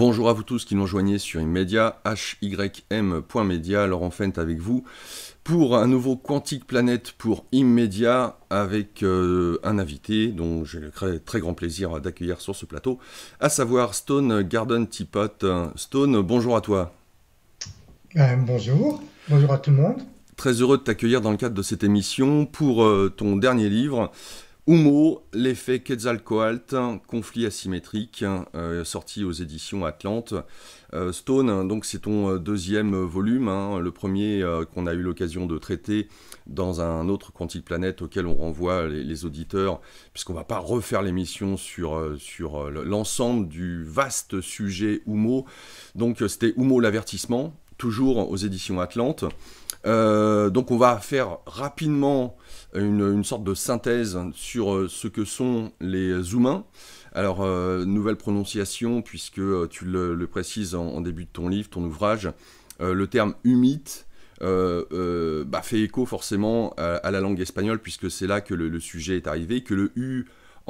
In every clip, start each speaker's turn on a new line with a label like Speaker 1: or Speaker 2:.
Speaker 1: Bonjour à vous tous qui nous rejoignez sur Immedia, hym.media, Laurent Fent avec vous, pour un nouveau Quantique Planète pour Immedia, avec un invité dont j'ai le très grand plaisir d'accueillir sur ce plateau, à savoir Stone Garden Teapot. Stone, bonjour à toi.
Speaker 2: Bonjour, bonjour à tout le monde.
Speaker 1: Très heureux de t'accueillir dans le cadre de cette émission pour ton dernier livre, Humo, l'effet Quetzalcoatl, conflit asymétrique, sorti aux éditions Atlante. Stone, donc c'est ton deuxième volume, hein, le premier qu'on a eu l'occasion de traiter dans un autre Quantique Planète auquel on renvoie les auditeurs, puisqu'on ne va pas refaire l'émission sur l'ensemble du vaste sujet Humo. Donc c'était Humo l'avertissement, toujours aux éditions Atlante. Donc on va faire rapidement une sorte de synthèse sur ce que sont les humains. Alors, nouvelle prononciation, puisque tu le précises en début de ton livre, ton ouvrage, le terme humite fait écho forcément à la langue espagnole, puisque c'est là que le sujet est arrivé, que le U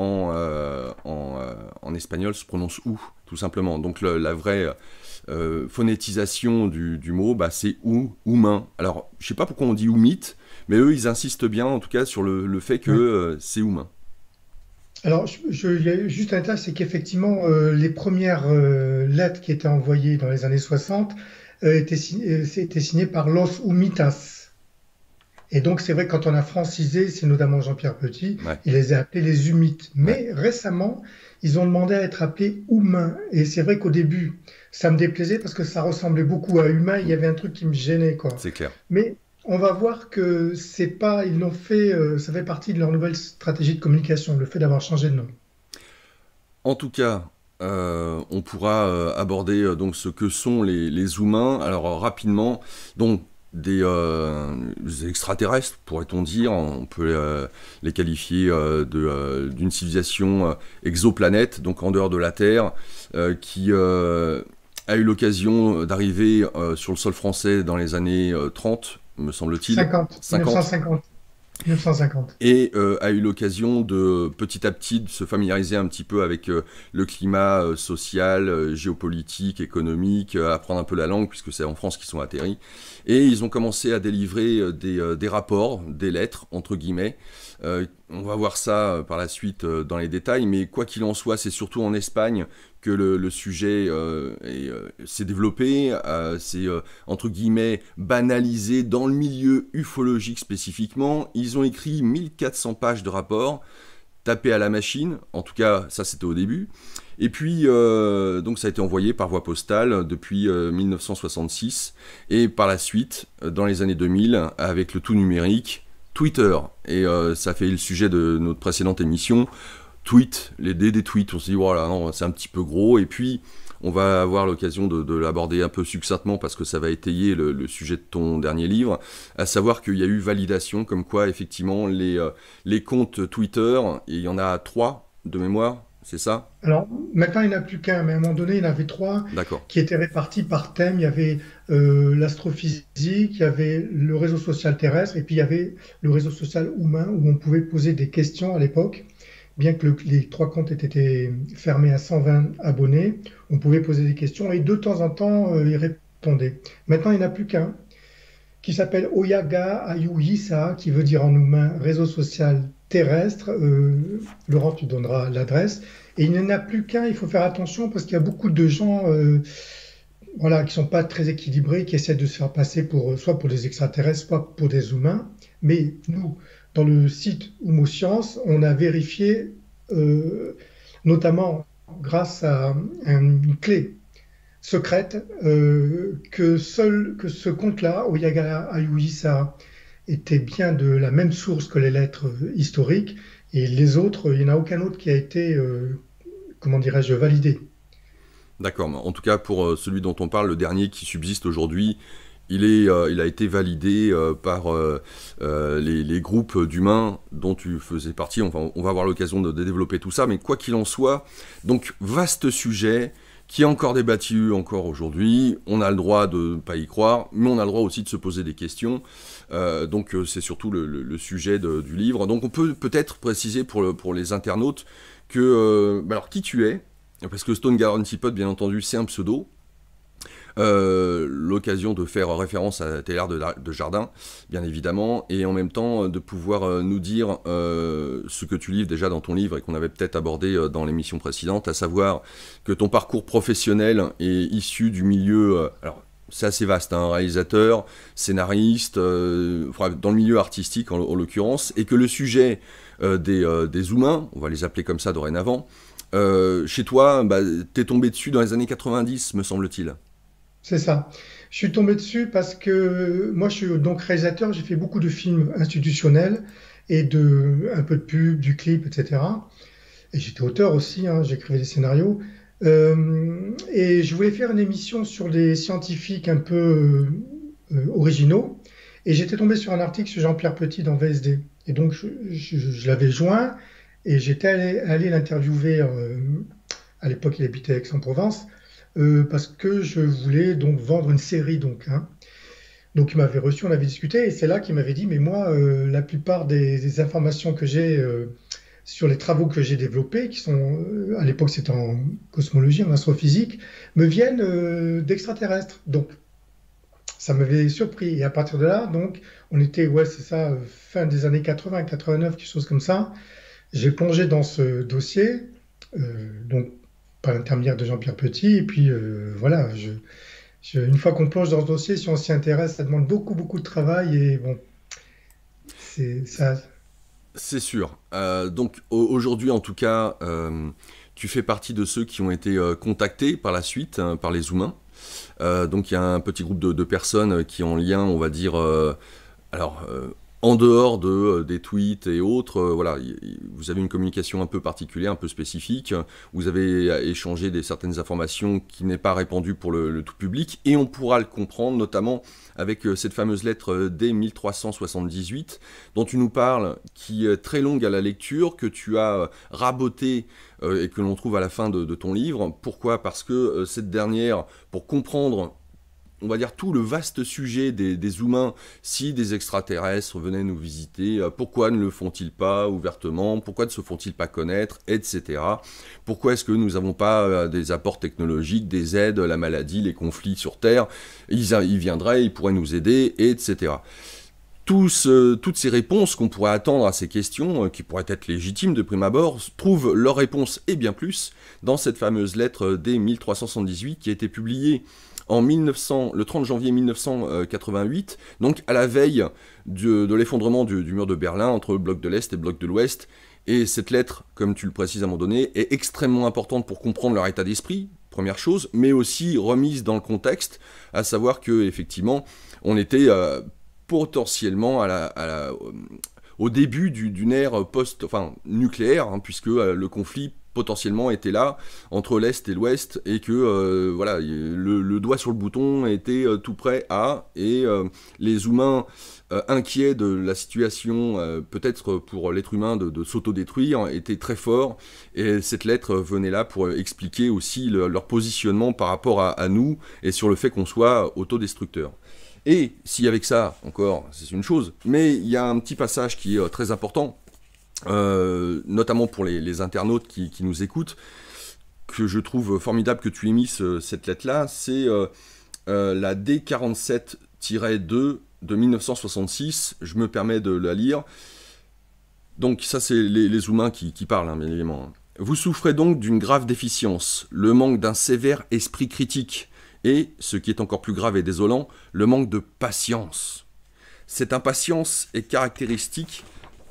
Speaker 1: en espagnol se prononce OU, tout simplement. Donc la vraie phonétisation du mot, c'est ou, humain. Alors, je sais pas pourquoi on dit humite, mais eux, ils insistent bien, en tout cas, sur le fait que
Speaker 2: Oui.
Speaker 1: c'est humain.
Speaker 2: Alors, il y a juste un détail, c'est qu'effectivement, les premières lettres qui étaient envoyées dans les années 60 étaient signées par Los Humitas. Et donc, c'est vrai que quand on a francisé, c'est notamment Jean-Pierre Petit,
Speaker 1: Ouais,
Speaker 2: il les a appelés les Humites.
Speaker 1: ouais,
Speaker 2: Mais récemment, ils ont demandé à être appelés Humains. Et c'est vrai qu'au début, ça me déplaisait parce que ça ressemblait beaucoup à Humain. Il y avait un truc qui me gênait, quoi.
Speaker 1: c'est clair.
Speaker 2: Mais on va voir que c'est pas, ils l'ont fait, ça fait partie de leur nouvelle stratégie de communication, le fait d'avoir changé de nom.
Speaker 1: En tout cas, on pourra aborder donc ce que sont les humains. Alors rapidement, donc des extraterrestres, pourrait-on dire. On peut les qualifier d'une civilisation exoplanète, donc en dehors de la Terre, qui a eu l'occasion d'arriver sur le sol français dans les années 30, me semble-t-il,
Speaker 2: 50,
Speaker 1: 50,
Speaker 2: 1950, 1950.
Speaker 1: et a eu l'occasion de petit à petit de se familiariser un petit peu avec le climat social, géopolitique, économique, apprendre un peu la langue puisque c'est en France qu'ils sont atterris. Et ils ont commencé à délivrer des rapports, des lettres, entre guillemets. On va voir ça par la suite dans les détails, mais quoi qu'il en soit, c'est surtout en Espagne que le sujet s'est développé, s'est entre guillemets banalisé dans le milieu ufologique spécifiquement. Ils ont écrit 1400 pages de rapports, tapés à la machine, en tout cas ça c'était au début. Et puis donc ça a été envoyé par voie postale depuis 1966, et par la suite, dans les années 2000, avec le tout numérique, Twitter. Et ça fait le sujet de notre précédente émission. Des tweets, on se dit voilà, non, c'est un petit peu gros, et puis on va avoir l'occasion de l'aborder un peu succinctement parce que ça va étayer le sujet de ton dernier livre, à savoir qu'il y a eu validation comme quoi effectivement les comptes Twitter, et il y en a 3 de mémoire, c'est ça?
Speaker 2: Alors maintenant, il n'y en a plus qu'un, mais à un moment donné, il y en avait trois
Speaker 1: D'accord,
Speaker 2: qui étaient répartis par thème. Il y avait l'astrophysique, il y avait le réseau social terrestre, et puis il y avait le réseau social humain où on pouvait poser des questions à l'époque. Bien que les trois comptes aient été fermés à 120 abonnés, on pouvait poser des questions et de temps en temps, ils répondaient. Maintenant, il n'y en a plus qu'un qui s'appelle Oyaga Ayuyisa, qui veut dire en humain réseau social terrestre. Laurent, tu donneras l'adresse. Et il n'y en a plus qu'un, il faut faire attention parce qu'il y a beaucoup de gens voilà, qui ne sont pas très équilibrés, qui essaient de se faire passer pour, soit pour des extraterrestres, soit pour des humains. Mais nous, dans le site Homo Science, on a vérifié, notamment grâce à une clé secrète, que ce compte-là, Oyaga Ayuyisa, était bien de la même source que les lettres historiques, et les autres, il n'y en a aucun autre qui a été, comment dirais-je, validé.
Speaker 1: d'accord. En tout cas, pour celui dont on parle, le dernier qui subsiste aujourd'hui, il a été validé par les groupes d'humains dont tu faisais partie. Enfin, on va avoir l'occasion de développer tout ça, mais quoi qu'il en soit, donc vaste sujet qui est encore débattu encore aujourd'hui. On a le droit de ne pas y croire, mais on a le droit aussi de se poser des questions. Donc c'est surtout le sujet du livre. Donc on peut peut-être préciser pour les internautes que... alors qui tu es, parce que Stone Guarantee Pod, bien entendu, c'est un pseudo. L'occasion de faire référence à tes airs de jardin, bien évidemment, et en même temps de pouvoir nous dire ce que tu livres déjà dans ton livre et qu'on avait peut-être abordé dans l'émission précédente, à savoir que ton parcours professionnel est issu du milieu... alors, c'est assez vaste, hein, réalisateur, scénariste, dans le milieu artistique en l'occurrence, et que le sujet des humains, on va les appeler comme ça dorénavant, chez toi, bah, t'es tombé dessus dans les années 90, me semble-t-il.
Speaker 2: C'est ça. Je suis tombé dessus parce que moi, je suis donc réalisateur, j'ai fait beaucoup de films institutionnels et un peu de pub, du clip, etc. Et j'étais auteur aussi, hein, j'écrivais des scénarios. Et je voulais faire une émission sur des scientifiques un peu originaux. Et j'étais tombé sur un article sur Jean-Pierre Petit dans VSD. Et donc, je l'avais joint et j'étais allé l'interviewer. À l'époque, il habitait à Aix-en-Provence. Parce que je voulais donc vendre une série. Donc il m'avait reçu, on avait discuté. Et c'est là qu'il m'avait dit, mais moi, la plupart des informations que j'ai sur les travaux que j'ai développés, qui sont, à l'époque c'était en cosmologie, en astrophysique, me viennent d'extraterrestres. Donc ça m'avait surpris. Et à partir de là, donc, on était, ouais, c'est ça, fin des années 80, 89, quelque chose comme ça. J'ai plongé dans ce dossier, donc par l'intermédiaire de Jean-Pierre Petit. Et puis voilà, une fois qu'on plonge dans ce dossier, si on s'y intéresse, ça demande beaucoup, beaucoup de travail. Et bon, c'est ça.
Speaker 1: C'est sûr. Donc aujourd'hui, en tout cas, tu fais partie de ceux qui ont été contactés par la suite par les humains. Donc il y a un petit groupe de personnes qui ont lien, on va dire, alors en dehors des tweets et autres, voilà, vous avez une communication un peu particulière, un peu spécifique. Vous avez échangé certaines informations qui n'est pas répandue pour le tout public, et on pourra le comprendre notamment avec cette fameuse lettre D1378 dont tu nous parles, qui est très longue à la lecture, que tu as rabotée et que l'on trouve à la fin de ton livre. Pourquoi ? Parce que cette dernière, pour comprendre, on va dire, tout le vaste sujet des humains, si des extraterrestres venaient nous visiter, pourquoi ne le font-ils pas ouvertement, pourquoi ne se font-ils pas connaître, etc. Pourquoi est-ce que nous n'avons pas des apports technologiques, des aides, la maladie, les conflits sur Terre, ils viendraient, ils pourraient nous aider, etc. Toutes ces réponses qu'on pourrait attendre à ces questions, qui pourraient être légitimes de prime abord, trouvent leur réponse et bien plus dans cette fameuse lettre D1378 qui a été publiée le 30 janvier 1988, donc à la veille de l'effondrement du mur de Berlin entre le bloc de l'Est et le bloc de l'Ouest. Et cette lettre, comme tu le précises à un moment donné, est extrêmement importante pour comprendre leur état d'esprit, première chose, mais aussi remise dans le contexte, à savoir que effectivement, on était potentiellement au début d'une ère nucléaire, hein, puisque le conflit potentiellement était là entre l'Est et l'Ouest, et que voilà, le doigt sur le bouton était tout prêt et les humains inquiets de la situation, peut-être pour l'être humain de s'autodétruire, étaient très forts, et cette lettre venait là pour expliquer aussi leur positionnement par rapport à nous, et sur le fait qu'on soit autodestructeur. Et si avec ça, encore, c'est une chose, mais il y a un petit passage qui est très important, notamment pour les internautes qui nous écoutent, que je trouve formidable que tu aies mis cette lettre-là, c'est la D47-2 de 1966, je me permets de la lire. Donc ça, c'est les humains qui parlent, hein, bien évidemment. Vous souffrez donc d'une grave déficience, le manque d'un sévère esprit critique, et, ce qui est encore plus grave et désolant, le manque de patience. Cette impatience est caractéristique,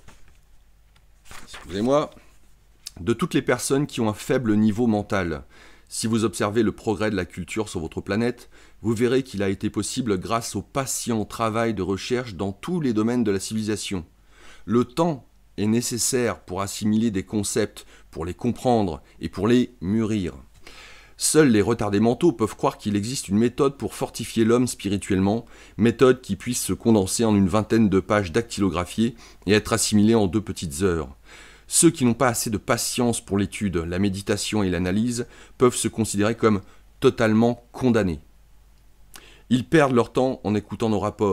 Speaker 1: excusez-moi, de toutes les personnes qui ont un faible niveau mental. Si vous observez le progrès de la culture sur votre planète, vous verrez qu'il a été possible grâce au patient travail de recherche dans tous les domaines de la civilisation. Le temps est nécessaire pour assimiler des concepts, pour les comprendre et pour les mûrir. Seuls les retardés mentaux peuvent croire qu'il existe une méthode pour fortifier l'homme spirituellement, méthode qui puisse se condenser en une vingtaine de pages dactylographiées et être assimilée en 2 petites heures. Ceux qui n'ont pas assez de patience pour l'étude, la méditation et l'analyse peuvent se considérer comme totalement condamnés. Ils perdent leur temps en écoutant nos rapports.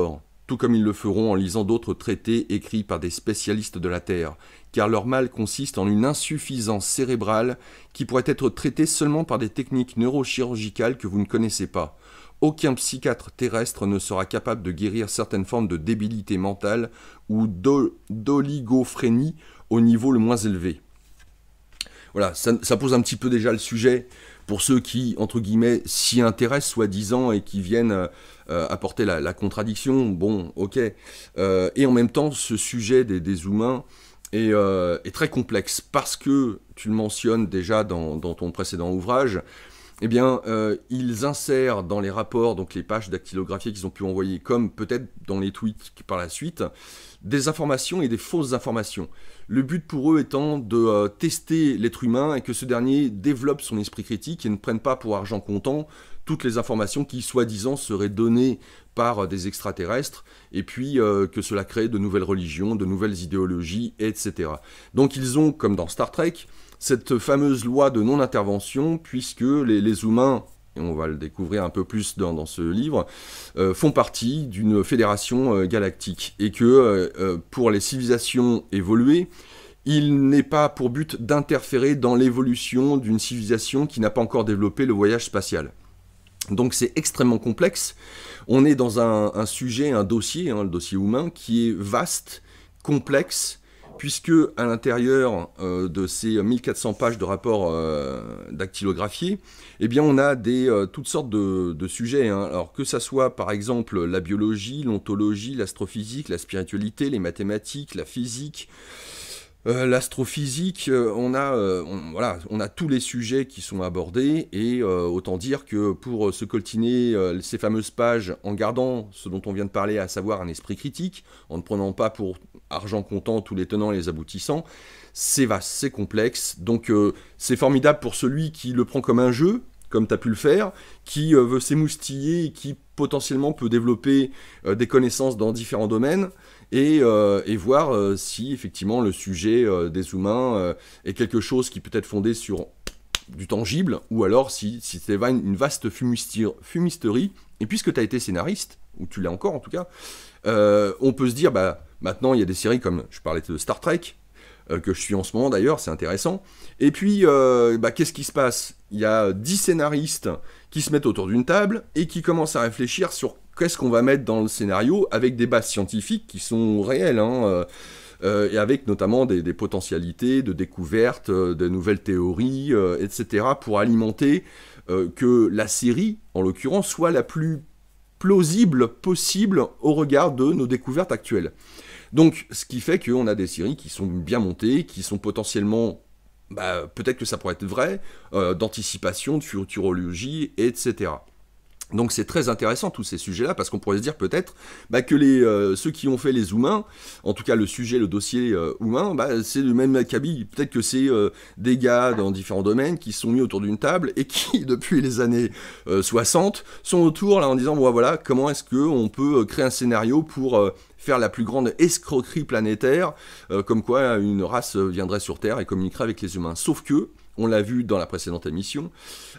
Speaker 1: tout comme ils le feront en lisant d'autres traités écrits par des spécialistes de la Terre, car leur mal consiste en une insuffisance cérébrale qui pourrait être traitée seulement par des techniques neurochirurgicales que vous ne connaissez pas. Aucun psychiatre terrestre ne sera capable de guérir certaines formes de débilité mentale ou d'oligophérénie au niveau le moins élevé. Voilà, ça pose un petit peu déjà le sujet pour ceux qui, entre guillemets, s'y intéressent, soi-disant, et qui viennent apporter la contradiction. Bon, ok. Et en même temps, ce sujet des humains est très complexe, parce que, tu le mentionnes déjà dans ton précédent ouvrage, eh bien, ils insèrent dans les rapports, donc les pages dactylographiées qu'ils ont pu envoyer, comme peut-être dans les tweets par la suite, des informations et des fausses informations. Le but pour eux étant de tester l'être humain et que ce dernier développe son esprit critique et ne prenne pas pour argent comptant toutes les informations qui, soi-disant, seraient données par des extraterrestres, et puis que cela crée de nouvelles religions, de nouvelles idéologies, etc. Donc ils ont, comme dans Star Trek, cette fameuse loi de non-intervention, puisque les humains, et on va le découvrir un peu plus dans ce livre, font partie d'une fédération galactique, et que pour les civilisations évoluées, il n'est pas pour but d'interférer dans l'évolution d'une civilisation qui n'a pas encore développé le voyage spatial. Donc c'est extrêmement complexe. On est dans un sujet, un dossier, le dossier humain, qui est vaste, complexe, puisque à l'intérieur de ces 1400 pages de rapports dactylographiés, eh bien on a toutes sortes de sujets. Alors que ça soit par exemple la biologie, l'ontologie, l'astrophysique, la spiritualité, les mathématiques, la physique, l'astrophysique, on a tous les sujets qui sont abordés, et autant dire que pour se coltiner ces fameuses pages en gardant ce dont on vient de parler, à savoir un esprit critique, en ne prenant pas pour argent comptant tous les tenants et les aboutissants, c'est vaste, c'est complexe, donc c'est formidable pour celui qui le prend comme un jeu, comme tu as pu le faire, qui veut s'émoustiller et qui potentiellement peut développer des connaissances dans différents domaines, et voir si effectivement le sujet des humains est quelque chose qui peut être fondé sur du tangible, ou alors si c'est une vaste fumisterie. Et puisque tu as été scénariste, ou tu l'as encore en tout cas, on peut se dire, maintenant il y a des séries comme, je parlais de Star Trek, que je suis en ce moment d'ailleurs, c'est intéressant. Et puis, qu'est-ce qui se passe? Il y a 10 scénaristes qui se mettent autour d'une table et qui commencent à réfléchir sur qu'est-ce qu'on va mettre dans le scénario, avec des bases scientifiques qui sont réelles, et avec notamment des potentialités de découverte, de nouvelles théories, etc., pour alimenter que la série, en l'occurrence, soit la plus plausible possible au regard de nos découvertes actuelles. Donc, ce qui fait qu'on a des séries qui sont bien montées, qui sont potentiellement, peut-être que ça pourrait être vrai, d'anticipation, de futurologie, etc. Donc c'est très intéressant tous ces sujets-là, parce qu'on pourrait se dire peut-être que ceux qui ont fait les humains, en tout cas le sujet, le dossier humain, c'est le même acabit. Peut-être que c'est des gars dans différents domaines qui sont mis autour d'une table et qui, depuis les années 60, sont autour là en disant voilà, comment est-ce qu'on peut créer un scénario pour faire la plus grande escroquerie planétaire, comme quoi une race viendrait sur Terre et communiquerait avec les humains. Sauf que, on l'a vu dans la précédente émission,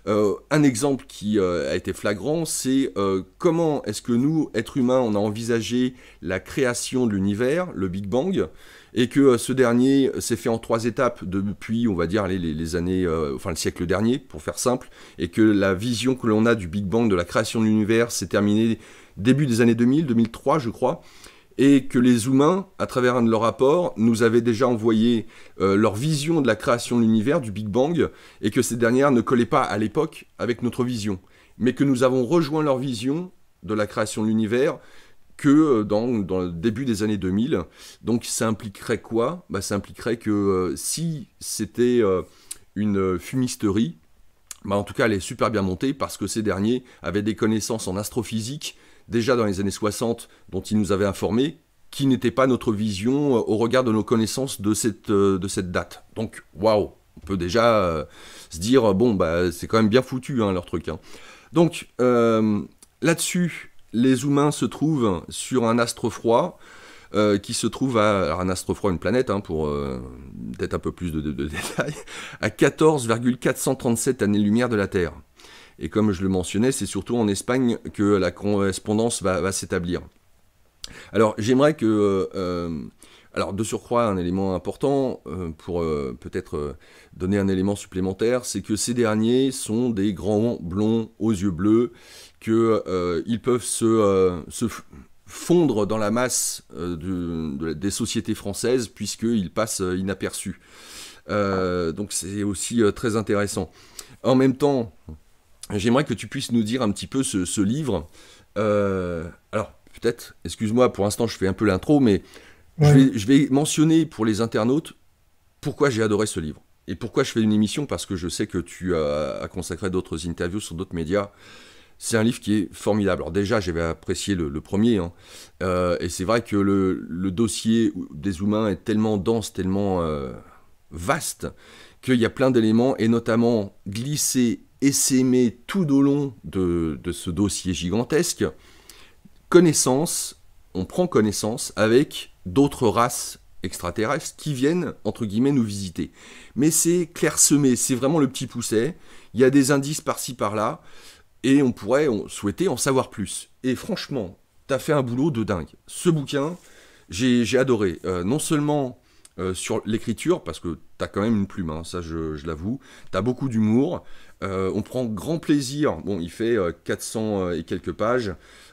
Speaker 1: un exemple qui a été flagrant, c'est comment est-ce que nous, êtres humains, on a envisagé la création de l'univers, le Big Bang, et que ce dernier s'est fait en 3 étapes depuis, on va dire, les années, le siècle dernier, pour faire simple, et que la vision que l'on a du Big Bang, de la création de l'univers, s'est terminée début des années 2000, 2003, je crois, et que les humains, à travers un de leurs rapports, nous avaient déjà envoyé leur vision de la création de l'univers, du Big Bang, et que ces dernières ne collaient pas à l'époque avec notre vision, mais que nous avons rejoint leur vision de la création de l'univers que dans le début des années 2000. Donc ça impliquerait quoi? Ça impliquerait que si c'était une fumisterie, en tout cas elle est super bien montée, parce que ces derniers avaient des connaissances en astrophysique, déjà dans les années 60, dont ils nous avaient informés, qui n'était pas notre vision au regard de nos connaissances de cette date. Donc, waouh, on peut déjà se dire, c'est quand même bien foutu, leur truc. Donc, là-dessus, les humains se trouvent sur un astre froid, qui se trouve alors un astre froid, une planète, pour peut-être un peu plus de détails, à 14,437 années-lumière de la Terre. Et comme je le mentionnais, c'est surtout en Espagne que la correspondance va s'établir. Alors, j'aimerais que, alors de surcroît, un élément important pour peut-être donner un élément supplémentaire, c'est que ces derniers sont des grands blonds aux yeux bleus, que ils peuvent se fondre dans la masse des sociétés françaises puisqu'ils passent inaperçus. Donc c'est aussi très intéressant. En même temps, j'aimerais que tu puisses nous dire un petit peu ce livre. Alors, peut-être, excuse-moi, pour l'instant, je fais un peu l'intro, mais
Speaker 2: Ouais.
Speaker 1: je vais mentionner pour les internautes pourquoi j'ai adoré ce livre. Et pourquoi je fais une émission, parce que je sais que tu as consacré d'autres interviews sur d'autres médias. C'est un livre qui est formidable. Alors déjà, j'avais apprécié le premier, hein. Et c'est vrai que le dossier des humains est tellement dense, tellement vaste, qu'il y a plein d'éléments, et notamment glissés, essaimés tout au long de ce dossier gigantesque, on prend connaissance avec d'autres races extraterrestres qui viennent, entre guillemets, nous visiter. Mais c'est clairsemé, c'est vraiment le petit pousset, il y a des indices par-ci par-là, et on pourrait souhaiter en savoir plus. Et franchement, t'as fait un boulot de dingue. Ce bouquin, j'ai adoré. Non seulement sur l'écriture, parce que t'as quand même une plume, hein, ça je l'avoue, t'as beaucoup d'humour, on prend grand plaisir, bon il fait 400 et quelques pages,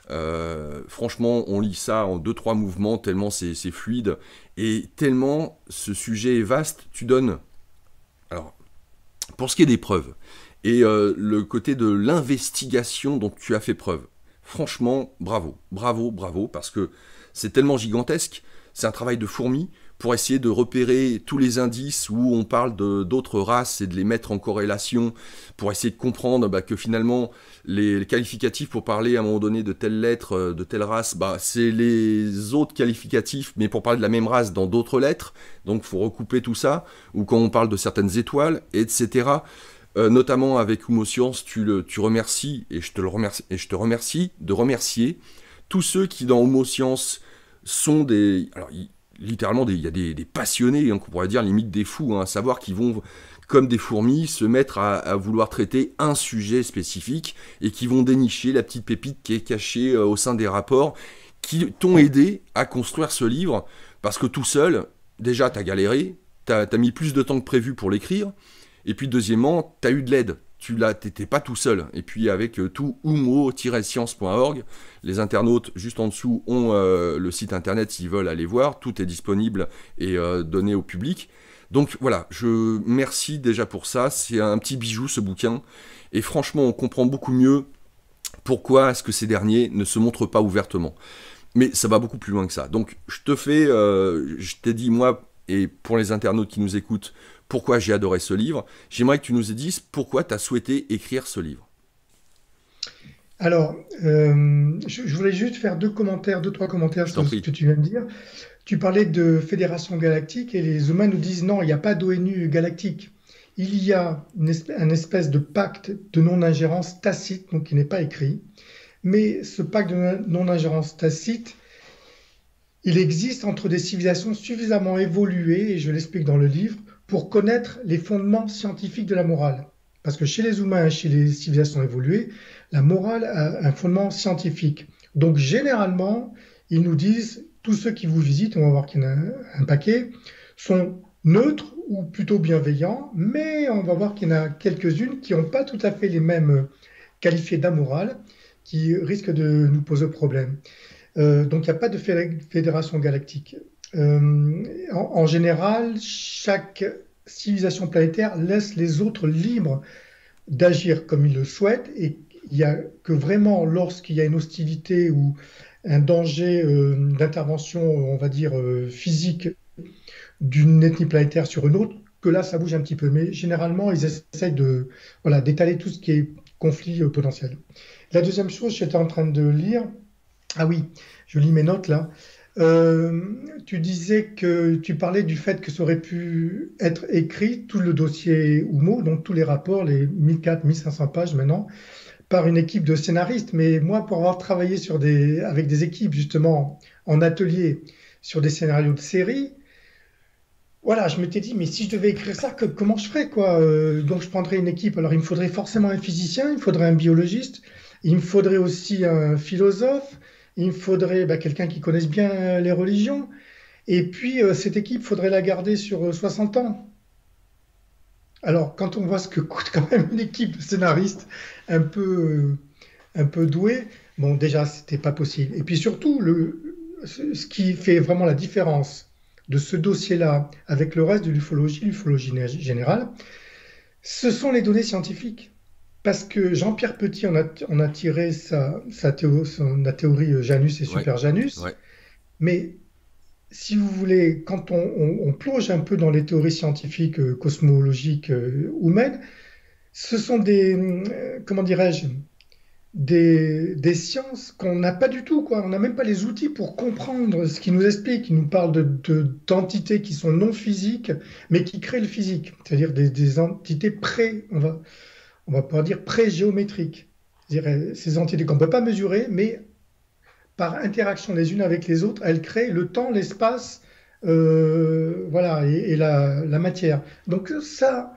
Speaker 1: franchement on lit ça en deux trois mouvements, tellement c'est fluide, et tellement ce sujet est vaste, tu donnes... Alors, pour ce qui est des preuves, et le côté de l'investigation dont tu as fait preuve, franchement, bravo, bravo, bravo, parce que c'est tellement gigantesque, c'est un travail de fourmi pour essayer de repérer tous les indices où on parle d'autres races et de les mettre en corrélation, pour essayer de comprendre que finalement les qualificatifs pour parler à un moment donné de telle lettre, de telle race, c'est les autres qualificatifs, mais pour parler de la même race dans d'autres lettres, donc il faut recouper tout ça, ou quand on parle de certaines étoiles, etc. Notamment avec Homo Science, tu remercies, et je te remercie de remercier tous ceux qui dans Homo Science sont des... Alors, littéralement, il y a des passionnés, hein, qu'on pourrait dire limite des fous, hein, à savoir qui vont, comme des fourmis, se mettre à vouloir traiter un sujet spécifique et qui vont dénicher la petite pépite qui est cachée au sein des rapports, qui t'ont aidé à construire ce livre, parce que tout seul, déjà, t'as galéré, t'as mis plus de temps que prévu pour l'écrire, et puis deuxièmement, t'as eu de l'aide. T'étais pas tout seul. Et puis avec tout humo-science.org, les internautes juste en dessous ont le site internet s'ils veulent aller voir. Tout est disponible et donné au public. Donc voilà, je merci déjà pour ça. C'est un petit bijou ce bouquin. Et franchement, on comprend beaucoup mieux pourquoi est-ce que ces derniers ne se montrent pas ouvertement. Mais ça va beaucoup plus loin que ça. Donc je t'ai dit moi, et pour les internautes qui nous écoutent, pourquoi j'ai adoré ce livre. J'aimerais que tu nous dises pourquoi tu as souhaité écrire ce livre.
Speaker 2: Alors, je voulais juste faire deux, trois commentaires
Speaker 1: Je t'en
Speaker 2: sur ce
Speaker 1: prie.
Speaker 2: que tu viens de dire. Tu parlais de fédération galactique et les humains nous disent non, il n'y a pas d'ONU galactique. Il y a un espèce de pacte de non-ingérence tacite, donc qui n'est pas écrit. Mais ce pacte de non-ingérence tacite, il existe entre des civilisations suffisamment évoluées, et je l'explique dans le livre, pour connaître les fondements scientifiques de la morale. Parce que chez les humains et chez les civilisations évoluées, la morale a un fondement scientifique. Donc généralement, ils nous disent, tous ceux qui vous visitent, on va voir qu'il y en a un paquet, sont neutres ou plutôt bienveillants, mais on va voir qu'il y en a quelques-unes qui n'ont pas tout à fait les mêmes qualifiés d'amoral, qui risquent de nous poser problème. Donc il n'y a pas de fédération galactique. En général, chaque civilisation planétaire laisse les autres libres d'agir comme ils le souhaitent, et il n'y a que vraiment lorsqu'il y a une hostilité ou un danger d'intervention, on va dire, physique d'une ethnie planétaire sur une autre, que là, ça bouge un petit peu. Mais généralement, ils essayent voilà, d'étaler tout ce qui est conflit potentiel. La deuxième chose, j'étais en train de lire, ah oui, je lis mes notes là. Tu disais que tu parlais du fait que ça aurait pu être écrit, tout le dossier Humo, donc tous les rapports, les 1400-1500 pages maintenant, par une équipe de scénaristes. Mais moi, pour avoir travaillé avec des équipes justement en atelier sur des scénarios de série, voilà, je m'étais dit, mais si je devais écrire ça, comment je ferais quoi? Donc je prendrais une équipe. Alors il me faudrait forcément un physicien, il me faudrait un biologiste, il me faudrait aussi un philosophe, il me faudrait quelqu'un qui connaisse bien les religions. Et puis, cette équipe, il faudrait la garder sur 60 ans. Alors, quand on voit ce que coûte quand même une équipe de scénaristes un peu, un peu doués, bon, déjà, c'était pas possible. Et puis surtout, ce qui fait vraiment la différence de ce dossier-là avec le reste de l'ufologie générale, ce sont les données scientifiques. Parce que Jean-Pierre Petit en a tiré la théorie Janus et
Speaker 1: Ouais,
Speaker 2: Super Janus,
Speaker 1: ouais.
Speaker 2: mais si vous voulez, quand on plonge un peu dans les théories scientifiques, cosmologiques ou humaines, ce sont comment dirais-je, des sciences qu'on n'a pas du tout, quoi. On n'a même pas les outils pour comprendre ce qu'ils nous expliquent. Ils nous parlent d'entités qui sont non physiques, mais qui créent le physique, c'est-à-dire des entités on va pouvoir dire pré-géométriques. C'est-à-dire ces entités qu'on ne peut pas mesurer, mais par interaction les unes avec les autres, elles créent le temps, l'espace, voilà, et la matière. Donc ça,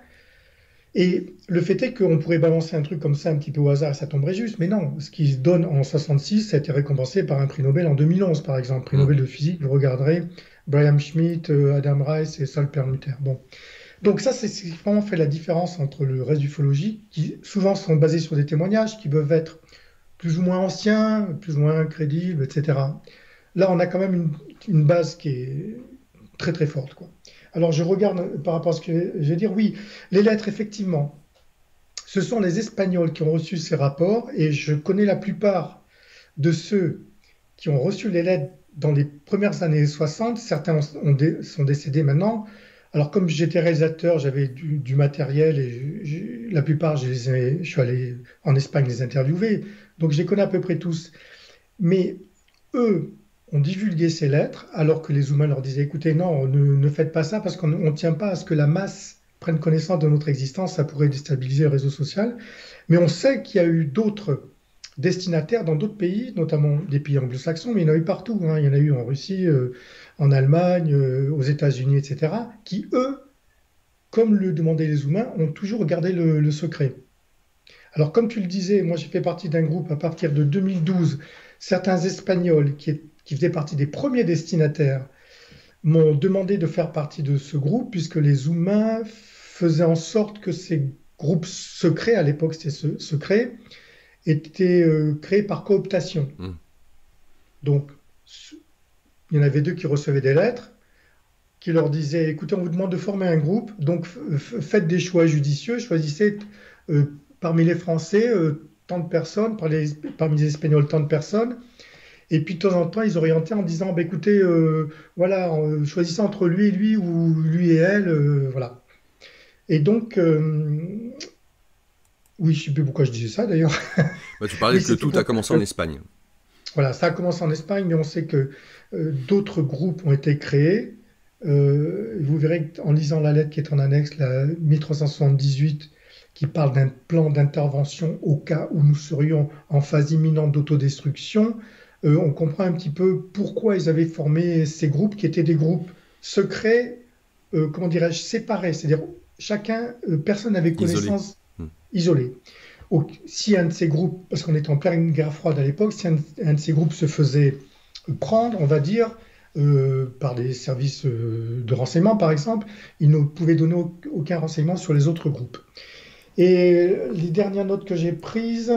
Speaker 2: et le fait est qu'on pourrait balancer un truc comme ça un petit peu au hasard et ça tomberait juste, mais non, ce qui se donne en 66, ça a été récompensé par un prix Nobel en 2011, par exemple. Prix
Speaker 1: Hmm.
Speaker 2: Nobel de physique, vous regarderez, Brian Schmidt, Adam Rice et Sol Perlmutter. Bon. Donc ça, c'est ce qui vraiment fait la différence entre le reste d'ufologie, qui souvent sont basés sur des témoignages qui peuvent être plus ou moins anciens, plus ou moins crédibles, etc. Là, on a quand même une base qui est très très forte, quoi. Alors je regarde par rapport à ce que je vais dire, oui, les lettres, effectivement, ce sont les Espagnols qui ont reçu ces rapports et je connais la plupart de ceux qui ont reçu les lettres dans les premières années 60. Certains sont décédés maintenant. Alors comme j'étais réalisateur, j'avais du matériel et la plupart, je suis allé en Espagne les interviewer, donc je les connais à peu près tous. Mais eux ont divulgué ces lettres alors que les humains leur disaient, écoutez, non, ne faites pas ça parce qu'on ne tient pas à ce que la masse prenne connaissance de notre existence, ça pourrait déstabiliser le réseau social. Mais on sait qu'il y a eu d'autres destinataires dans d'autres pays, notamment des pays anglo-saxons, mais il y en a eu partout, hein. Il y en a eu en Russie, en Allemagne, aux États-Unis, etc., qui, eux, comme le demandaient les humains, ont toujours gardé le secret. Alors, comme tu le disais, moi j'ai fait partie d'un groupe à partir de 2012. Certains Espagnols qui faisaient partie des premiers destinataires m'ont demandé de faire partie de ce groupe, puisque les humains faisaient en sorte que ces groupes secrets, à l'époque c'était secret, étaient créés par cooptation.
Speaker 1: Hmm.
Speaker 2: Donc, il y en avait deux qui recevaient des lettres qui leur disaient, écoutez, on vous demande de former un groupe, donc faites des choix judicieux, choisissez parmi les Français tant de personnes, parmi les Espagnols tant de personnes, et puis de temps en temps, ils orientaient en disant, bah, écoutez, voilà, choisissez entre lui et lui ou lui et elle, voilà. Et donc, oui, je ne sais plus pourquoi je disais ça d'ailleurs.
Speaker 1: Bah, tu parlais
Speaker 2: Oui,
Speaker 1: que
Speaker 2: c'était
Speaker 1: tout a
Speaker 2: pour dire
Speaker 1: commencé en
Speaker 2: que,
Speaker 1: Espagne.
Speaker 2: voilà, ça a commencé en Espagne, mais on sait que d'autres groupes ont été créés. Vous verrez en lisant la lettre qui est en annexe, la 1378, qui parle d'un plan d'intervention au cas où nous serions en phase imminente d'autodestruction. On comprend un petit peu pourquoi ils avaient formé ces groupes qui étaient des groupes secrets, comment dirais-je, séparés. C'est-à-dire, personne n'avait
Speaker 1: Isolé.
Speaker 2: connaissance,
Speaker 1: Hmm.
Speaker 2: isolée. Si un de ces groupes, parce qu'on était en pleine guerre froide à l'époque, si un de ces groupes se faisait prendre, on va dire, par des services de renseignement, par exemple, ils ne pouvaient donner aucun renseignement sur les autres groupes. Et les dernières notes que j'ai prises,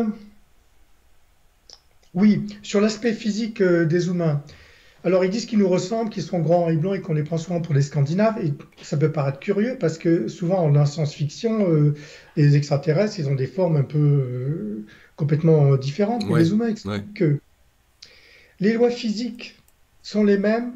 Speaker 2: oui, sur l'aspect physique des humains. Alors, ils disent qu'ils nous ressemblent, qu'ils sont grands et blancs et qu'on les prend souvent pour des Scandinaves. Et ça peut paraître curieux parce que souvent, en science-fiction, les extraterrestres, ils ont des formes un peu complètement différentes. Mais
Speaker 1: Ouais,
Speaker 2: les humains
Speaker 1: ouais.
Speaker 2: expliquent que les lois physiques sont les mêmes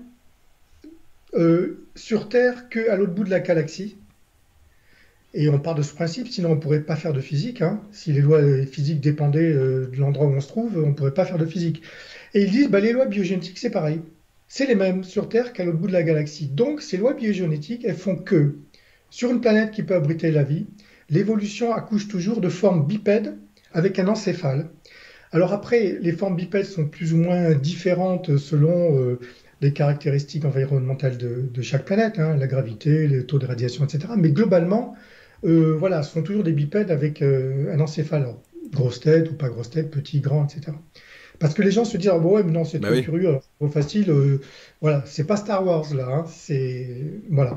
Speaker 2: sur Terre qu'à l'autre bout de la galaxie. Et on part de ce principe, sinon on ne pourrait pas faire de physique, hein. Si les lois physiques dépendaient de l'endroit où on se trouve, on ne pourrait pas faire de physique. Et ils disent, bah, les lois biogénétiques, c'est pareil. C'est les mêmes sur Terre qu'à l'autre bout de la galaxie. Donc, ces lois biogénétiques, elles font que, sur une planète qui peut abriter la vie, l'évolution accouche toujours de formes bipèdes avec un encéphale. Alors après, les formes bipèdes sont plus ou moins différentes selon les caractéristiques environnementales de chaque planète, hein, la gravité, les taux de radiation, etc. Mais globalement, voilà, ce sont toujours des bipèdes avec un encéphale. Alors, grosse tête ou pas grosse tête, petit, grand, etc. Parce que les gens se disent, ah, bon, ouais, mais non, c'est
Speaker 1: Bah
Speaker 2: trop
Speaker 1: oui.
Speaker 2: curieux, alors, trop facile. Voilà, c'est pas Star Wars là, hein, c'est voilà.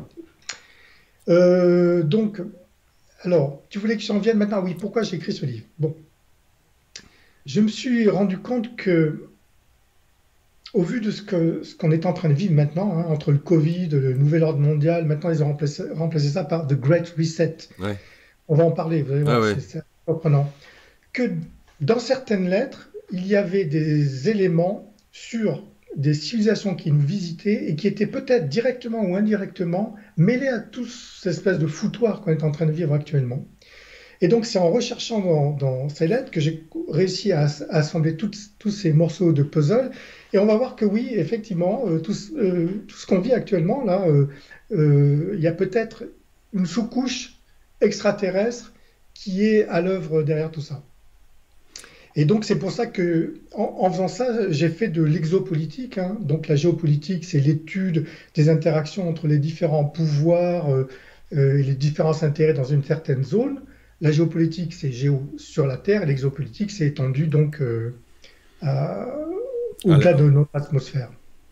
Speaker 2: Donc, alors, tu voulais que j'en vienne maintenant? Oui, pourquoi j'ai écrit ce livre? Bon, je me suis rendu compte que, au vu de ce qu'on est en train de vivre maintenant, hein, entre le Covid, le nouvel ordre mondial, maintenant ils ont remplacé ça par The Great Reset.
Speaker 1: Ouais.
Speaker 2: On va en parler, vous allez
Speaker 1: Ouais,
Speaker 2: voir,
Speaker 1: ouais.
Speaker 2: c'est surprenant. Que dans certaines lettres, il y avait des éléments sur des civilisations qui nous visitaient et qui étaient peut-être directement ou indirectement mêlés à toute cette espèce de foutoir qu'on est en train de vivre actuellement. Et donc, c'est en recherchant dans ces lettres que j'ai réussi à assembler tous ces morceaux de puzzle. Et on va voir que oui, effectivement, tout ce qu'on vit actuellement, là, il y a peut-être une sous-couche extraterrestre qui est à l'œuvre derrière tout ça. Et donc, c'est pour ça que, en faisant ça, j'ai fait de l'exopolitique, hein. Donc, la géopolitique, c'est l'étude des interactions entre les différents pouvoirs et les différents intérêts dans une certaine zone. La géopolitique, c'est géo sur la Terre, et l'exopolitique, c'est étendu donc à- au-delà de notre atmosphère.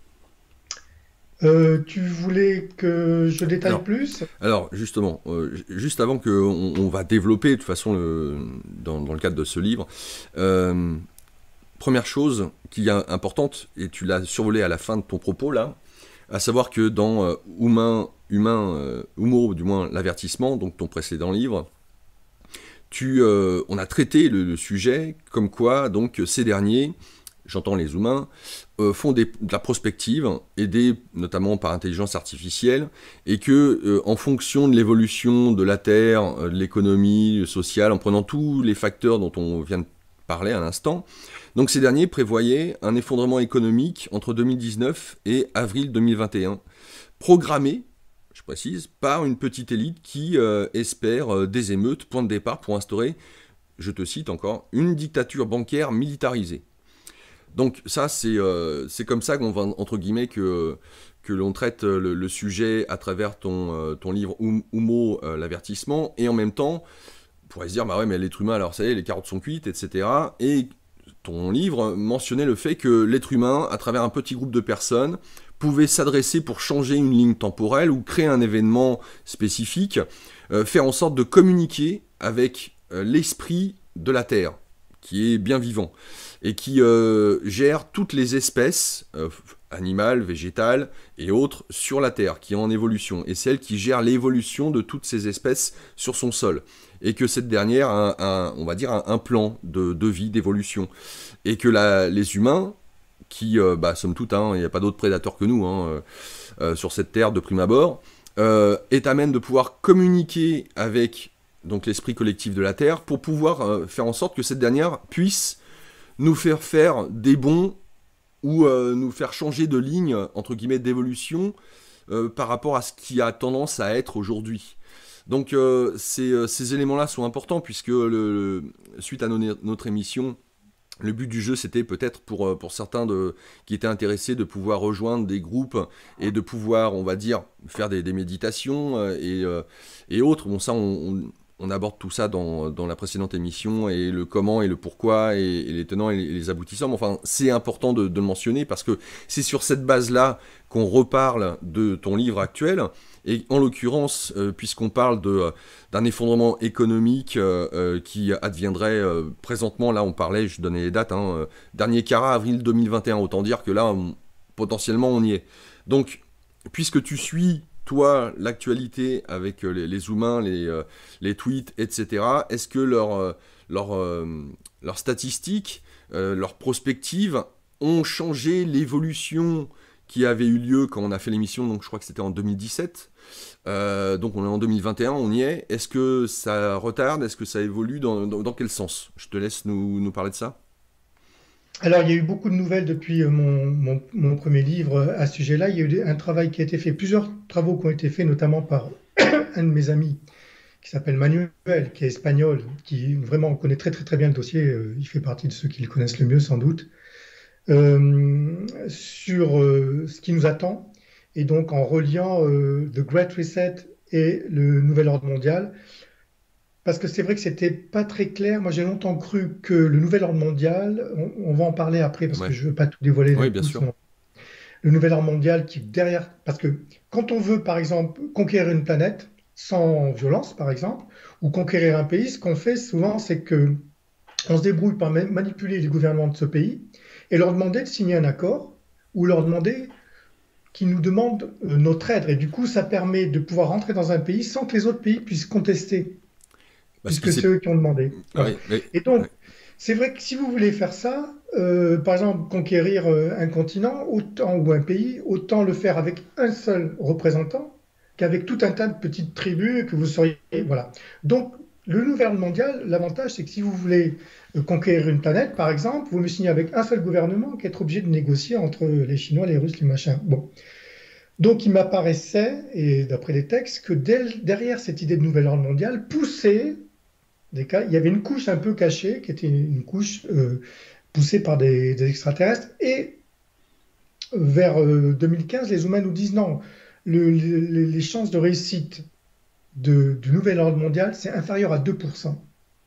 Speaker 2: Tu voulais que je détaille
Speaker 1: Alors,
Speaker 2: plus?
Speaker 1: alors justement, juste avant que on va développer de toute façon dans le cadre de ce livre, euh, première chose qui est importante, et tu l'as survolé à la fin de ton propos là, à savoir que dans Humo, du moins l'avertissement, donc ton précédent livre, on a traité le sujet comme quoi donc ces derniers, j'entends les humains, font de la prospective, aidés notamment par intelligence artificielle, et que en fonction de l'évolution de la Terre, de l'économie, sociale, en prenant tous les facteurs dont on vient de parler à l'instant, donc ces derniers prévoyaient un effondrement économique entre 2019 et avril 2021, programmé, je précise, par une petite élite qui espère des émeutes, point de départ pour instaurer, je te cite encore, une dictature bancaire militarisée. Donc ça, c'est comme ça qu'on va, entre guillemets, que l'on traite le sujet à travers ton livre Humo, l'avertissement, et en même temps, on pourrait se dire, bah ouais, mais l'être humain, alors ça y est, les carottes sont cuites, etc. Et ton livre mentionnait le fait que l'être humain, à travers un petit groupe de personnes, pouvait s'adresser pour changer une ligne temporelle ou créer un événement spécifique, faire en sorte de communiquer avec l'esprit de la Terre, qui est bien vivant, et qui gère toutes les espèces animales, végétales et autres sur la Terre, qui est en évolution, et c'est elle qui gère l'évolution de toutes ces espèces sur son sol, et que cette dernière a on va dire un plan de vie, d'évolution, et que les humains, qui, somme toute, hein, il n'y a pas d'autres prédateurs que nous sur cette Terre de prime abord, est à même de pouvoir communiquer avec donc l'esprit collectif de la Terre pour pouvoir faire en sorte que cette dernière puisse nous faire des bonds ou nous faire changer de ligne, entre guillemets, d'évolution par rapport à ce qui a tendance à être aujourd'hui. Donc ces éléments-là sont importants puisque suite à notre émission, le but du jeu, c'était peut-être pour certains qui étaient intéressés de pouvoir rejoindre des groupes et de pouvoir, on va dire, faire des méditations et autres. Bon, ça, on aborde tout ça dans la précédente émission, et le comment et le pourquoi, et les tenants et les aboutissants. Mais enfin, c'est important de le mentionner, parce que c'est sur cette base-là qu'on reparle de ton livre actuel. Et en l'occurrence, puisqu'on parle d'un effondrement économique qui adviendrait présentement, là on parlait, je donnais les dates, hein, dernier carat, avril 2021, autant dire que là, potentiellement, on y est. Donc, puisque tu suis toi, l'actualité avec les humains, les tweets, etc., est-ce que leurs statistiques, leurs prospectives ont changé l'évolution qui avait eu lieu quand on a fait l'émission, donc je crois que c'était en 2017, donc on est en 2021, on y est. Est-ce que ça retarde? Est-ce que ça évolue? Dans quel sens? Je te laisse nous parler de ça.
Speaker 2: Alors, il y a eu beaucoup de nouvelles depuis mon premier livre à ce sujet-là. Il y a eu un travail qui a été fait, plusieurs travaux qui ont été faits, notamment par un de mes amis qui s'appelle Manuel, qui est espagnol, qui vraiment connaît très très très bien le dossier. Il fait partie de ceux qui le connaissent le mieux sans doute, sur ce qui nous attend. Et donc, en reliant The Great Reset et le Nouvel Ordre mondial, parce que c'est vrai que c'était pas très clair. Moi, j'ai longtemps cru que le nouvel ordre mondial, on va en parler après parce que
Speaker 1: Ouais.
Speaker 2: je veux pas tout dévoiler d'un
Speaker 1: Oui, bien
Speaker 2: coup,
Speaker 1: sûr.
Speaker 2: sinon le nouvel ordre mondial qui derrière, parce que quand on veut, par exemple, conquérir une planète sans violence, par exemple, ou conquérir un pays, ce qu'on fait souvent, c'est que on se débrouille par manipuler les gouvernements de ce pays et leur demander de signer un accord ou leur demander qu'ils nous demandent notre aide. Et du coup, ça permet de pouvoir rentrer dans un pays sans que les autres pays puissent contester,
Speaker 1: Ce qui
Speaker 2: puisque c'est
Speaker 1: s'est...
Speaker 2: eux qui ont demandé. Voilà.
Speaker 1: Oui, mais...
Speaker 2: Et donc,
Speaker 1: ouais.
Speaker 2: c'est vrai que si vous voulez faire ça, par exemple, conquérir un continent autant, ou un pays, autant le faire avec un seul représentant qu'avec tout un tas de petites tribus que vous seriez. Voilà. Donc, le nouvel ordre mondial, l'avantage, c'est que si vous voulez conquérir une planète, par exemple, vous le signez avec un seul gouvernement qu'être obligé de négocier entre les Chinois, les Russes, les machins. Bon. Donc, il m'apparaissait, et d'après les textes, que derrière cette idée de nouvel ordre mondial poussait des cas, il y avait une couche un peu cachée, qui était une couche poussée par des extraterrestres. Et vers 2015, les humains nous disent non, les chances de réussite du nouvel ordre mondial, c'est inférieur à 2%.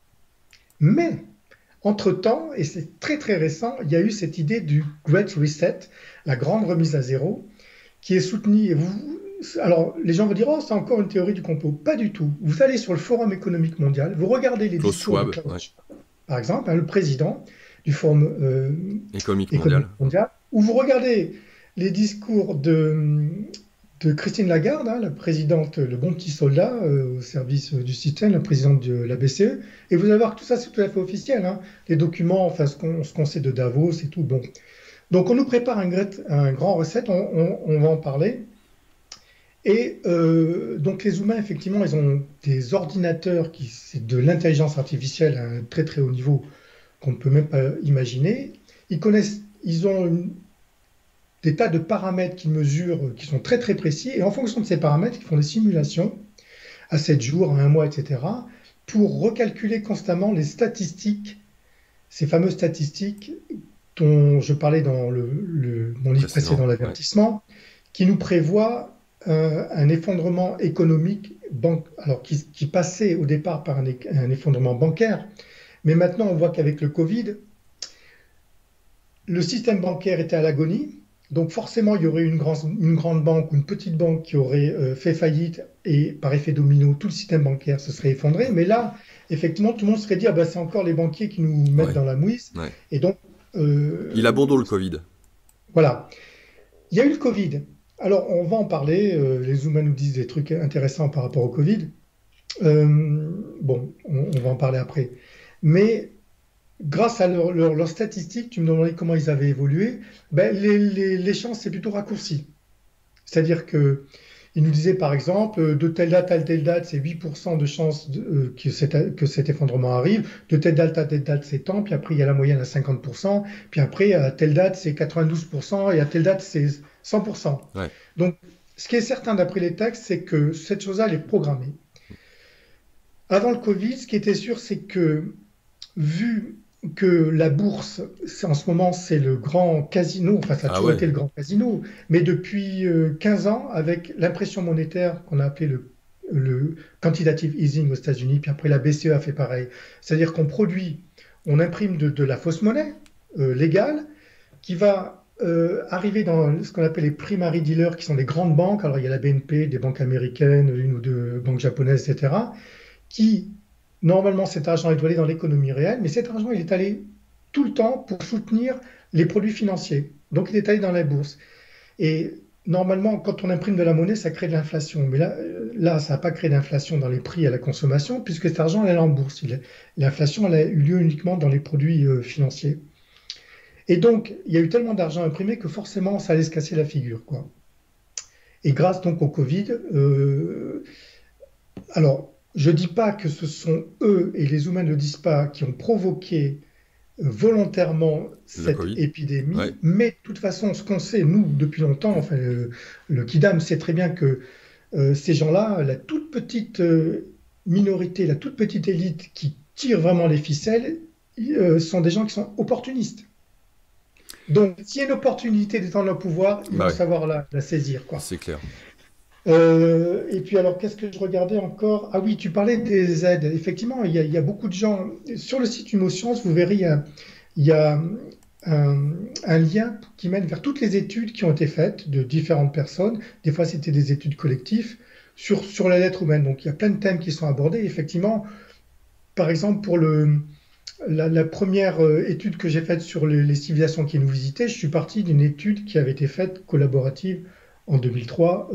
Speaker 2: Mais, entre-temps, et c'est très très récent, il y a eu cette idée du Great Reset, la grande remise à zéro, qui est soutenue. Alors, les gens vont dire, oh, c'est encore une théorie du complot. Pas du tout. Vous allez sur le Forum économique mondial, vous regardez les
Speaker 1: Klaus
Speaker 2: discours de
Speaker 1: Schwab,
Speaker 2: Klaus
Speaker 1: ouais.
Speaker 2: Schwab, par exemple, hein, le président du Forum
Speaker 1: Économique
Speaker 2: économique
Speaker 1: mondial.
Speaker 2: mondial, ou vous regardez les discours de Christine Lagarde, hein, la présidente, le bon petit soldat au service du système, la présidente de la BCE, et vous allez voir que tout ça, c'est tout à fait officiel. Hein. Les documents, enfin, ce qu'on sait de Davos et tout. Bon. Donc, on nous prépare un grand recette, on va en parler. Et donc les humains, effectivement, ils ont des ordinateurs c'est de l'intelligence artificielle à un très très haut niveau qu'on ne peut même pas imaginer. Ils ont des tas de paramètres qu'ils mesurent, qui sont très très précis, et en fonction de ces paramètres, ils font des simulations à 7 jours, à un mois, etc., pour recalculer constamment les statistiques, ces fameuses statistiques dont je parlais dans mon livre précédent,
Speaker 1: Ouais.
Speaker 2: l'avertissement, qui nous prévoit un effondrement économique alors qui passait au départ par un effondrement bancaire, mais maintenant on voit qu'avec le Covid, le système bancaire était à l'agonie, donc forcément il y aurait une grande banque ou une petite banque qui aurait fait faillite et par effet domino, tout le système bancaire se serait effondré, mais là, effectivement, tout le monde serait dit, ah ben, c'est encore les banquiers qui nous mettent
Speaker 1: Ouais.
Speaker 2: dans la mouise,
Speaker 1: Ouais.
Speaker 2: et donc...
Speaker 1: Il a bon dos le Covid.
Speaker 2: Voilà. Il y a eu le Covid. Alors, on va en parler. Les humains nous disent des trucs intéressants par rapport au Covid. Bon, on va en parler après. Mais grâce à leurs statistiques, tu me demandais comment ils avaient évolué, ben, les chances, c'est plutôt raccourci. C'est-à-dire que il nous disait par exemple, de telle date à telle date, c'est 8% de chances que cet effondrement arrive, de telle date à telle date, c'est tant, puis après il y a la moyenne à 50%, puis après à telle date c'est 92%, et à telle date c'est 100%.
Speaker 1: Ouais.
Speaker 2: Donc ce qui est certain d'après les textes, c'est que cette chose-là, elle est programmée. Avant le Covid, ce qui était sûr, c'est que vu que la bourse, en ce moment, c'est le grand casino, enfin, ça a toujours été le grand casino, mais depuis 15 ans, avec l'impression monétaire qu'on a appelé le quantitative easing aux États-Unis, puis après la BCE a fait pareil. C'est-à-dire on imprime de la fausse monnaie légale qui va arriver dans ce qu'on appelle les primary dealers, qui sont les grandes banques. Alors, il y a la BNP, des banques américaines, une ou deux banques japonaises, etc., qui normalement, cet argent, il doit aller dans l'économie réelle, mais cet argent, il est allé tout le temps pour soutenir les produits financiers. Donc, il est allé dans la bourse. Et normalement, quand on imprime de la monnaie, ça crée de l'inflation. Mais là ça n'a pas créé d'inflation dans les prix à la consommation, puisque cet argent, elle est en bourse. L'inflation, elle a eu lieu uniquement dans les produits financiers. Et donc, il y a eu tellement d'argent imprimé que forcément, ça allait se casser la figure, quoi. Et grâce donc au Covid, alors, je ne dis pas que ce sont eux, et les humains ne le disent pas, qui ont provoqué volontairement cette épidémie,
Speaker 1: ouais.
Speaker 2: Mais de toute façon, ce qu'on sait, nous, depuis longtemps, enfin, le Kidam sait très bien que ces gens-là, la toute petite minorité, la toute petite élite qui tire vraiment les ficelles, sont des gens qui sont opportunistes. Donc, s'il y a une opportunité d'étendre le pouvoir, ils vont savoir la saisir, quoi.
Speaker 1: C'est clair.
Speaker 2: Et puis alors, qu'est-ce que je regardais encore? Ah oui, tu parlais des aides. Effectivement, il y a beaucoup de gens. Sur le site Humosciences, vous verrez, il y a un, un lien qui mène vers toutes les études qui ont été faites de différentes personnes. Des fois, c'était des études collectives sur la lettre humaine. Donc, il y a plein de thèmes qui sont abordés. Effectivement, par exemple, pour la première étude que j'ai faite sur les civilisations qui nous visitaient, je suis parti d'une étude qui avait été faite collaborative en 2003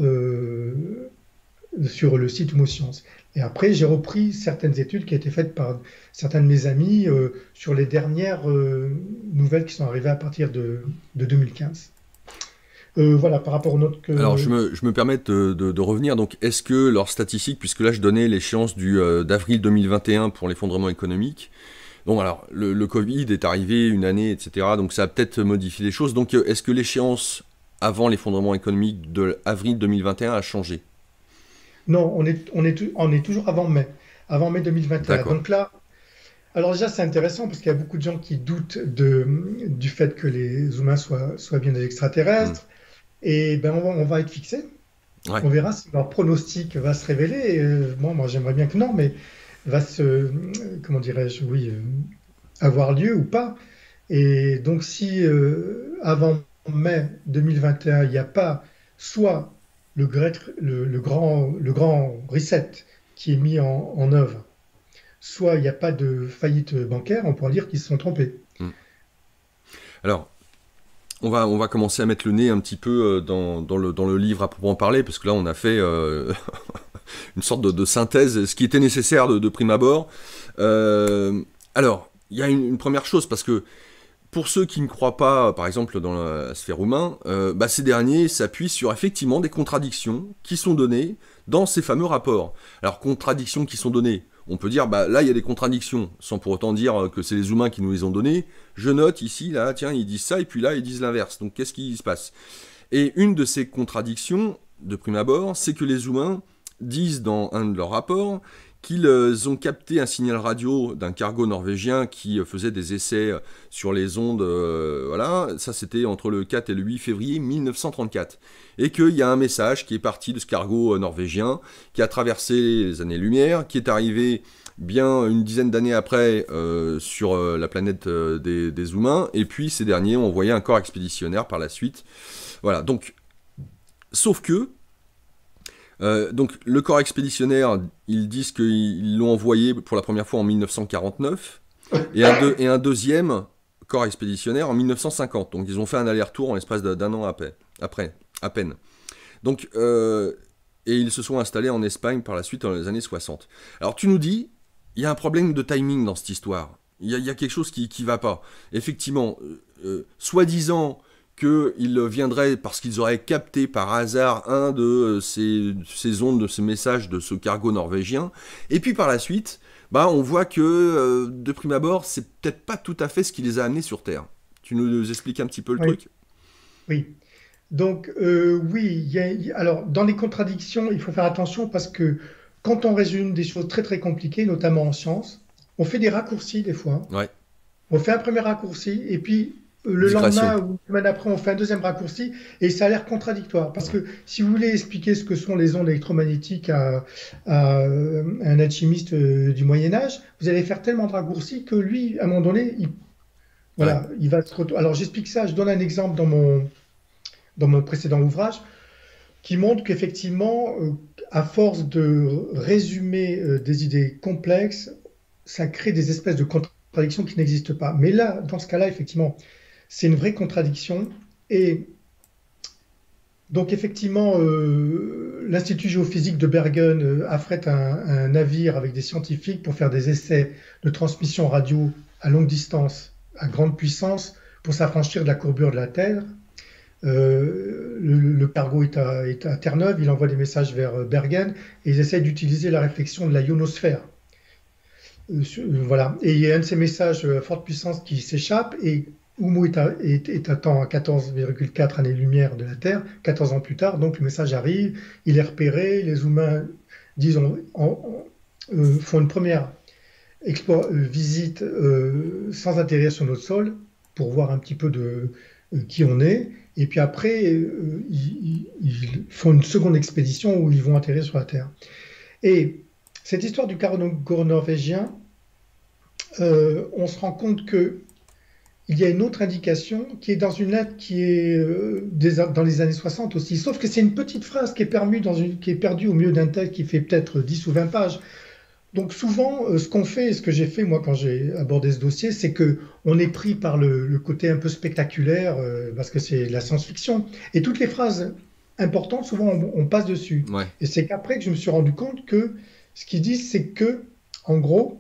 Speaker 2: sur le site Homosciences. Et après, j'ai repris certaines études qui ont été faites par certains de mes amis sur les dernières nouvelles qui sont arrivées à partir de 2015. Voilà, par rapport aux notes que...
Speaker 1: Alors, je me permets de revenir. Donc, est-ce que leurs statistiques, puisque là, je donnais l'échéance d'avril 2021 pour l'effondrement économique, bon, alors, le Covid est arrivé une année, etc., donc ça a peut-être modifié les choses. Donc, est-ce que l'échéance avant l'effondrement économique de avril 2021 a changé?
Speaker 2: Non, on est toujours avant mai 2021.
Speaker 1: D'accord.
Speaker 2: Donc là, alors déjà, c'est intéressant parce qu'il y a beaucoup de gens qui doutent du fait que les humains soient bien des
Speaker 1: Hmm.
Speaker 2: extraterrestres. Et ben, on va être fixé.
Speaker 1: Ouais.
Speaker 2: On verra si leur pronostic va se révéler. Et, moi, j'aimerais bien que non, mais va comment dirais-je, oui, avoir lieu ou pas. Et donc, si avant mai 2021, il n'y a pas soit le grand reset qui est mis en œuvre, soit il n'y a pas de faillite bancaire, on pourra dire qu'ils se sont trompés.
Speaker 1: Hmm. Alors, on va commencer à mettre le nez un petit peu dans le livre à proprement parler, parce que là, on a fait une sorte de synthèse, ce qui était nécessaire de prime abord. Alors, il y a une première chose, parce que pour ceux qui ne croient pas, par exemple, dans la sphère humaine, bah, ces derniers s'appuient sur effectivement des contradictions qui sont données dans ces fameux rapports. Alors, contradictions qui sont données, on peut dire, bah, là, il y a des contradictions, sans pour autant dire que c'est les humains qui nous les ont données. Je note ici, là, tiens, ils disent ça, et puis là, ils disent l'inverse. Donc, qu'est-ce qui se passe? Et une de ces contradictions, de prime abord, c'est que les humains disent dans un de leurs rapports qu'ils ont capté un signal radio d'un cargo norvégien qui faisait des essais sur les ondes, voilà, ça c'était entre le 4 et le 8 février 1934. Et qu'il y a un message qui est parti de ce cargo norvégien, qui a traversé les années-lumière, qui est arrivé bien une dizaine d'années après sur la planète des humains, et puis ces derniers ont envoyé un corps expéditionnaire par la suite. Voilà, donc, sauf que, donc le corps expéditionnaire, ils disent qu'ils l'ont envoyé pour la première fois en 1949, et un deuxième corps expéditionnaire en 1950. Donc ils ont fait un aller-retour en l'espace d'un an après, à peine. Donc, et ils se sont installés en Espagne par la suite dans les années 60. Alors tu nous dis, il y a un problème de timing dans cette histoire. Il y a quelque chose qui ne va pas. Effectivement, soi-disant qu'ils viendraient parce qu'ils auraient capté par hasard un de ces ondes, de ces messages de ce cargo norvégien. Et puis par la suite, bah, on voit que de prime abord, c'est peut-être pas tout à fait ce qui les a amenés sur Terre. Tu nous expliques un petit peu le
Speaker 2: Oui,
Speaker 1: truc?
Speaker 2: oui. Donc, oui, alors dans les contradictions, il faut faire attention parce que quand on résume des choses très très compliquées, notamment en sciences, on fait des raccourcis des fois.
Speaker 1: Ouais,
Speaker 2: On fait un premier raccourci et puis le
Speaker 1: digression.
Speaker 2: lendemain ou une semaine après, on fait un deuxième raccourci et ça a l'air contradictoire. Parce que si vous voulez expliquer ce que sont les ondes électromagnétiques à un alchimiste du Moyen Âge, vous allez faire tellement de raccourcis que lui, à un moment donné,
Speaker 1: Ouais,
Speaker 2: voilà, il va se retrouver. Alors j'explique ça, je donne un exemple dans mon précédent ouvrage qui montre qu'effectivement, à force de résumer des idées complexes, ça crée des espèces de contradictions qui n'existent pas. Mais là, dans ce cas-là, effectivement, c'est une vraie contradiction. Et donc, effectivement, l'Institut géophysique de Bergen affrète un navire avec des scientifiques pour faire des essais de transmission radio à longue distance, à grande puissance, pour s'affranchir de la courbure de la Terre. Le cargo est à Terre-Neuve, il envoie des messages vers Bergen et ils essayent d'utiliser la réflexion de la ionosphère. Voilà. Et il y a un de ces messages à forte puissance qui s'échappe et Oumu est à temps à 14,4 années-lumière de la Terre, 14 ans plus tard, donc le message arrive, il est repéré, les humains disent, font une première visite sans atterrir sur notre sol pour voir un petit peu qui on est. Et puis après, ils font une seconde expédition où ils vont atterrir sur la Terre. Et cette histoire du corps norvégien, on se rend compte que il y a une autre indication qui est dans une lettre qui est dans les années 60 aussi, sauf que c'est une petite phrase qui est perdue au milieu d'un texte qui fait peut-être 10 ou 20 pages. Donc souvent, ce qu'on fait, et ce que j'ai fait moi quand j'ai abordé ce dossier, c'est que on est pris par le côté un peu spectaculaire, parce que c'est de la science-fiction. Et toutes les phrases importantes, souvent on passe dessus.
Speaker 1: Ouais.
Speaker 2: Et c'est qu'après que je me suis rendu compte que ce qu'ils disent, c'est que, en gros,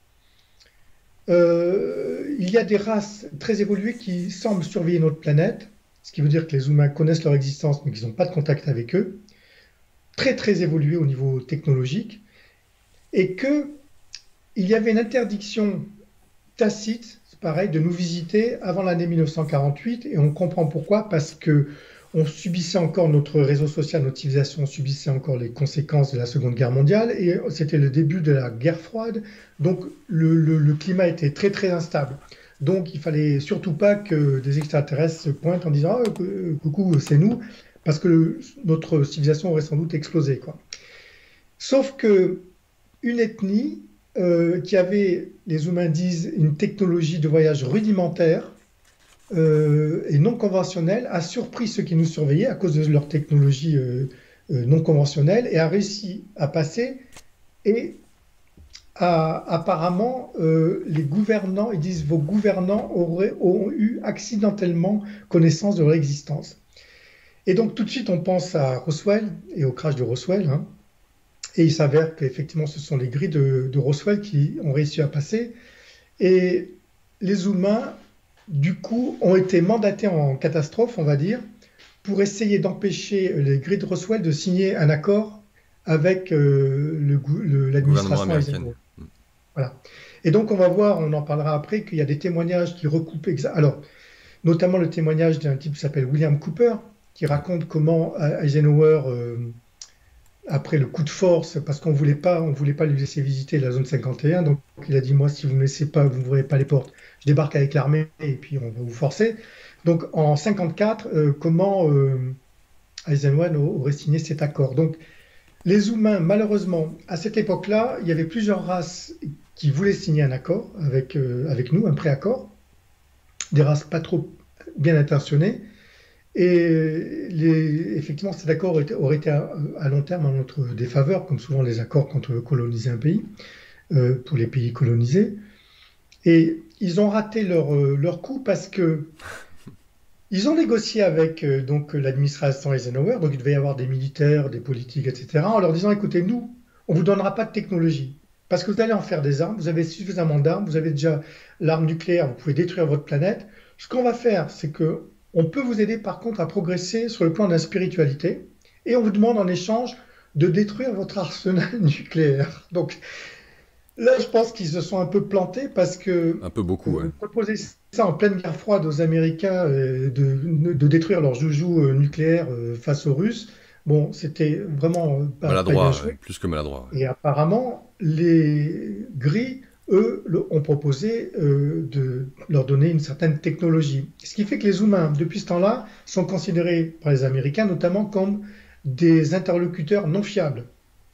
Speaker 2: il y a des races très évoluées qui semblent surveiller notre planète, ce qui veut dire que les humains connaissent leur existence, mais qu'ils n'ont pas de contact avec eux, très très évoluées au niveau technologique, et qu'il y avait une interdiction tacite, c'est pareil, de nous visiter avant l'année 1948, et on comprend pourquoi, parce que on subissait encore notre réseau social, notre civilisation subissait encore les conséquences de la Seconde Guerre mondiale, et c'était le début de la guerre froide, donc le climat était très très instable. Donc il fallait surtout pas que des extraterrestres se pointent en disant ah, coucou, c'est nous, parce que notre civilisation aurait sans doute explosé, quoi. Sauf que une ethnie qui avait, les humains disent, une technologie de voyage rudimentaire, et non conventionnelle, a surpris ceux qui nous surveillaient à cause de leur technologie non conventionnelle et a réussi à passer. Et apparemment, les gouvernants, ils disent vos gouvernants ont eu accidentellement connaissance de leur existence. Et donc tout de suite, on pense à Roswell et au crash de Roswell, hein. Et il s'avère qu'effectivement, ce sont les grilles de Roswell qui ont réussi à passer. Et les humains, du coup, ont été mandatés en catastrophe, on va dire, pour essayer d'empêcher les grilles de Roswell de signer un accord avec l'administration Eisenhower. Voilà. Et donc, on va voir, on en parlera après, qu'il y a des témoignages qui recoupent. Alors, notamment le témoignage d'un type qui s'appelle William Cooper, qui raconte comment Eisenhower, après le coup de force, parce qu'on voulait pas lui laisser visiter la zone 51, donc il a dit moi, si vous ne me laissez pas, vous n'ouvrez pas les portes, je débarque avec l'armée et puis on va vous forcer. Donc en 54, comment Eisenhower aurait signé cet accord. Donc les humains, malheureusement, à cette époque-là, il y avait plusieurs races qui voulaient signer un accord avec nous, un préaccord, des races pas trop bien intentionnées. Et effectivement, cet accord aurait été à long terme en notre défaveur, comme souvent les accords quand on veut coloniser un pays, pour les pays colonisés. Et ils ont raté leur coup parce que ils ont négocié avec donc l'administration Eisenhower, donc il devait y avoir des militaires, des politiques, etc., en leur disant, écoutez, nous, on ne vous donnera pas de technologie, parce que vous allez en faire des armes, vous avez suffisamment d'armes, vous avez déjà l'arme nucléaire, vous pouvez détruire votre planète. Ce qu'on va faire, c'est que on peut vous aider par contre à progresser sur le plan de la spiritualité, et on vous demande en échange de détruire votre arsenal nucléaire. Donc là, je pense qu'ils se sont un peu plantés parce que
Speaker 1: un peu beaucoup, ouais.
Speaker 2: Proposer ça en pleine guerre froide aux Américains, de détruire leur joujou nucléaire face aux Russes, bon, c'était vraiment
Speaker 1: maladroit, plus que maladroit.
Speaker 2: Ouais. Et apparemment, les gris, eux, ont proposé de leur donner une certaine technologie. Ce qui fait que les humains, depuis ce temps-là, sont considérés par les Américains notamment comme des interlocuteurs non fiables.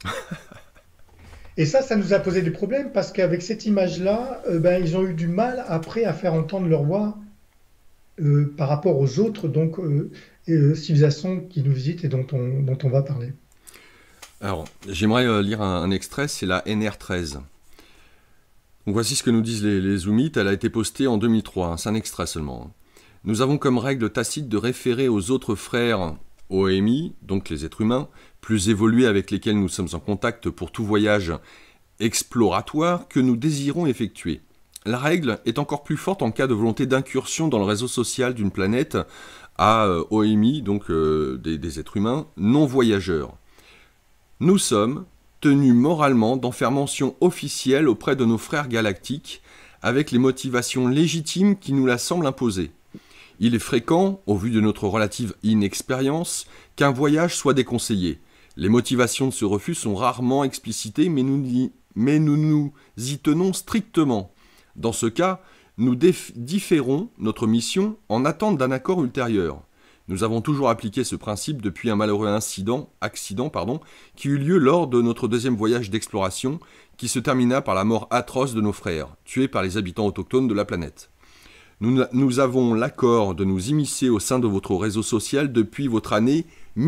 Speaker 2: Et ça nous a posé des problèmes parce qu'avec cette image-là, ils ont eu du mal après à faire entendre leur voix par rapport aux autres civilisations qui nous visitent et dont on va parler.
Speaker 1: Alors, j'aimerais lire un extrait, c'est la NR13. Donc voici ce que nous disent les Zoomites, elle a été postée en 2003, hein, c'est un extrait seulement. Nous avons comme règle tacite de référer aux autres frères OMI, donc les êtres humains, plus évolués avec lesquels nous sommes en contact pour tout voyage exploratoire que nous désirons effectuer. La règle est encore plus forte en cas de volonté d'incursion dans le réseau social d'une planète à OMI, donc des êtres humains, non voyageurs. Nous sommes tenus moralement d'en faire mention officielle auprès de nos frères galactiques, avec les motivations légitimes qui nous la semblent imposer. Il est fréquent, au vu de notre relative inexpérience, qu'un voyage soit déconseillé. Les motivations de ce refus sont rarement explicitées, mais nous nous y tenons strictement. Dans ce cas, nous différons notre mission en attente d'un accord ultérieur. Nous avons toujours appliqué ce principe depuis un malheureux accident, qui eut lieu lors de notre deuxième voyage d'exploration, qui se termina par la mort atroce de nos frères, tués par les habitants autochtones de la planète. Nous avons l'accord de nous immiscer au sein de votre réseau social depuis votre année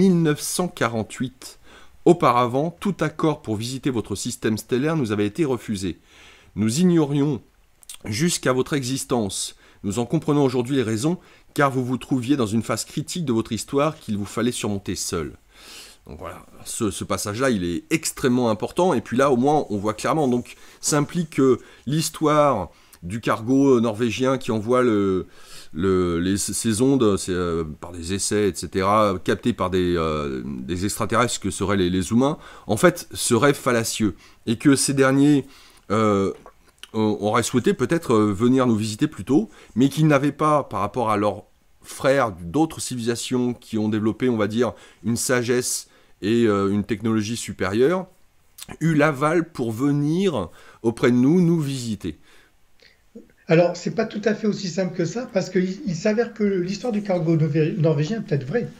Speaker 1: 1948. Auparavant, tout accord pour visiter votre système stellaire nous avait été refusé. Nous ignorions jusqu'à votre existence. Nous en comprenons aujourd'hui les raisons, car vous vous trouviez dans une phase critique de votre histoire qu'il vous fallait surmonter seul. Donc voilà, ce passage-là, il est extrêmement important, et puis là, au moins, on voit clairement. Donc, ça implique que l'histoire du cargo norvégien qui envoie ces ondes par des essais, etc., captées par des extraterrestres que seraient les humains, en fait, serait fallacieux. Et que ces derniers auraient souhaité peut-être venir nous visiter plus tôt, mais qu'ils n'avaient pas, par rapport à leurs frères d'autres civilisations qui ont développé, on va dire, une sagesse et une technologie supérieure, eu l'aval pour venir auprès de nous visiter.
Speaker 2: Alors, c'est pas tout à fait aussi simple que ça, parce qu'il s'avère que l'histoire du cargo norvégien est peut-être vraie.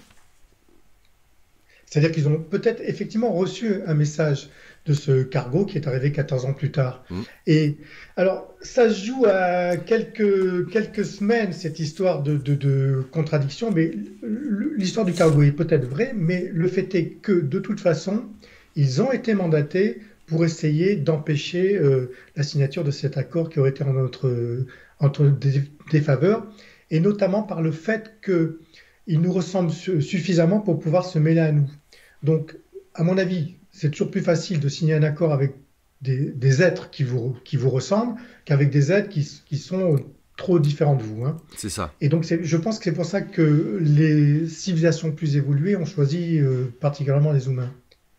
Speaker 2: C'est-à-dire qu'ils ont peut-être effectivement reçu un message de ce cargo qui est arrivé 14 ans plus tard. Et alors, ça se joue à quelques semaines, cette histoire de contradiction, mais l'histoire du cargo est peut-être vraie, mais le fait est que, de toute façon, ils ont été mandatés pour essayer d'empêcher la signature de cet accord qui aurait été en notre défaveur, et notamment par le fait qu'ils nous ressemblent suffisamment pour pouvoir se mêler à nous. Donc, à mon avis, c'est toujours plus facile de signer un accord avec des êtres qui vous ressemblent qu'avec des êtres qui sont trop différents de vous. Hein.
Speaker 1: C'est ça.
Speaker 2: Et donc, je pense que c'est pour ça que les civilisations plus évoluées ont choisi particulièrement les humains.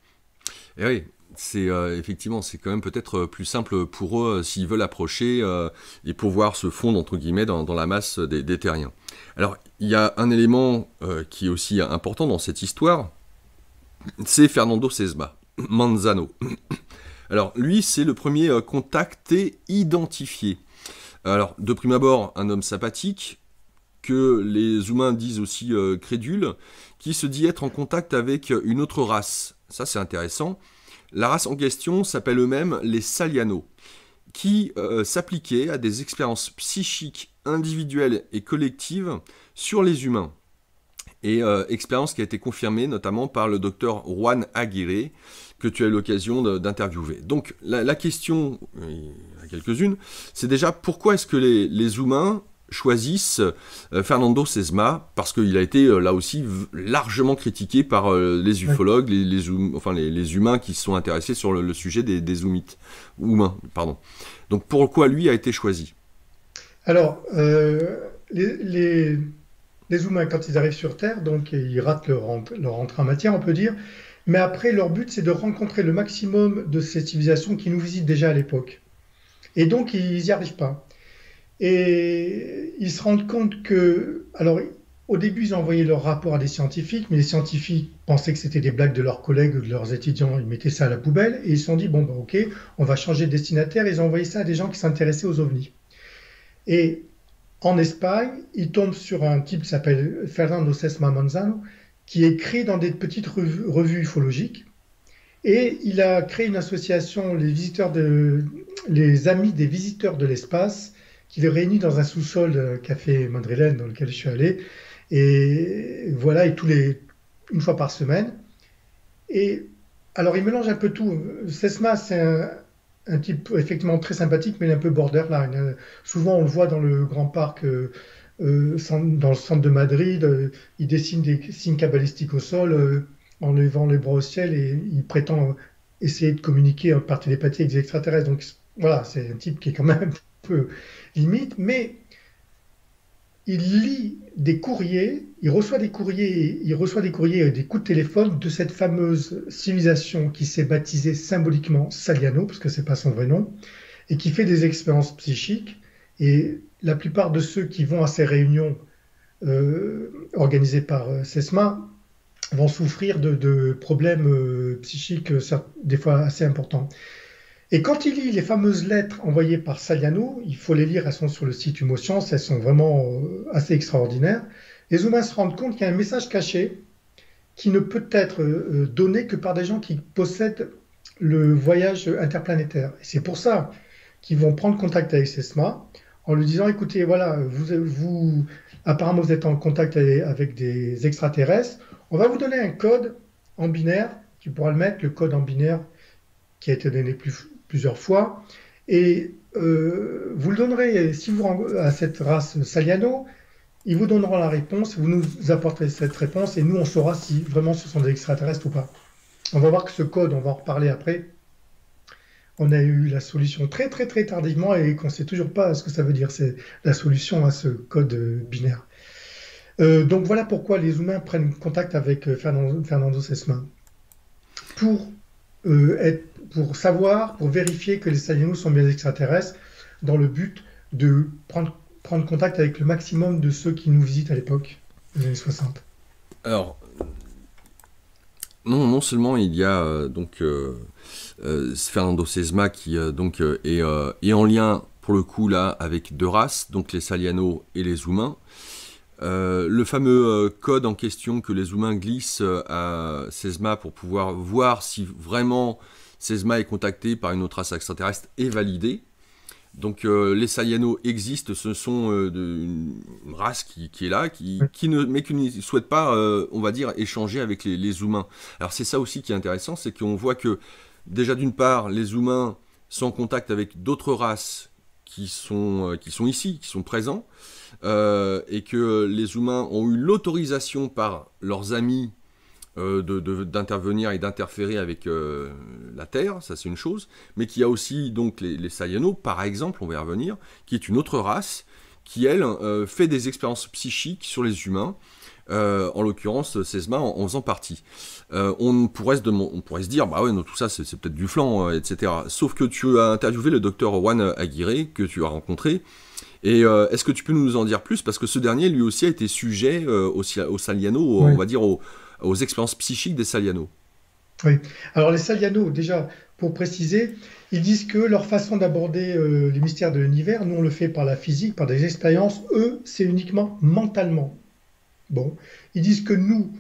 Speaker 1: Et oui. Effectivement, c'est quand même peut-être plus simple pour eux s'ils veulent approcher et pouvoir se fondre entre guillemets dans la masse des terriens. Alors, il y a un élément qui est aussi important dans cette histoire, c'est Fernando Sesma Manzano. Alors, lui, c'est le premier contacté identifié. Alors, de prime abord, un homme sympathique, que les humains disent aussi crédule, qui se dit être en contact avec une autre race. Ça, c'est intéressant. La race en question s'appelle eux-mêmes les Saliano, qui s'appliquaient à des expériences psychiques individuelles et collectives sur les humains. Et expérience qui a été confirmée notamment par le docteur Juan Aguirre, que tu as eu l'occasion d'interviewer. Donc la question, il y en a quelques-unes, c'est déjà pourquoi est-ce que les humains choisissent Fernando Sesma, parce qu'il a été là aussi largement critiqué par les ufologues, les humains qui se sont intéressés sur le sujet des humains. Donc pourquoi lui a été choisi?
Speaker 2: Alors, les humains, quand ils arrivent sur Terre, donc ils ratent leur entrée en matière, on peut dire, mais après, leur but, c'est de rencontrer le maximum de ces civilisations qui nous visitent déjà à l'époque. Et donc, ils n'y arrivent pas. Et ils se rendent compte que... Alors, au début, ils ont envoyé leur rapport à des scientifiques, mais les scientifiques pensaient que c'était des blagues de leurs collègues ou de leurs étudiants. Ils mettaient ça à la poubelle et ils se sont dit, bon, ben, ok, on va changer de destinataire. Ils ont envoyé ça à des gens qui s'intéressaient aux ovnis. Et en Espagne, ils tombent sur un type qui s'appelle Fernando Sesma Manzano, qui écrit dans des petites revues ufologiques. Et il a créé une association, les Amis des visiteurs de l'espace, qui les réunit dans un sous-sol de café madrilène dans lequel je suis allé. Et voilà, et une fois par semaine. Et alors, il mélange un peu tout. Sesma, c'est un type effectivement très sympathique, mais il est un peu borderline. Souvent, on le voit dans le grand parc, dans le centre de Madrid. Il dessine des signes cabalistiques au sol en levant les bras au ciel et il prétend essayer de communiquer par télépathie avec des extraterrestres. Donc voilà, c'est un type qui est quand même un peu limite, mais il lit des courriers, il reçoit des courriers et des coups de téléphone de cette fameuse civilisation qui s'est baptisée symboliquement Saliano, parce que c'est pas son vrai nom, et qui fait des expériences psychiques. Et la plupart de ceux qui vont à ces réunions organisées par Sesma vont souffrir de problèmes psychiques, des fois assez importants. Et quand il lit les fameuses lettres envoyées par Saliano, il faut les lire, elles sont sur le site Humoscience, elles sont vraiment assez extraordinaires. Les humains se rendent compte qu'il y a un message caché qui ne peut être donné que par des gens qui possèdent le voyage interplanétaire. Et c'est pour ça qu'ils vont prendre contact avec Sesma en lui disant, écoutez, voilà, apparemment vous êtes en contact avec des extraterrestres, on va vous donner un code en binaire, tu pourras le mettre, le code en binaire qui a été donné plusieurs fois, et vous le donnerez, si vous à cette race Saliano, ils vous donneront la réponse, vous nous apporterez cette réponse, et nous on saura si vraiment ce sont des extraterrestres ou pas. On va voir que ce code, on va en reparler après, on a eu la solution très très très tardivement et qu'on ne sait toujours pas ce que ça veut dire, c'est la solution à ce code binaire. Donc voilà pourquoi les humains prennent contact avec Fernando Sesma. Pour, pour savoir, pour vérifier que les Salianos sont bien extraterrestres, dans le but de prendre contact avec le maximum de ceux qui nous visitent à l'époque, les années 60.
Speaker 1: Alors, non seulement il y a Fernando Sesma qui est en lien pour le coup là avec deux races, donc les Salianos et les Humains. Le fameux code en question que les Humains glissent à Sesma pour pouvoir voir si vraiment Sesma est contacté par une autre race extraterrestre est validé. Donc les Salianos existent, ce sont une race qui est là, mais qui ne souhaite pas, on va dire, échanger avec les humains. Alors c'est ça aussi qui est intéressant, c'est qu'on voit que déjà d'une part, les humains sont en contact avec d'autres races qui sont ici, qui sont présents, et que les humains ont eu l'autorisation par leurs amis d'intervenir et d'interférer avec la Terre, ça c'est une chose, mais qu'il y a aussi donc les Salianos, par exemple, on va y revenir, qui est une autre race, qui elle fait des expériences psychiques sur les humains, en l'occurrence Sesma en faisant partie. On pourrait se dire, bah ouais, non, tout ça c'est peut-être du flan, etc. Sauf que tu as interviewé le docteur Juan Aguirre, que tu as rencontré, et est-ce que tu peux nous en dire plus? Parce que ce dernier, lui aussi, a été sujet aux Salianos,
Speaker 2: Ouais.
Speaker 1: on va dire aux expériences psychiques des Salianos.
Speaker 2: Oui. Alors les Salianos, déjà, pour préciser, ils disent que leur façon d'aborder les mystères de l'univers, nous on le fait par la physique, par des expériences, eux, c'est uniquement mentalement. Bon, ils disent que nous,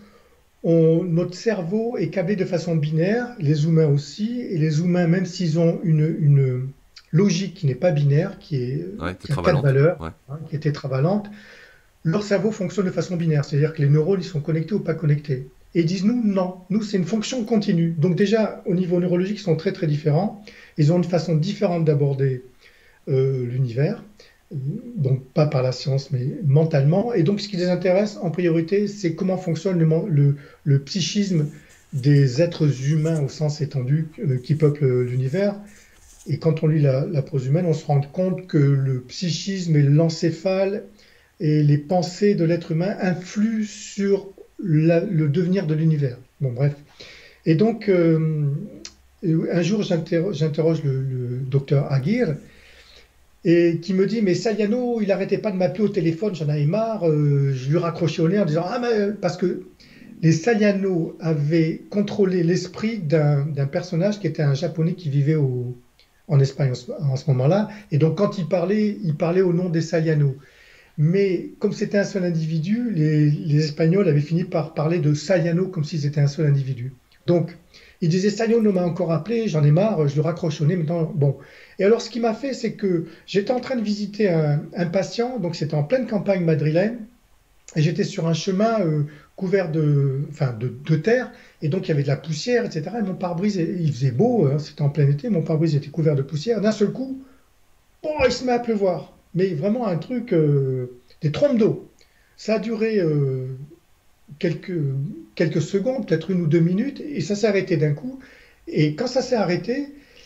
Speaker 2: notre cerveau est câblé de façon binaire, les humains aussi, et les humains, même s'ils ont une logique qui n'est pas binaire,
Speaker 1: Ouais,
Speaker 2: qui a quatre
Speaker 1: tétravalente.
Speaker 2: valeurs,
Speaker 1: Ouais.
Speaker 2: hein, qui est tétravalente, leur cerveau fonctionne de façon binaire, c'est-à-dire que les neurones ils sont connectés ou pas connectés. Et ils disent nous, non, nous c'est une fonction continue. Donc déjà, au niveau neurologique, ils sont très très différents. Ils ont une façon différente d'aborder l'univers, donc pas par la science, mais mentalement. Et donc ce qui les intéresse en priorité, c'est comment fonctionne le psychisme des êtres humains au sens étendu qui peuplent l'univers. Et quand on lit la prose humaine, on se rend compte que le psychisme et l'encéphale et les pensées de l'être humain influent sur le devenir de l'univers. Bon, bref. Et donc, un jour, j'interroge le docteur Aguirre et qui me dit, mais Saliano, il n'arrêtait pas de m'appeler au téléphone, j'en avais marre, je lui raccrochais au nez en disant, ah, mais, parce que les Saliano avaient contrôlé l'esprit d'un personnage qui était un japonais qui vivait en Espagne en ce moment-là. Et donc, quand il parlait au nom des Saliano. Mais comme c'était un seul individu, les Espagnols avaient fini par parler de Saliano comme si c'était un seul individu. Donc, il disait Saliano m'a encore appelé, j'en ai marre, je le raccroche au nez maintenant. Bon. Et alors, ce qui m'a fait, c'est que j'étais en train de visiter un patient, donc c'était en pleine campagne madrilène, et j'étais sur un chemin couvert enfin, de terre, et donc il y avait de la poussière, etc. Et mon pare-brise, il faisait beau, hein, c'était en plein été, mon pare-brise était couvert de poussière. D'un seul coup, oh, il se met à pleuvoir. Mais vraiment un truc, des trompes d'eau. Ça a duré quelques, quelques secondes, peut-être 1 ou 2 minutes, et ça s'est arrêté d'un coup. Et quand ça s'est arrêté,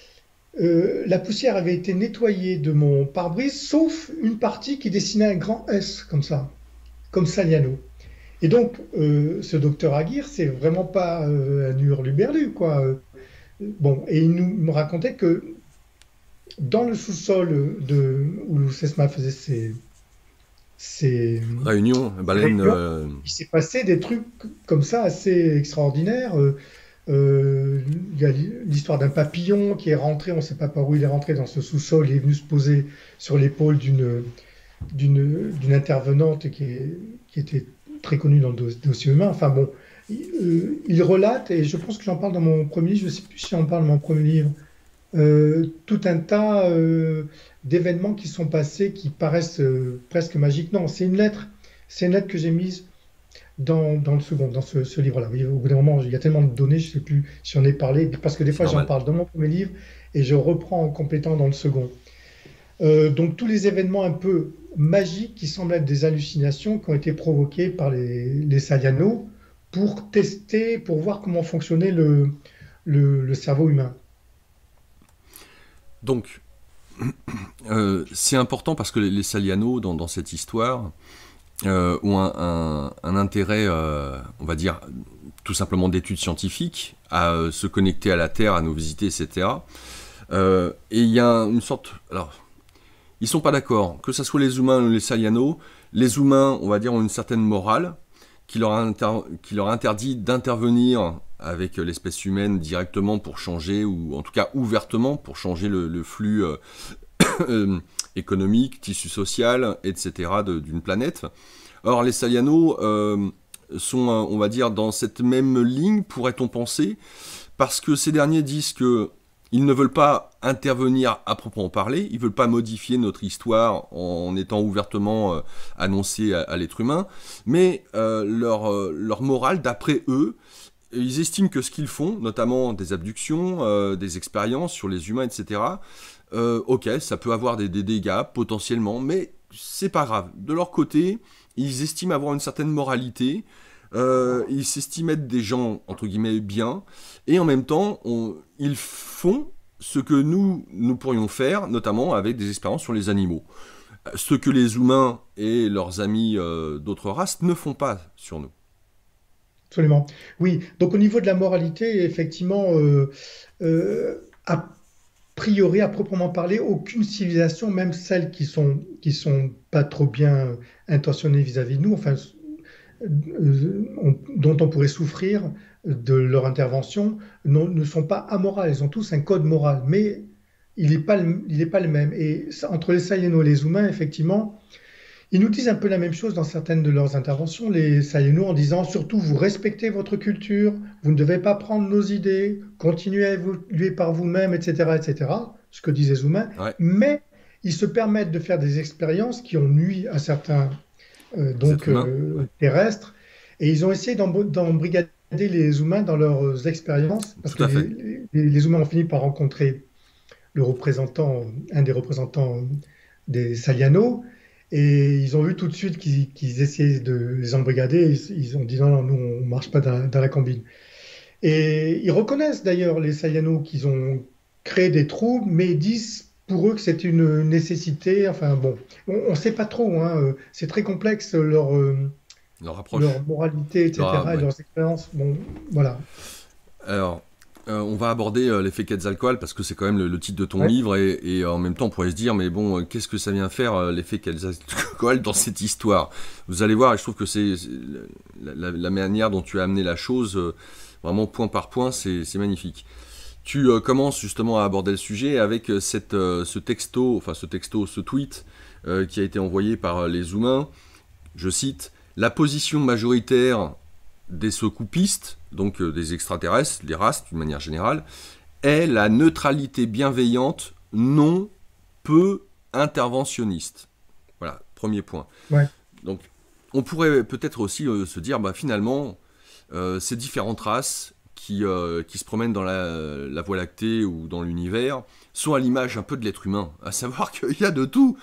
Speaker 2: la poussière avait été nettoyée de mon pare-brise, sauf une partie qui dessinait un grand S, comme ça, comme Saliano. Et donc, ce docteur Aguirre, c'est vraiment pas un hurluberlu, quoi. Bon, et me racontait que dans le sous-sol où Sesma faisait ses
Speaker 1: Réunion, baleine.
Speaker 2: réunions, il s'est passé des trucs comme ça assez extraordinaires. Euh, il y a l'histoire d'un papillon qui est rentré, on ne sait pas par où il est rentré dans ce sous-sol, il est venu se poser sur l'épaule d'une intervenante qui était très connue dans le dossier humain. Enfin bon, il relate, et je pense que j'en parle dans mon premier livre, je ne sais plus si j'en parle dans mon premier livre, tout un tas d'événements qui sont passés qui paraissent presque magiques. Non, c'est une lettre que j'ai mise dans le second, dans ce livre-là. Oui, au bout d'un moment, il y a tellement de données, je ne sais plus si j'en ai parlé, parce que des
Speaker 1: C'est
Speaker 2: fois j'en
Speaker 1: normal.
Speaker 2: parle dans mon premier livre et je reprends en complétant dans le second. Donc tous les événements un peu magiques qui semblent être des hallucinations qui ont été provoquées par les Saliano pour tester, pour voir comment fonctionnait le cerveau humain.
Speaker 1: Donc, c'est important parce que les Saliano, dans cette histoire, ont un intérêt, on va dire, tout simplement d'études scientifiques, à se connecter à la Terre, à nous visiter, etc. Et il y a une sorte... Alors, ils sont pas d'accord, que ce soit les humains ou les Saliano. Les humains, on va dire, ont une certaine morale qui leur interdit d'intervenir avec l'espèce humaine directement pour changer, ou en tout cas ouvertement pour changer le flux économique, tissu social, etc. d'une planète. Or, les Saliano sont, on va dire, dans cette même ligne, pourrait-on penser, parce que ces derniers disent que ils ne veulent pas intervenir à proprement parler, ils ne veulent pas modifier notre histoire en étant ouvertement annoncés à l'être humain, mais leur morale, d'après eux, ils estiment que ce qu'ils font, notamment des abductions, des expériences sur les humains, etc., ok, ça peut avoir des dégâts potentiellement, mais c'est pas grave. De leur côté, ils estiment avoir une certaine moralité, ils s'estiment être des gens, entre guillemets, bien, et en même temps, ils font ce que nous pourrions faire, notamment avec des expériences sur les animaux. Ce que les humains et leurs amis d'autres races ne font pas sur nous.
Speaker 2: Absolument. Oui, donc au niveau de la moralité, effectivement, a priori, à proprement parler, aucune civilisation, même celles qui sont pas trop bien intentionnées vis-à-vis de nous, enfin, dont on pourrait souffrir de leur intervention, ne sont pas amorales. Ils ont tous un code moral, mais il est pas le même. Et entre les Saiyans et les humains, effectivement, ils nous disent un peu la même chose dans certaines de leurs interventions, les Saiyans, en disant surtout vous respectez votre culture, vous ne devez pas prendre nos idées, continuez à évoluer par vous-même, etc., etc., ce que disent les humains,
Speaker 1: Ouais,
Speaker 2: mais ils se permettent de faire des expériences qui ont nui à certains
Speaker 1: les êtres humains, ouais,
Speaker 2: terrestres, et ils ont essayé d'embrigader les humains dans leurs expériences, parce
Speaker 1: tout
Speaker 2: que
Speaker 1: à fait.
Speaker 2: les humains ont fini par rencontrer un des représentants des Salianos, et ils ont vu tout de suite qu'ils essayaient de les embrigader. Ils ont dit non, non, nous, on ne marche pas dans la combine. Et ils reconnaissent d'ailleurs, les Salianos, qu'ils ont créé des troubles, mais ils disent pour eux que c'est une nécessité. Enfin bon, on ne sait pas trop, hein, c'est très complexe
Speaker 1: Leur approche,
Speaker 2: leur moralité, etc., et
Speaker 1: ouais.
Speaker 2: leurs expériences. Bon, voilà.
Speaker 1: Alors, on va aborder l'effet Quetzalcoatl parce que c'est quand même le titre de ton
Speaker 2: Ouais.
Speaker 1: livre et en même temps on pourrait se dire mais bon qu'est-ce que ça vient faire l'effet Quetzalcoatl dans cette histoire. Vous allez voir et je trouve que c'est la manière dont tu as amené la chose vraiment point par point c'est magnifique. Tu commences justement à aborder le sujet avec ce texto, enfin ce tweet qui a été envoyé par les humains. Je cite, la position majoritaire des secoupistes, donc des extraterrestres, les races d'une manière générale, est la neutralité bienveillante non peu interventionniste. Voilà, premier point.
Speaker 2: Ouais.
Speaker 1: Donc on pourrait peut-être aussi se dire, bah, finalement, ces différentes races qui se promènent dans la Voie lactée ou dans l'univers sont à l'image un peu de l'être humain, à savoir qu'il y a de tout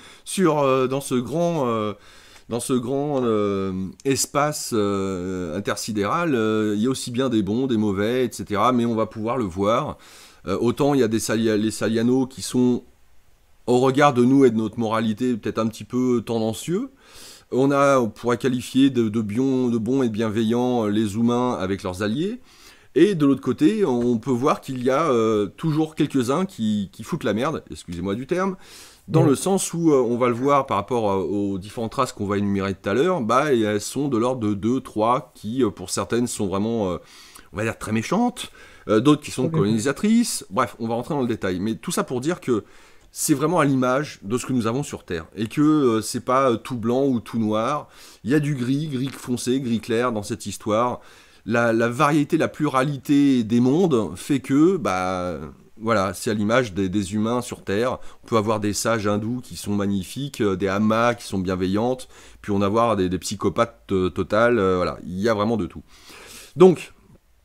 Speaker 1: dans ce grand espace intersidéral, il y a aussi bien des bons, des mauvais, etc. Mais on va pouvoir le voir. Autant il y a les Salianos qui sont, au regard de nous et de notre moralité, peut-être un petit peu tendancieux. On pourrait qualifier de bons et de bienveillants les humains avec leurs alliés. Et de l'autre côté, on peut voir qu'il y a toujours quelques-uns qui foutent la merde, excusez-moi du terme, dans le
Speaker 2: Ouais.
Speaker 1: sens où on va le voir par rapport aux différentes races qu'on va énumérer tout à l'heure, bah, et elles sont de l'ordre de 2, 3, qui pour certaines sont vraiment, on va dire, très méchantes, d'autres qui sont colonisatrices. Bref, on va rentrer dans le détail. Mais tout ça pour dire que c'est vraiment à l'image de ce que nous avons sur Terre. Et que c'est pas tout blanc ou tout noir. Il y a du gris, gris foncé, gris clair dans cette histoire. La variété, la pluralité des mondes fait que, voilà, c'est à l'image des humains sur Terre. On peut avoir des sages hindous qui sont magnifiques, des amas qui sont bienveillantes, puis on va avoir des psychopathes totales. Voilà, il y a vraiment de tout. Donc,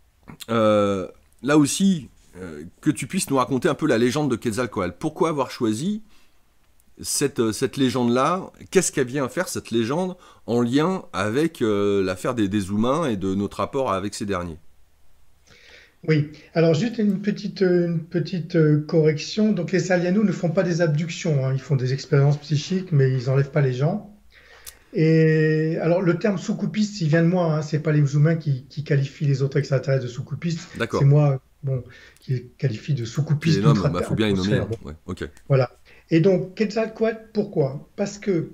Speaker 1: là aussi, que tu puisses nous raconter un peu la légende de Quetzalcoatl. Pourquoi avoir choisi cette légende-là? Qu'est-ce qu'elle vient faire, cette légende, en lien avec l'affaire des humains et de notre rapport avec ces derniers?
Speaker 2: Oui, alors juste une petite correction. Donc les Salianou ne font pas des abductions, hein. Ils font des expériences psychiques, mais ils n'enlèvent pas les gens. Et alors le terme soucoupiste, il vient de moi, hein. C'est pas les humains qui qualifient les autres extraterrestres de soucoupistes. C'est
Speaker 1: D'accord.
Speaker 2: moi, bon, qui les qualifie de
Speaker 1: Tu les
Speaker 2: soucoupistes
Speaker 1: nommes, faut bien les nommer.
Speaker 2: ultra-atmosphère.
Speaker 1: Hein.
Speaker 2: Bon,
Speaker 1: Ouais, ok.
Speaker 2: voilà. Et donc Quetzalcoatl, pourquoi? Parce que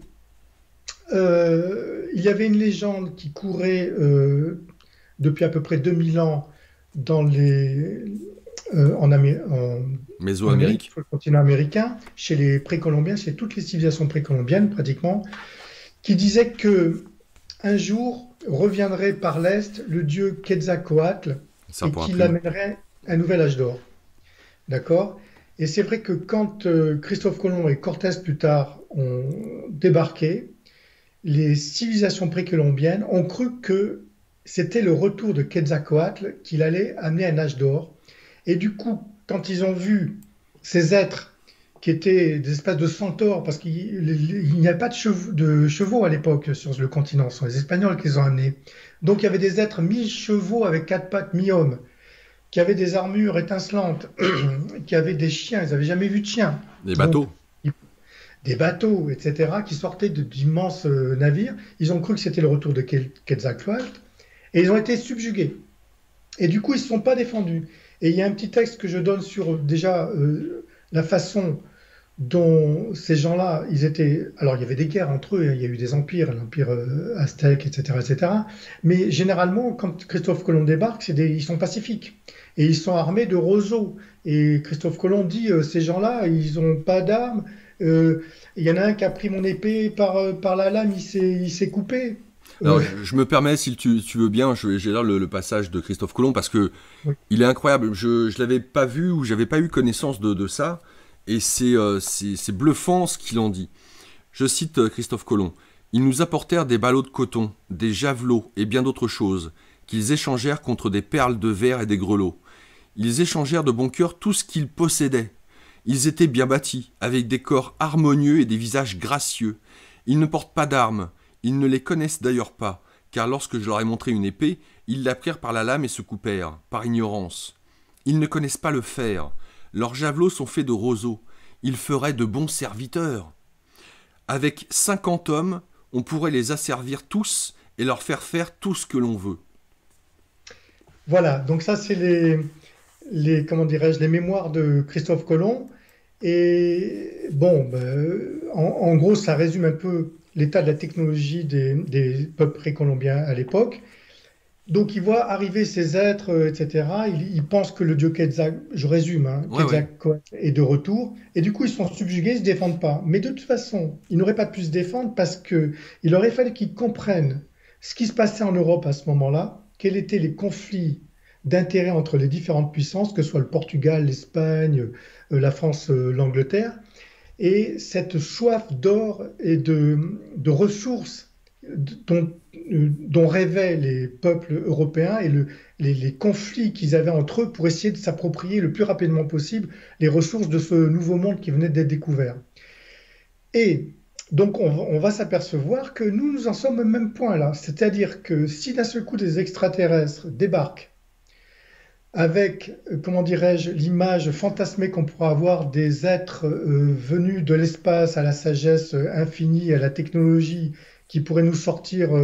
Speaker 2: il y avait une légende qui courait depuis à peu près 2000 ans dans en Amérique,
Speaker 1: Mésoamérique.
Speaker 2: sur le continent américain, chez les précolombiens, chez toutes les civilisations précolombiennes pratiquement, qui disait que un jour reviendrait par l'Est le dieu Quetzalcoatl
Speaker 1: Ça
Speaker 2: et
Speaker 1: pour un
Speaker 2: qu'il
Speaker 1: prime.
Speaker 2: amènerait un nouvel âge d'or. D'accord? Et c'est vrai que quand Christophe Colomb et Cortés plus tard ont débarqué, les civilisations précolombiennes ont cru que c'était le retour de Quetzalcoatl qu'il allait amener un âge d'or. Et du coup, quand ils ont vu ces êtres qui étaient des espèces de centaures, parce qu'il n'y avait pas de chevaux à l'époque sur le continent, ce sont les Espagnols qui les ont amenés. Donc il y avait des êtres mi-chevaux avec quatre pattes, mi-hommes, qui avaient des armures étincelantes, qui avaient des chiens, ils n'avaient jamais vu de chiens.
Speaker 1: Les
Speaker 2: Donc
Speaker 1: bateaux.
Speaker 2: des bateaux, etc., qui sortaient d'immenses navires. Ils ont cru que c'était le retour de Quetzalcoatl et ils ont été subjugués. Et du coup, ils ne se sont pas défendus. Et il y a un petit texte que je donne sur déjà la façon dont ces gens-là, ils étaient. Alors, il y avait des guerres entre eux, hein. Il y a eu des empires, l'empire aztèque, etc., etc. Mais généralement, quand Christophe Colomb débarque, ils sont pacifiques. Et ils sont armés de roseaux. Et Christophe Colomb dit ces gens-là, ils n'ont pas d'armes. Euh, Il y en a un qui a pris mon épée par la lame, il s'est coupé.
Speaker 1: Alors,
Speaker 2: Euh,
Speaker 1: je me permets, si tu veux bien, j'ai là le passage de Christophe Colomb parce que
Speaker 2: oui,
Speaker 1: il est incroyable. Je l'avais pas vu ou j'avais pas eu connaissance de ça. Et c'est bluffant ce qu'il en dit. Je cite Christophe Colomb. Ils nous apportèrent des ballots de coton, des javelots et bien d'autres choses, qu'ils échangèrent contre des perles de verre et des grelots. Ils échangèrent de bon cœur tout ce qu'ils possédaient. Ils étaient bien bâtis, avec des corps harmonieux et des visages gracieux. Ils ne portent pas d'armes, ils ne les connaissent d'ailleurs pas, car lorsque je leur ai montré une épée, ils la prirent par la lame et se coupèrent, par ignorance. Ils ne connaissent pas le fer, leurs javelots sont faits de roseaux, ils feraient de bons serviteurs. Avec 50 hommes, on pourrait les asservir tous et leur faire faire tout ce que l'on veut.
Speaker 2: voilà, donc ça, c'est comment dirais-je, les mémoires de Christophe Colomb. Et bon, ben, en gros, ça résume un peu l'état de la technologie des peuples précolombiens à l'époque. Donc, il voit arriver ces êtres, etc. Il pense que le dieu Quetzal, je résume, hein,
Speaker 1: Ouais, ouais.
Speaker 2: Quetzalcoatl est de retour. Et du coup, ils sont subjugués, ils ne se défendent pas. Mais de toute façon, ils n'auraient pas pu se défendre parce que il aurait fallu qu'ils comprennent ce qui se passait en Europe à ce moment-là, quels étaient les conflits d'intérêts entre les différentes puissances, que ce soit le Portugal, l'Espagne, la France, l'Angleterre, et cette soif d'or et de ressources dont rêvaient les peuples européens et les conflits qu'ils avaient entre eux pour essayer de s'approprier le plus rapidement possible les ressources de ce nouveau monde qui venait d'être découvert. Et donc on va s'apercevoir que nous en sommes au même point là, c'est-à-dire que si d'un seul coup des extraterrestres débarquent avec, comment dirais-je, l'image fantasmée qu'on pourra avoir des êtres venus de l'espace à la sagesse infinie, à la technologie, qui pourraient nous sortir,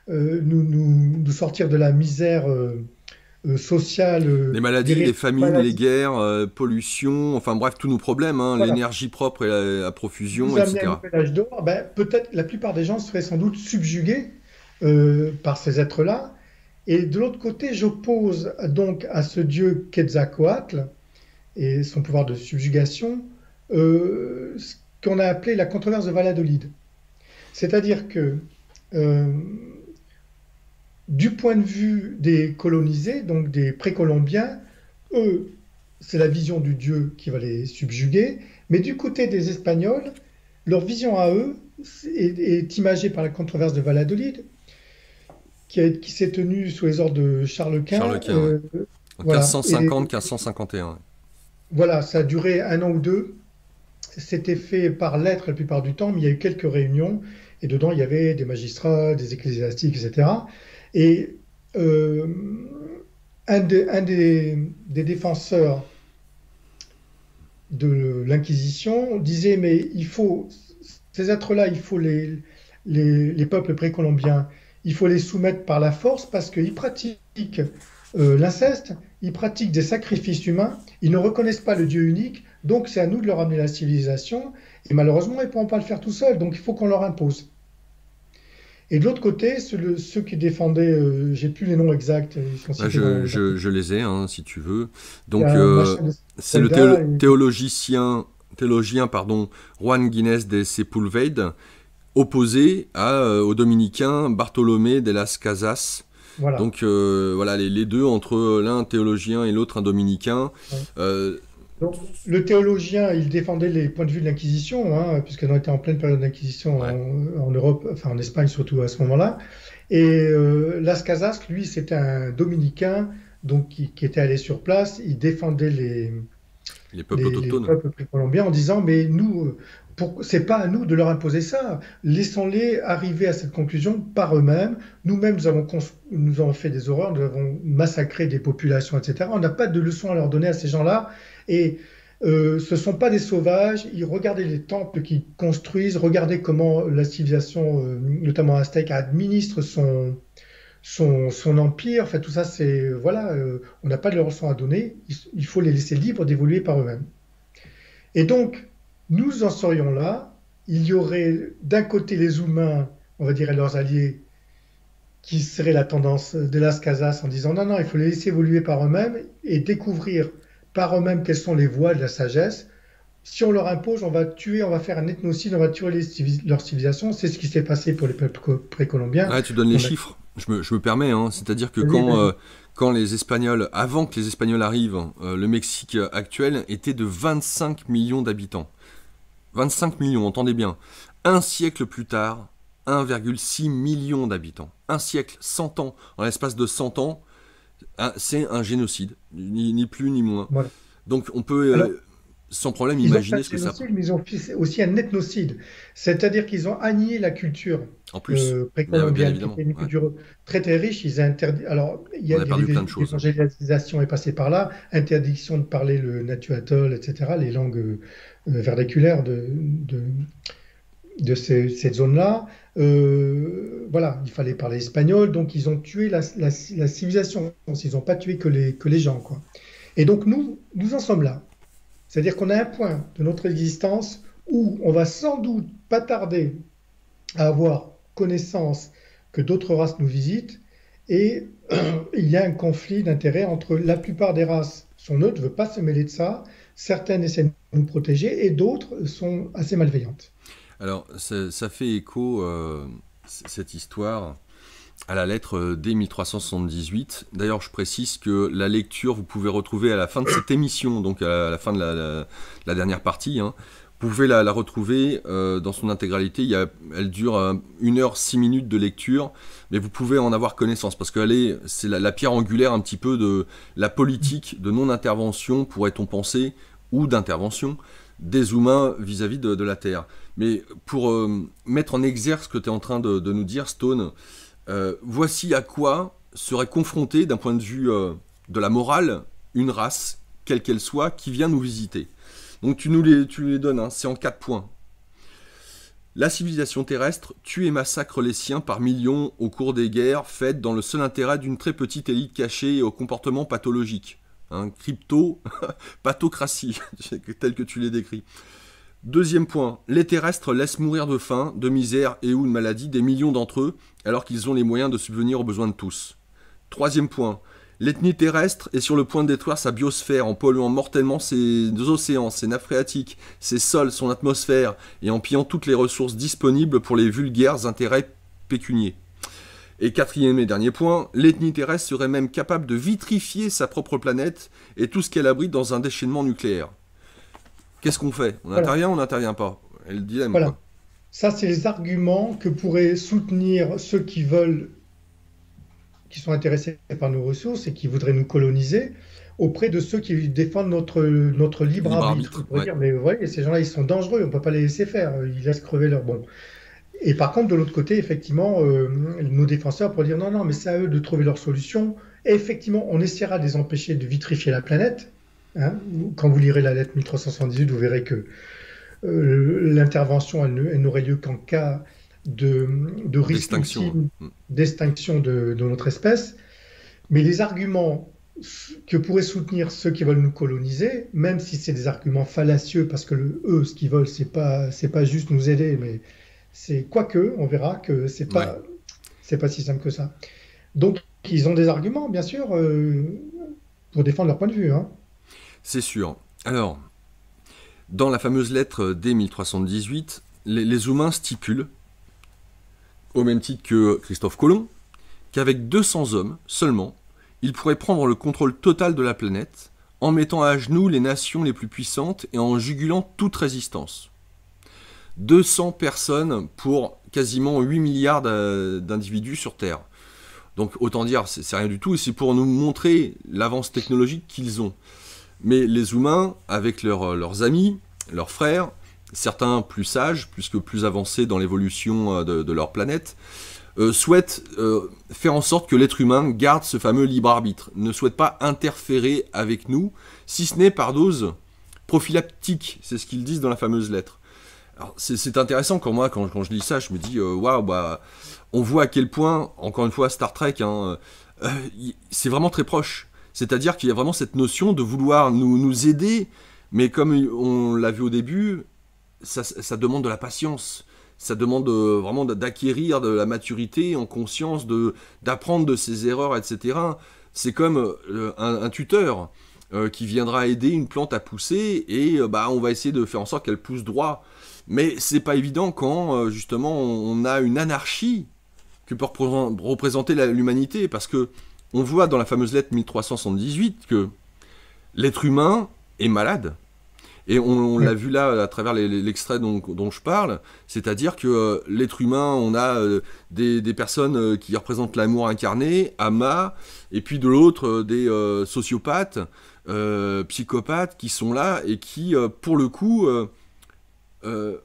Speaker 2: nous sortir de la misère sociale,
Speaker 1: Les maladies,
Speaker 2: guérir
Speaker 1: les
Speaker 2: des
Speaker 1: famines, les
Speaker 2: maladies,
Speaker 1: guerres, pollution, enfin bref, tous nos problèmes, hein,
Speaker 2: voilà,
Speaker 1: l'énergie propre et à profusion,
Speaker 2: nous amener à un
Speaker 1: etc.
Speaker 2: nouvel âge d'or, ben, peut-être la plupart des gens seraient sans doute subjugués par ces êtres-là. Et de l'autre côté, j'oppose donc à ce dieu Quetzalcoatl et son pouvoir de subjugation ce qu'on a appelé la controverse de Valladolid. C'est-à-dire que euh, du point de vue des colonisés, donc des précolombiens, eux, c'est la vision du dieu qui va les subjuguer, mais du côté des Espagnols, leur vision à eux est imagée par la controverse de Valladolid, qui s'est tenue sous les ordres de Charles
Speaker 1: Charles
Speaker 2: Quint.
Speaker 1: Quint, ouais. En
Speaker 2: Voilà. Et
Speaker 1: 1550-1551. Ouais.
Speaker 2: voilà, ça a duré un an ou deux. C'était fait par lettres la plupart du temps, mais il y a eu quelques réunions, et dedans il y avait des magistrats, des ecclésiastiques, etc. Et euh, un des défenseurs de l'Inquisition disait, mais il faut, ces êtres-là, il faut les peuples précolombiens, il faut les soumettre par la force parce qu'ils pratiquent l'inceste, ils pratiquent des sacrifices humains, ils ne reconnaissent pas le Dieu unique, donc c'est à nous de leur amener la civilisation, et malheureusement, ils ne pourront pas le faire tout seuls, donc il faut qu'on leur impose. Et de l'autre côté, ceux qui défendaient, j'ai plus les noms exacts, ils sont
Speaker 1: Bah,
Speaker 2: cités dans
Speaker 1: je les ai, hein, si tu veux.
Speaker 2: il y
Speaker 1: Donc,
Speaker 2: a machin de
Speaker 1: c'est le
Speaker 2: soldat,
Speaker 1: théologien pardon, Juan Guinness de Sepúlveda, opposé au dominicain Bartolomé de las Casas.
Speaker 2: voilà.
Speaker 1: Donc, voilà, les deux, entre l'un un théologien et l'autre un dominicain.
Speaker 2: Ouais.
Speaker 1: euh,
Speaker 2: Donc, le théologien, il défendait les points de vue de l'Inquisition, hein, puisqu'on était en pleine période d'Inquisition
Speaker 1: ouais.
Speaker 2: en Europe, enfin en Espagne surtout à ce moment-là. Et Las Casas, lui, c'était un dominicain donc, qui était allé sur place. Il défendait
Speaker 1: Les peuples
Speaker 2: les
Speaker 1: autochtones.
Speaker 2: peuples précolombiens en disant, mais nous, c'est pas à nous de leur imposer ça. Laissons-les arriver à cette conclusion par eux-mêmes. Nous-mêmes, nous avons fait des horreurs, nous avons massacré des populations, etc. On n'a pas de leçons à leur donner à ces gens-là. Et ce ne sont pas des sauvages. Ils regardaient les temples qu'ils construisent, regardez comment la civilisation, notamment aztèque, administre son empire. Enfin, tout ça, c'est voilà, on n'a pas de leçons à donner. Il faut les laisser libres d'évoluer par eux-mêmes. Et donc, nous en serions là. Il y aurait d'un côté les humains, on va dire, et leurs alliés, qui seraient la tendance de Las Casas en disant non, non, il faut les laisser évoluer par eux-mêmes et découvrir par eux-mêmes quelles sont les voies de la sagesse. Si on leur impose, on va tuer, on va faire un ethnocide, on va tuer leur civilisation. C'est ce qui s'est passé pour les peuples précolombiens.
Speaker 1: Ouais, tu donnes les
Speaker 2: On a...
Speaker 1: chiffres. Je me permets, hein. C'est-à-dire que
Speaker 2: Vas-y, vas-y.
Speaker 1: quand les Espagnols, avant que les Espagnols arrivent, le Mexique actuel était de 25 millions d'habitants. 25 millions, entendez bien. Un siècle plus tard, 1,6 million d'habitants. Un siècle, 100 ans. En l'espace de 100 ans, c'est un génocide, ni plus ni moins.
Speaker 2: Voilà.
Speaker 1: Donc on peut
Speaker 2: Alors,
Speaker 1: sans problème
Speaker 2: ils ont fait un
Speaker 1: imaginer ce que ça...
Speaker 2: génocide, mais ils ont fait aussi un ethnocide. C'est-à-dire qu'ils ont annié la culture
Speaker 1: En plus, bien
Speaker 2: précolombienne, qui
Speaker 1: évidemment.
Speaker 2: était une
Speaker 1: Ouais.
Speaker 2: culture très très riche. Ils ont interdit. Alors,
Speaker 1: On a perdu plein de choses.
Speaker 2: l'évangélisation est passée par là, interdiction de parler le natuatol, etc., les langues vernaculaires de cette zone-là. Voilà, il fallait parler espagnol, donc ils ont tué la civilisation. Ils n'ont pas tué que les gens, quoi. Et donc nous en sommes là. C'est-à-dire qu'on a un point de notre existence où on va sans doute pas tarder à avoir connaissance que d'autres races nous visitent et il y a un conflit d'intérêts entre la plupart des races sont neutres, ne veulent pas se mêler de ça, certaines essaient de nous protéger et d'autres sont assez malveillantes.
Speaker 1: Alors, ça fait écho, cette histoire, à la lettre dès 1378. D'ailleurs, je précise que la lecture, vous pouvez retrouver à la fin de cette émission, donc à la fin de la dernière partie, hein. Vous pouvez la retrouver dans son intégralité. Elle dure 1 h 6 minutes de lecture, mais vous pouvez en avoir connaissance, parce c'est la pierre angulaire un petit peu de la politique de non-intervention, pourrait-on penser, ou d'intervention, des humains vis-à-vis de la Terre. Mais pour mettre en exergue ce que tu es en train de nous dire, Stone, voici à quoi serait confrontée, d'un point de vue de la morale, une race, quelle qu'elle soit, qui vient nous visiter. Donc tu nous les donnes, hein, c'est en 4 points. La civilisation terrestre tue et massacre les siens par millions au cours des guerres faites dans le seul intérêt d'une très petite élite cachée et au comportement pathologique. Hein, crypto-pathocratie, tel que tu les décris. Deuxième point, les terrestres laissent mourir de faim, de misère et ou de maladie des millions d'entre eux, alors qu'ils ont les moyens de subvenir aux besoins de tous. Troisième point, l'ethnie terrestre est sur le point de détruire sa biosphère en polluant mortellement ses océans, ses nappes phréatiques, ses sols, son atmosphère et en pillant toutes les ressources disponibles pour les vulgaires intérêts pécuniers. Et quatrième et dernier point, l'ethnie terrestre serait même capable de vitrifier sa propre planète et tout ce qu'elle abrite dans un déchaînement nucléaire. Qu'est-ce qu'on fait? On
Speaker 2: Voilà.
Speaker 1: intervient ou on n'intervient pas? Et le dilemme,
Speaker 2: Voilà.
Speaker 1: quoi.
Speaker 2: Ça, c'est les arguments que pourraient soutenir ceux qui veulent, qui sont intéressés par nos ressources et qui voudraient nous coloniser, auprès de ceux qui défendent notre libre
Speaker 1: Libre
Speaker 2: arbitre. Ils
Speaker 1: arbitre,
Speaker 2: pourraient
Speaker 1: ouais.
Speaker 2: dire, mais vous voyez, ces gens-là, ils sont dangereux, on ne peut pas les laisser faire, ils laissent crever leur... Bon. Et par contre, de l'autre côté, effectivement, nos défenseurs pourraient dire, non, non, mais c'est à eux de trouver leur solution. Et effectivement, on essaiera de les empêcher de vitrifier la planète. Hein. Quand vous lirez la lettre 1378, vous verrez que l'intervention, elle n'aurait lieu qu'en cas de risque
Speaker 1: D'extinction.
Speaker 2: ultime d'extinction de notre espèce. Mais les arguments que pourraient soutenir ceux qui veulent nous coloniser, même si c'est des arguments fallacieux, parce que eux, ce qu'ils veulent, c'est pas juste nous aider, mais c'est quoique, on verra que
Speaker 1: Ouais,
Speaker 2: c'est pas si simple que ça. Donc, ils ont des arguments, bien sûr, pour défendre leur point de vue. Hein.
Speaker 1: c'est sûr. Alors, dans la fameuse lettre D1318, les humains stipulent, au même titre que Christophe Colomb, qu'avec 200 hommes seulement, ils pourraient prendre le contrôle total de la planète en mettant à genoux les nations les plus puissantes et en jugulant toute résistance. 200 personnes pour quasiment 8 milliards d'individus sur Terre. Donc autant dire, c'est rien du tout, et c'est pour nous montrer l'avance technologique qu'ils ont. Mais les humains, avec leurs amis, leurs frères, certains plus sages, puisque plus avancés dans l'évolution de leur planète, souhaitent faire en sorte que l'être humain garde ce fameux libre arbitre, ne souhaite pas interférer avec nous, si ce n'est par dose prophylactique, c'est ce qu'ils disent dans la fameuse lettre. Alors c'est intéressant quand je lis ça, je me dis waouh, bah on voit à quel point, encore une fois, Star Trek, hein, c'est vraiment très proche. C'est-à-dire qu'il y a vraiment cette notion de vouloir nous aider, mais comme on l'a vu au début, ça demande de la patience. Ça demande vraiment d'acquérir de la maturité en conscience, d'apprendre de ses erreurs, etc. C'est comme un tuteur qui viendra aider une plante à pousser et bah, on va essayer de faire en sorte qu'elle pousse droit. Mais c'est pas évident quand justement on a une anarchie que peut représenter l'humanité, parce que on voit dans la fameuse lettre 1378 que l'être humain est malade. Et on
Speaker 2: Oui.
Speaker 1: l'a vu là à travers l'extrait dont je parle, c'est-à-dire que l'être humain, on a des personnes qui représentent l'amour incarné, Ama, et puis de l'autre des sociopathes, psychopathes qui sont là et qui, pour le coup, euh,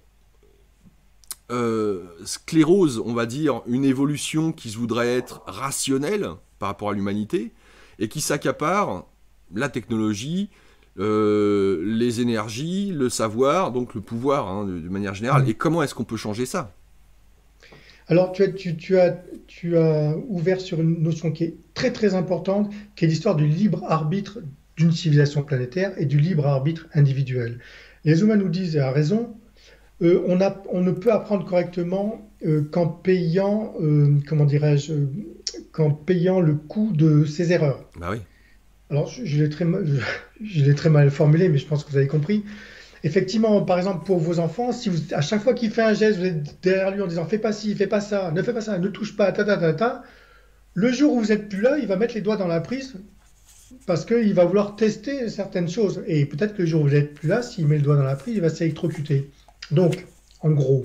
Speaker 1: sclérosent, on va dire, une évolution qui se voudrait être rationnelle par rapport à l'humanité, et qui s'accapare la technologie, les énergies, le savoir, donc le pouvoir, hein, de manière générale.
Speaker 2: Mm.
Speaker 1: Et comment est-ce qu'on peut changer ça?
Speaker 2: Alors, tu as ouvert sur une notion qui est très très importante, qui est l'histoire du libre arbitre d'une civilisation planétaire et du libre arbitre individuel. Les humains nous disent, et à raison, on ne peut apprendre correctement qu'en payant, comment dirais-je, qu'en payant le coût de ses erreurs.
Speaker 1: Bah oui.
Speaker 2: Alors, je l'ai très mal formulé, mais je pense que vous avez compris. Effectivement, par exemple, pour vos enfants, si vous, à chaque fois qu'il fait un geste, vous êtes derrière lui en disant fais pas ci, fais pas ça, ne fais pas ça, ne touche pas, ta ta ta ta. Le jour où vous êtes plus là, il va mettre les doigts dans la prise parce qu'il va vouloir tester certaines choses. Et peut-être que le jour où vous n'êtes plus là, s'il met le doigt dans la prise, il va s'électrocuter. Donc, en gros,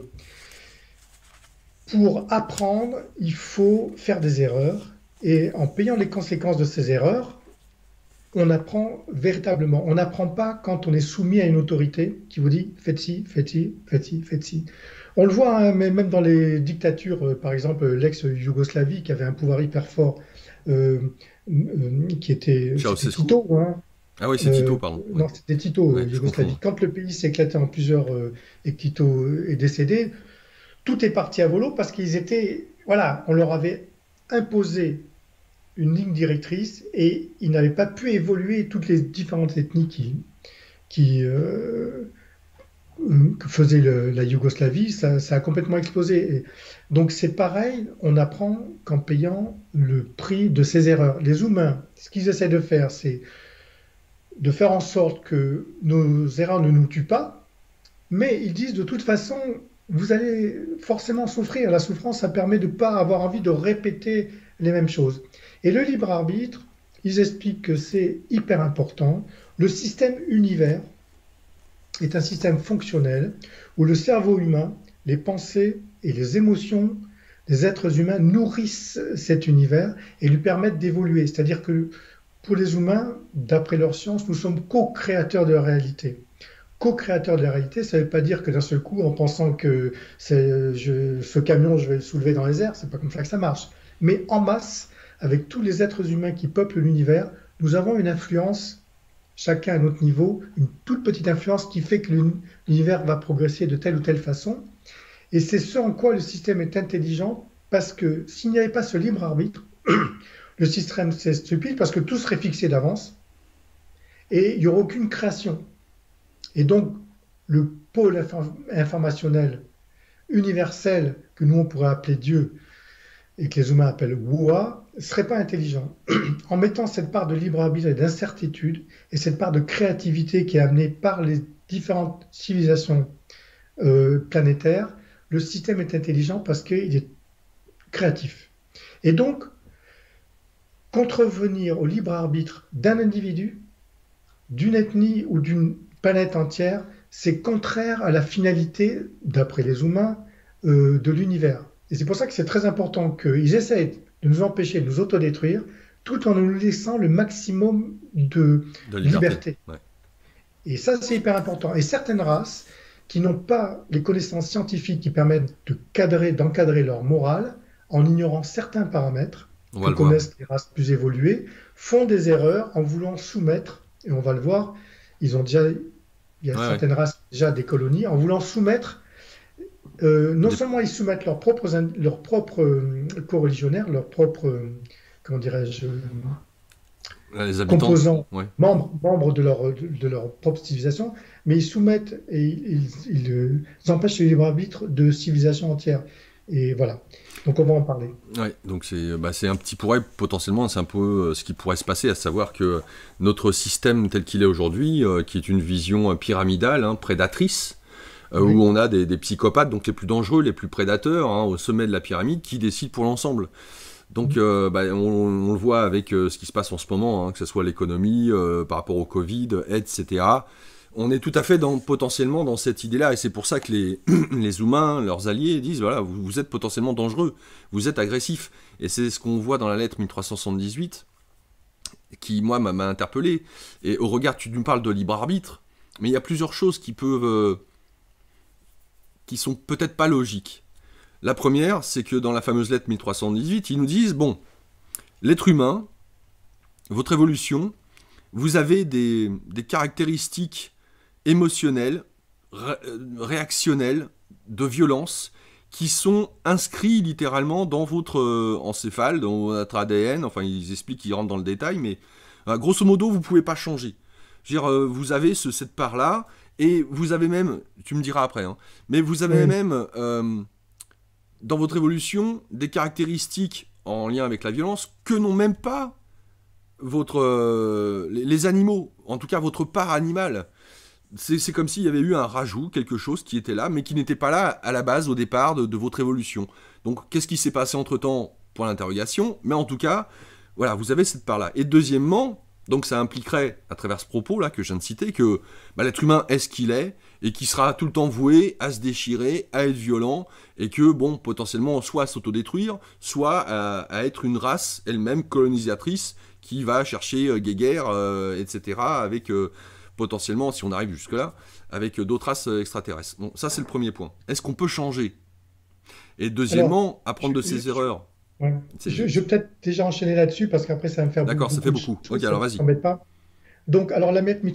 Speaker 2: pour apprendre, il faut faire des erreurs. Et en payant les conséquences de ces erreurs, on apprend véritablement. On n'apprend pas quand on est soumis à une autorité qui vous dit faites ci, faites ci, faites ci, faites ci. On le voit hein, même dans les dictatures, par exemple l'ex-Yougoslavie qui avait un pouvoir hyper fort, euh, c'était
Speaker 1: Ceausescu.
Speaker 2: Tito, hein.
Speaker 1: Ah oui, c'est Tito, pardon. Oui.
Speaker 2: Non, c'était Tito,
Speaker 1: Ouais, je
Speaker 2: Yougoslavie.
Speaker 1: confonds.
Speaker 2: Quand le pays s'est éclaté en plusieurs et que Tito est décédé, tout est parti à volo parce qu'ils étaient, voilà, on leur avait imposé une ligne directrice et ils n'avaient pas pu évoluer toutes les différentes ethnies qui que faisait la Yougoslavie, ça a complètement explosé. Donc c'est pareil, on apprend qu'en payant le prix de ses erreurs. Les humains, ce qu'ils essaient de faire, c'est de faire en sorte que nos erreurs ne nous tuent pas, mais ils disent de toute façon, vous allez forcément souffrir. La souffrance, ça permet de ne pas avoir envie de répéter les mêmes choses. Et le libre arbitre, ils expliquent que c'est hyper important. Le système univers est un système fonctionnel où le cerveau humain, les pensées et les émotions des êtres humains nourrissent cet univers et lui permettent d'évoluer. C'est-à-dire que pour les humains, d'après leur science, nous sommes co-créateurs de la réalité. Co-créateur de la réalité, ça ne veut pas dire que d'un seul coup, en pensant que ce camion, je vais le soulever dans les airs, c'est pas comme ça que ça marche. Mais en masse, avec tous les êtres humains qui peuplent l'univers, nous avons une influence, chacun à notre niveau, une toute petite influence qui fait que l'univers va progresser de telle ou telle façon. Et c'est ce en quoi le système est intelligent, parce que s'il n'y avait pas ce libre arbitre, le système c'est stupide, parce que tout serait fixé d'avance, et il n'y aurait aucune création. Et donc, le pôle informationnel universel, que nous on pourrait appeler Dieu, et que les humains appellent Wua, ne serait pas intelligent. En mettant cette part de libre arbitre et d'incertitude, et cette part de créativité qui est amenée par les différentes civilisations planétaires, le système est intelligent parce qu'il est créatif. Et donc, contrevenir au libre arbitre d'un individu, d'une ethnie ou d'une planète entière, c'est contraire à la finalité, d'après les humains, de l'univers. Et c'est pour ça que c'est très important qu'ils essayent de nous empêcher de nous autodétruire, tout en nous laissant le maximum de liberté.
Speaker 1: Ouais.
Speaker 2: Et ça, c'est hyper important. Et certaines races qui n'ont pas les connaissances scientifiques qui permettent d'encadrer leur morale, en ignorant certains paramètres que connaissent les races plus évoluées, font des erreurs en voulant soumettre, et on va le voir, il y a certaines races déjà des colonies, en voulant soumettre, non seulement ils soumettent leurs propres coreligionnaires, leurs propres, comment dirais-je,
Speaker 1: les habitants,
Speaker 2: composants, membres de leur propre civilisation, mais ils soumettent et ils empêchent le libre arbitre de civilisations entières. Et voilà. Donc on va en parler.
Speaker 1: Ouais, donc c'est un petit potentiellement, c'est un peu ce qui pourrait se passer, à savoir que notre système tel qu'il est aujourd'hui, qui est une vision pyramidale, prédatrice, où on a des psychopathes, donc les plus dangereux, les plus prédateurs, au sommet de la pyramide, qui décident pour l'ensemble. Donc on le voit avec ce qui se passe en ce moment, que ce soit l'économie, par rapport au Covid, etc. On est tout à fait potentiellement dans cette idée-là, et c'est pour ça que les humains, leurs alliés, disent, voilà, vous êtes potentiellement dangereux, vous êtes agressif. Et c'est ce qu'on voit dans la lettre 1378, qui, moi, m'a interpellé. Et au regard, tu nous parles de libre arbitre, mais il y a plusieurs choses qui sont peut-être pas logiques. La première, c'est que dans la fameuse lettre 1318, ils nous disent, bon, l'être humain, votre évolution, vous avez des caractéristiques émotionnelles, réactionnelles, de violence, qui sont inscrits littéralement dans votre encéphale, dans votre ADN, enfin ils expliquent, ils rentrent dans le détail, mais grosso modo, vous ne pouvez pas changer. Je veux dire, vous avez cette part-là, et vous avez même, tu me diras après, mais vous avez même, dans votre évolution, des caractéristiques en lien avec la violence que n'ont même pas les animaux, en tout cas votre part animale. C'est comme s'il y avait eu un rajout, quelque chose qui était là, mais qui n'était pas là à la base, au départ de votre évolution. Donc, qu'est-ce qui s'est passé entre-temps? Point d'interrogation. Mais en tout cas, voilà, vous avez cette part-là. Et deuxièmement, donc ça impliquerait, à travers ce propos-là que je viens de citer, que l'être humain est ce qu'il est, et qui sera tout le temps voué à se déchirer, à être violent, et que, bon, potentiellement, soit à s'autodétruire, soit à être une race elle-même colonisatrice, qui va chercher guéguerre, etc., avec... potentiellement, si on arrive jusque-là, avec d'autres races extraterrestres. Bon, ça, c'est le premier point. Est-ce qu'on peut changer? Et deuxièmement, apprendre de ses erreurs.
Speaker 2: Ouais. Je vais peut-être déjà enchaîner là-dessus, parce qu'après, ça va me faire
Speaker 1: D'accord, ça fait beaucoup. Ok, alors vas-y.
Speaker 2: Pas. Donc, alors la lettre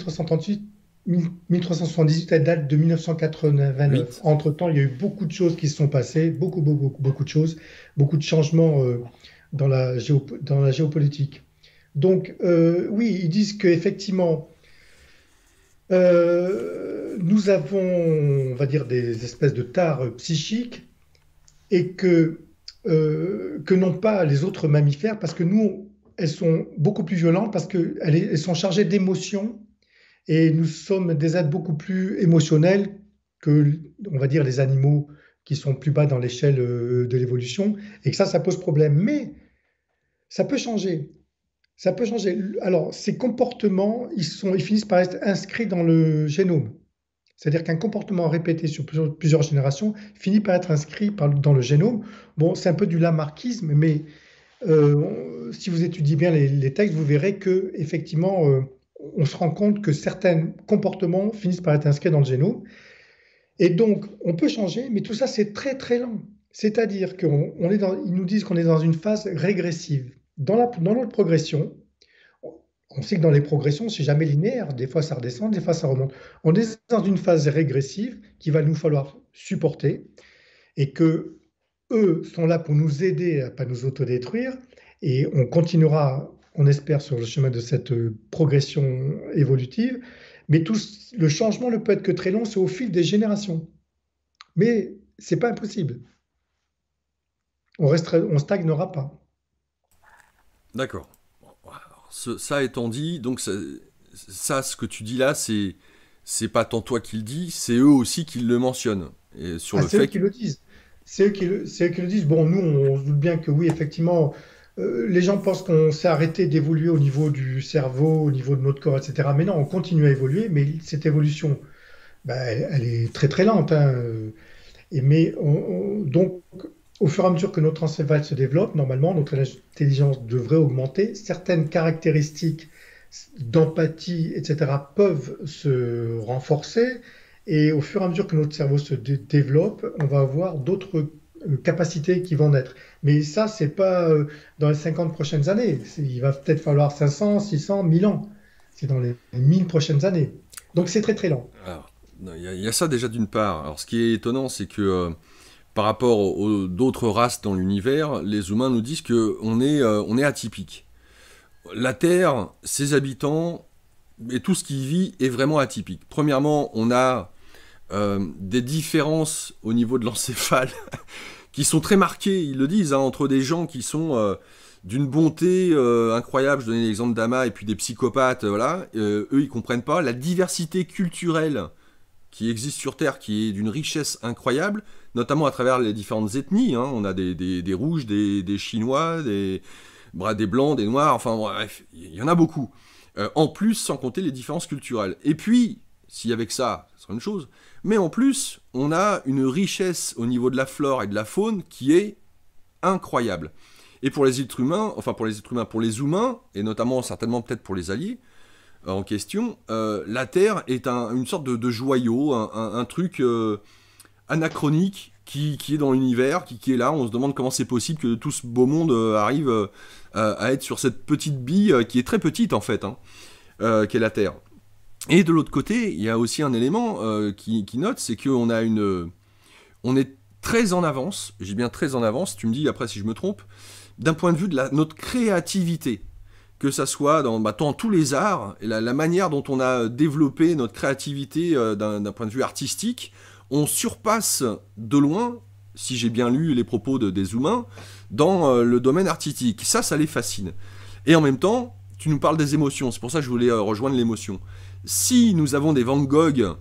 Speaker 2: 1378, elle date de 1989. Entre-temps, il y a eu beaucoup de choses qui se sont passées, beaucoup de choses, beaucoup de changements dans la géopolitique. Donc, oui, ils disent qu'effectivement, nous avons, on va dire, des espèces de tares psychiques et que n'ont pas les autres mammifères, parce que nous, elles sont beaucoup plus violentes, parce qu'elles sont chargées d'émotions, et nous sommes des êtres beaucoup plus émotionnels que, on va dire, les animaux qui sont plus bas dans l'échelle de l'évolution, et que ça pose problème. Mais ça peut changer. Ça peut changer. Alors, ces comportements, ils finissent par être inscrits dans le génome. C'est-à-dire qu'un comportement répété sur plusieurs générations finit par être inscrit dans le génome. Bon, c'est un peu du lamarckisme, mais si vous étudiez bien les textes, vous verrez que effectivement, on se rend compte que certains comportements finissent par être inscrits dans le génome. Et donc, on peut changer, mais tout ça, c'est très, très lent. C'est-à-dire qu'ils nous disent qu'on est dans une phase régressive. Dans notre progression, on sait que dans les progressions, c'est jamais linéaire. Des fois, ça redescend, des fois, ça remonte. On est dans une phase régressive qu'il va nous falloir supporter et que eux sont là pour nous aider à ne pas nous autodétruire. Et on continuera, on espère, sur le chemin de cette progression évolutive. Mais le changement ne peut être que très long, c'est au fil des générations. Mais c'est pas impossible. On stagnera pas.
Speaker 1: D'accord. Bon, alors, ça étant dit, donc ce que tu dis là, c'est pas tant toi qui le dis, c'est eux aussi qui le mentionnent. Et sur
Speaker 2: Ah,
Speaker 1: le
Speaker 2: c'est eux
Speaker 1: fait
Speaker 2: qui le disent. C'est eux qui le disent. Bon, nous, on se doute bien que oui, effectivement, les gens pensent qu'on s'est arrêté d'évoluer au niveau du cerveau, au niveau de notre corps, etc. Mais non, on continue à évoluer, mais cette évolution, ben, elle est très très lente, hein. Donc, au fur et à mesure que notre encéphale se développe, normalement, notre intelligence devrait augmenter. Certaines caractéristiques d'empathie, etc., peuvent se renforcer. Et au fur et à mesure que notre cerveau se développe, on va avoir d'autres capacités qui vont naître. Mais ça, c'est pas dans les 50 prochaines années. Il va peut-être falloir 500, 600, 1000 ans. C'est dans les 1000 prochaines années. Donc c'est très très lent.
Speaker 1: Alors, il y a ça déjà d'une part. Alors, ce qui est étonnant, c'est que par rapport aux d'autres races dans l'univers, les humains nous disent que on est atypique. La Terre, ses habitants et tout ce qui y vit est vraiment atypique. Premièrement, on a des différences au niveau de l'encéphale qui sont très marquées, ils le disent, hein, entre des gens qui sont d'une bonté incroyable. Je donnais l'exemple d'Ama et puis des psychopathes, voilà. Eux, ils comprennent pas la diversité culturelle qui existe sur Terre, qui est d'une richesse incroyable, notamment à travers les différentes ethnies. Hein. On a des rouges, des chinois, des blancs, des noirs, enfin bref, il y en a beaucoup. En plus, sans compter les différences culturelles. Et puis, s'il y avait que ça, ce serait une chose. Mais en plus, on a une richesse au niveau de la flore et de la faune qui est incroyable. Et pour les êtres humains, pour les humains, et notamment certainement peut-être pour les alliés en question, la Terre est une sorte de joyau, un truc anachronique qui est dans l'univers, qui est là. On se demande comment c'est possible que tout ce beau monde arrive à être sur cette petite bille qui est très petite en fait, hein, qu'est la Terre. Et de l'autre côté, il y a aussi un élément qui note, c'est qu'on a on est très en avance, j'ai bien très en avance, tu me dis après si je me trompe, d'un point de vue de notre créativité. Que ça soit dans tous les arts, et la manière dont on a développé notre créativité d'un point de vue artistique, on surpasse de loin, si j'ai bien lu les propos des humains, dans le domaine artistique. Ça les fascine. Et en même temps, tu nous parles des émotions, c'est pour ça que je voulais rejoindre l'émotion. Si nous avons des Van Gogh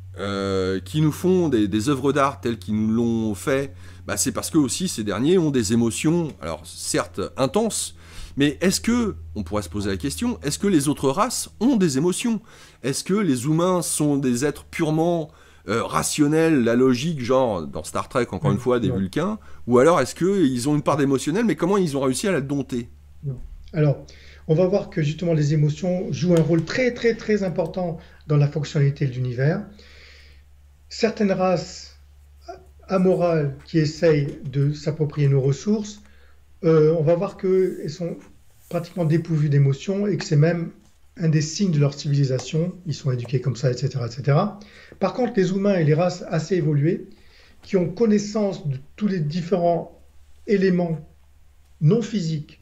Speaker 1: qui nous font des œuvres d'art telles qu'ils nous l'ont fait, bah c'est parce que aussi ces derniers ont des émotions, alors certes intenses, mais est-ce que, on pourrait se poser la question, est-ce que les autres races ont des émotions? Est-ce que les humains sont des êtres purement rationnels, la logique, genre dans Star Trek, encore une fois, des
Speaker 2: Non,
Speaker 1: Vulcains? Ou alors est-ce qu'ils ont une part d'émotionnel, mais comment ils ont réussi à la dompter?
Speaker 2: non. Alors, on va voir que justement les émotions jouent un rôle très très très important dans la fonctionnalité de l'univers. Certaines races amorales qui essayent de s'approprier nos ressources, on va voir qu'elles sont pratiquement dépourvues d'émotions et que c'est même un des signes de leur civilisation. Ils sont éduqués comme ça, etc., etc. Par contre, les humains et les races assez évoluées, qui ont connaissance de tous les différents éléments non physiques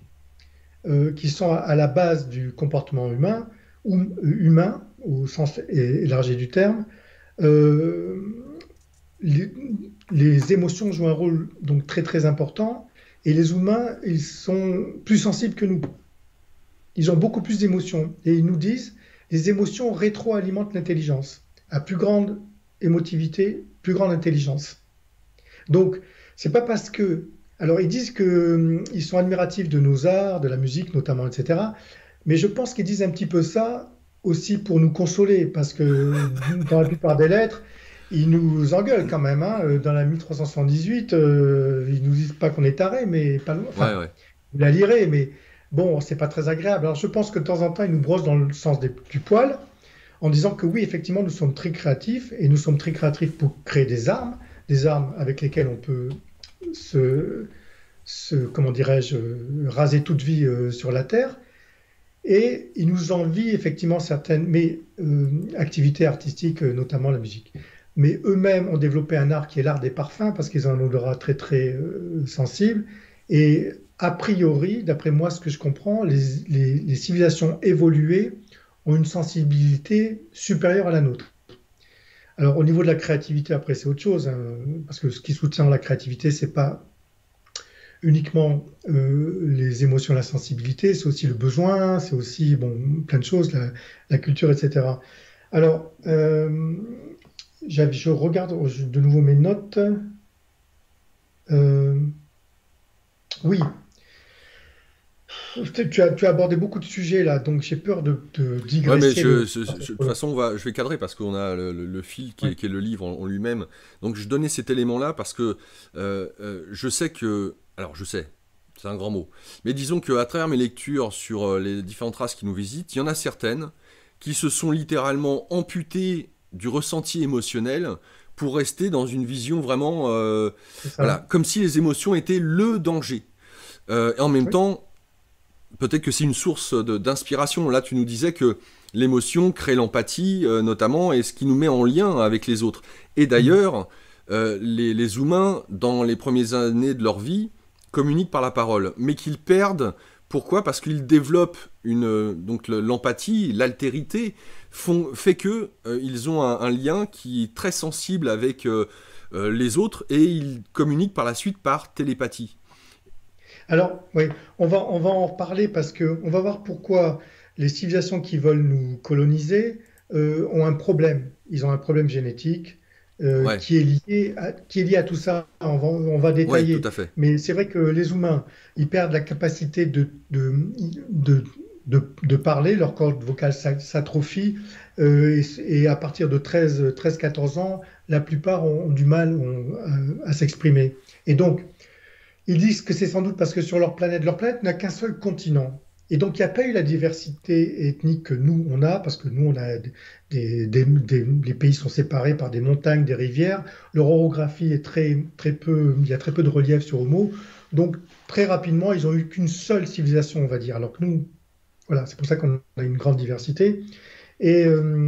Speaker 2: qui sont à la base du comportement humain, ou humain au sens élargi du terme, euh, les, les émotions jouent un rôle donc très très important et les humains, ils sont plus sensibles que nous. Ils ont beaucoup plus d'émotions et ils nous disent les émotions rétroalimentent l'intelligence. À plus grande émotivité, plus grande intelligence. Donc, c'est pas parce que. Alors, ils disent qu'ils sont admiratifs de nos arts, de la musique notamment, etc. Mais je pense qu'ils disent un petit peu ça aussi pour nous consoler, parce que dans la plupart des lettres, ils nous engueulent quand même. Hein. Dans la 1378, ils nous disent pas qu'on est taré, mais pas loin.
Speaker 1: Ouais,
Speaker 2: Enfin,
Speaker 1: ouais.
Speaker 2: vous la lirez, mais bon, c'est pas très agréable. Alors, je pense que de temps en temps, ils nous brossent dans le sens du poil, en disant que oui, effectivement, nous sommes très créatifs et nous sommes très créatifs pour créer des armes avec lesquelles on peut se, comment dirais-je, raser toute vie sur la Terre. Et ils nous envient effectivement certaines activités artistiques, notamment la musique. Mais eux-mêmes ont développé un art qui est l'art des parfums parce qu'ils ont un odorat très très sensible. Et a priori, d'après moi, ce que je comprends, les civilisations évoluées ont une sensibilité supérieure à la nôtre. Alors, au niveau de la créativité, après, c'est autre chose, hein, parce que ce qui soutient la créativité, c'est pas uniquement les émotions, la sensibilité, c'est aussi le besoin, c'est aussi bon, plein de choses, la culture, etc. Alors, je regarde de nouveau mes notes. Euh, oui, tu as abordé beaucoup de sujets là, donc j'ai peur de
Speaker 1: Ouais, mais
Speaker 2: digresser
Speaker 1: de toute façon, je vais cadrer parce qu'on a le fil
Speaker 2: Ouais,
Speaker 1: qui est le livre en lui-même. Donc, je donnais cet élément-là parce que je sais que. Alors, je sais, c'est un grand mot. Mais disons qu'à travers mes lectures sur les différentes races qui nous visitent, il y en a certaines qui se sont littéralement amputées du ressenti émotionnel pour rester dans une vision vraiment.
Speaker 2: c'est ça.
Speaker 1: Voilà, comme si les émotions étaient le danger. Et en même
Speaker 2: Oui.
Speaker 1: temps, peut-être que c'est une source d'inspiration. Là, tu nous disais que l'émotion crée l'empathie, notamment, et ce qui nous met en lien avec les autres. Et
Speaker 2: Mm.
Speaker 1: d'ailleurs, les humains, dans les premières années de leur vie, communiquent par la parole, mais qu'ils perdent. Pourquoi? Parce qu'ils développent donc l'empathie, l'altérité, fait que ils ont un lien qui est très sensible avec les autres et ils communiquent par la suite par télépathie.
Speaker 2: Alors, oui, on va en reparler parce que on va voir pourquoi les civilisations qui veulent nous coloniser ont un problème. Ils ont un problème génétique
Speaker 1: Ouais,
Speaker 2: qui est lié à tout ça. On va
Speaker 1: ouais, tout
Speaker 2: détailler.
Speaker 1: à fait.
Speaker 2: Mais c'est vrai que les humains, ils perdent la capacité de, de parler, leur corde vocale s'atrophie et à partir de 14 ans, la plupart ont du mal à s'exprimer. Et donc, ils disent que c'est sans doute parce que sur leur planète n'a qu'un seul continent. Et donc, il n'y a pas eu la diversité ethnique que nous, on a, parce que nous, on a les pays sont séparés par des montagnes, des rivières. Leur orographie est très, très peu, il y a très peu de relief sur Homo. Donc, très rapidement, ils ont eu qu'une seule civilisation, on va dire. Alors que nous, voilà, c'est pour ça qu'on a une grande diversité. Et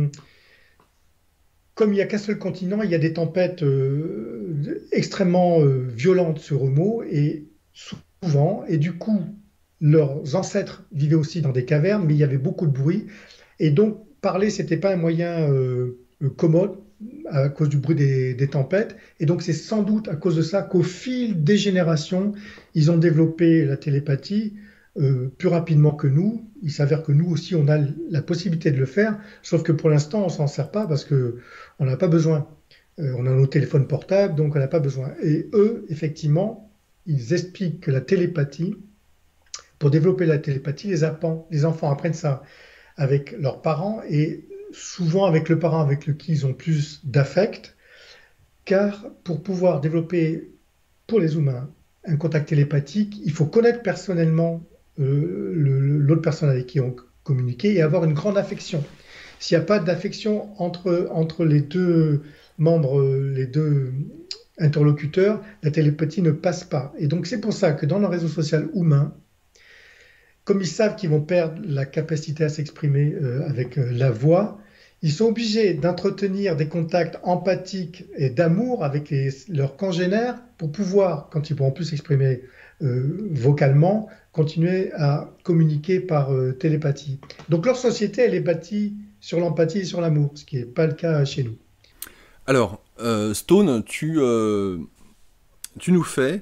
Speaker 2: comme il n'y a qu'un seul continent, il y a des tempêtes extrêmement violentes sur Homo et souvent, et du coup, leurs ancêtres vivaient aussi dans des cavernes, mais il y avait beaucoup de bruit. Et donc, parler, c'était pas un moyen commode à cause du bruit des tempêtes. Et donc, c'est sans doute à cause de ça qu'au fil des générations, ils ont développé la télépathie plus rapidement que nous. Il s'avère que nous aussi, on a la possibilité de le faire, sauf que pour l'instant, on s'en sert pas parce que on n'a pas besoin. On a nos téléphones portables, donc on n'a pas besoin. Et eux, effectivement, ils expliquent que la télépathie, pour développer la télépathie, les enfants apprennent ça avec leurs parents et souvent avec le parent avec lequel ils ont plus d'affect, car pour pouvoir développer pour les humains un contact télépathique, il faut connaître personnellement l'autre personne avec qui on communique et avoir une grande affection. S'il n'y a pas d'affection entre les deux membres, les deux interlocuteurs, la télépathie ne passe pas. Et donc c'est pour ça que dans le réseau social humain, comme ils savent qu'ils vont perdre la capacité à s'exprimer avec la voix, ils sont obligés d'entretenir des contacts empathiques et d'amour avec leurs congénères pour pouvoir, quand ils pourront plus s'exprimer vocalement, continuer à communiquer par télépathie. Donc leur société, elle est bâtie sur l'empathie et sur l'amour, ce qui n'est pas le cas chez nous.
Speaker 1: Alors, Stone, tu nous fais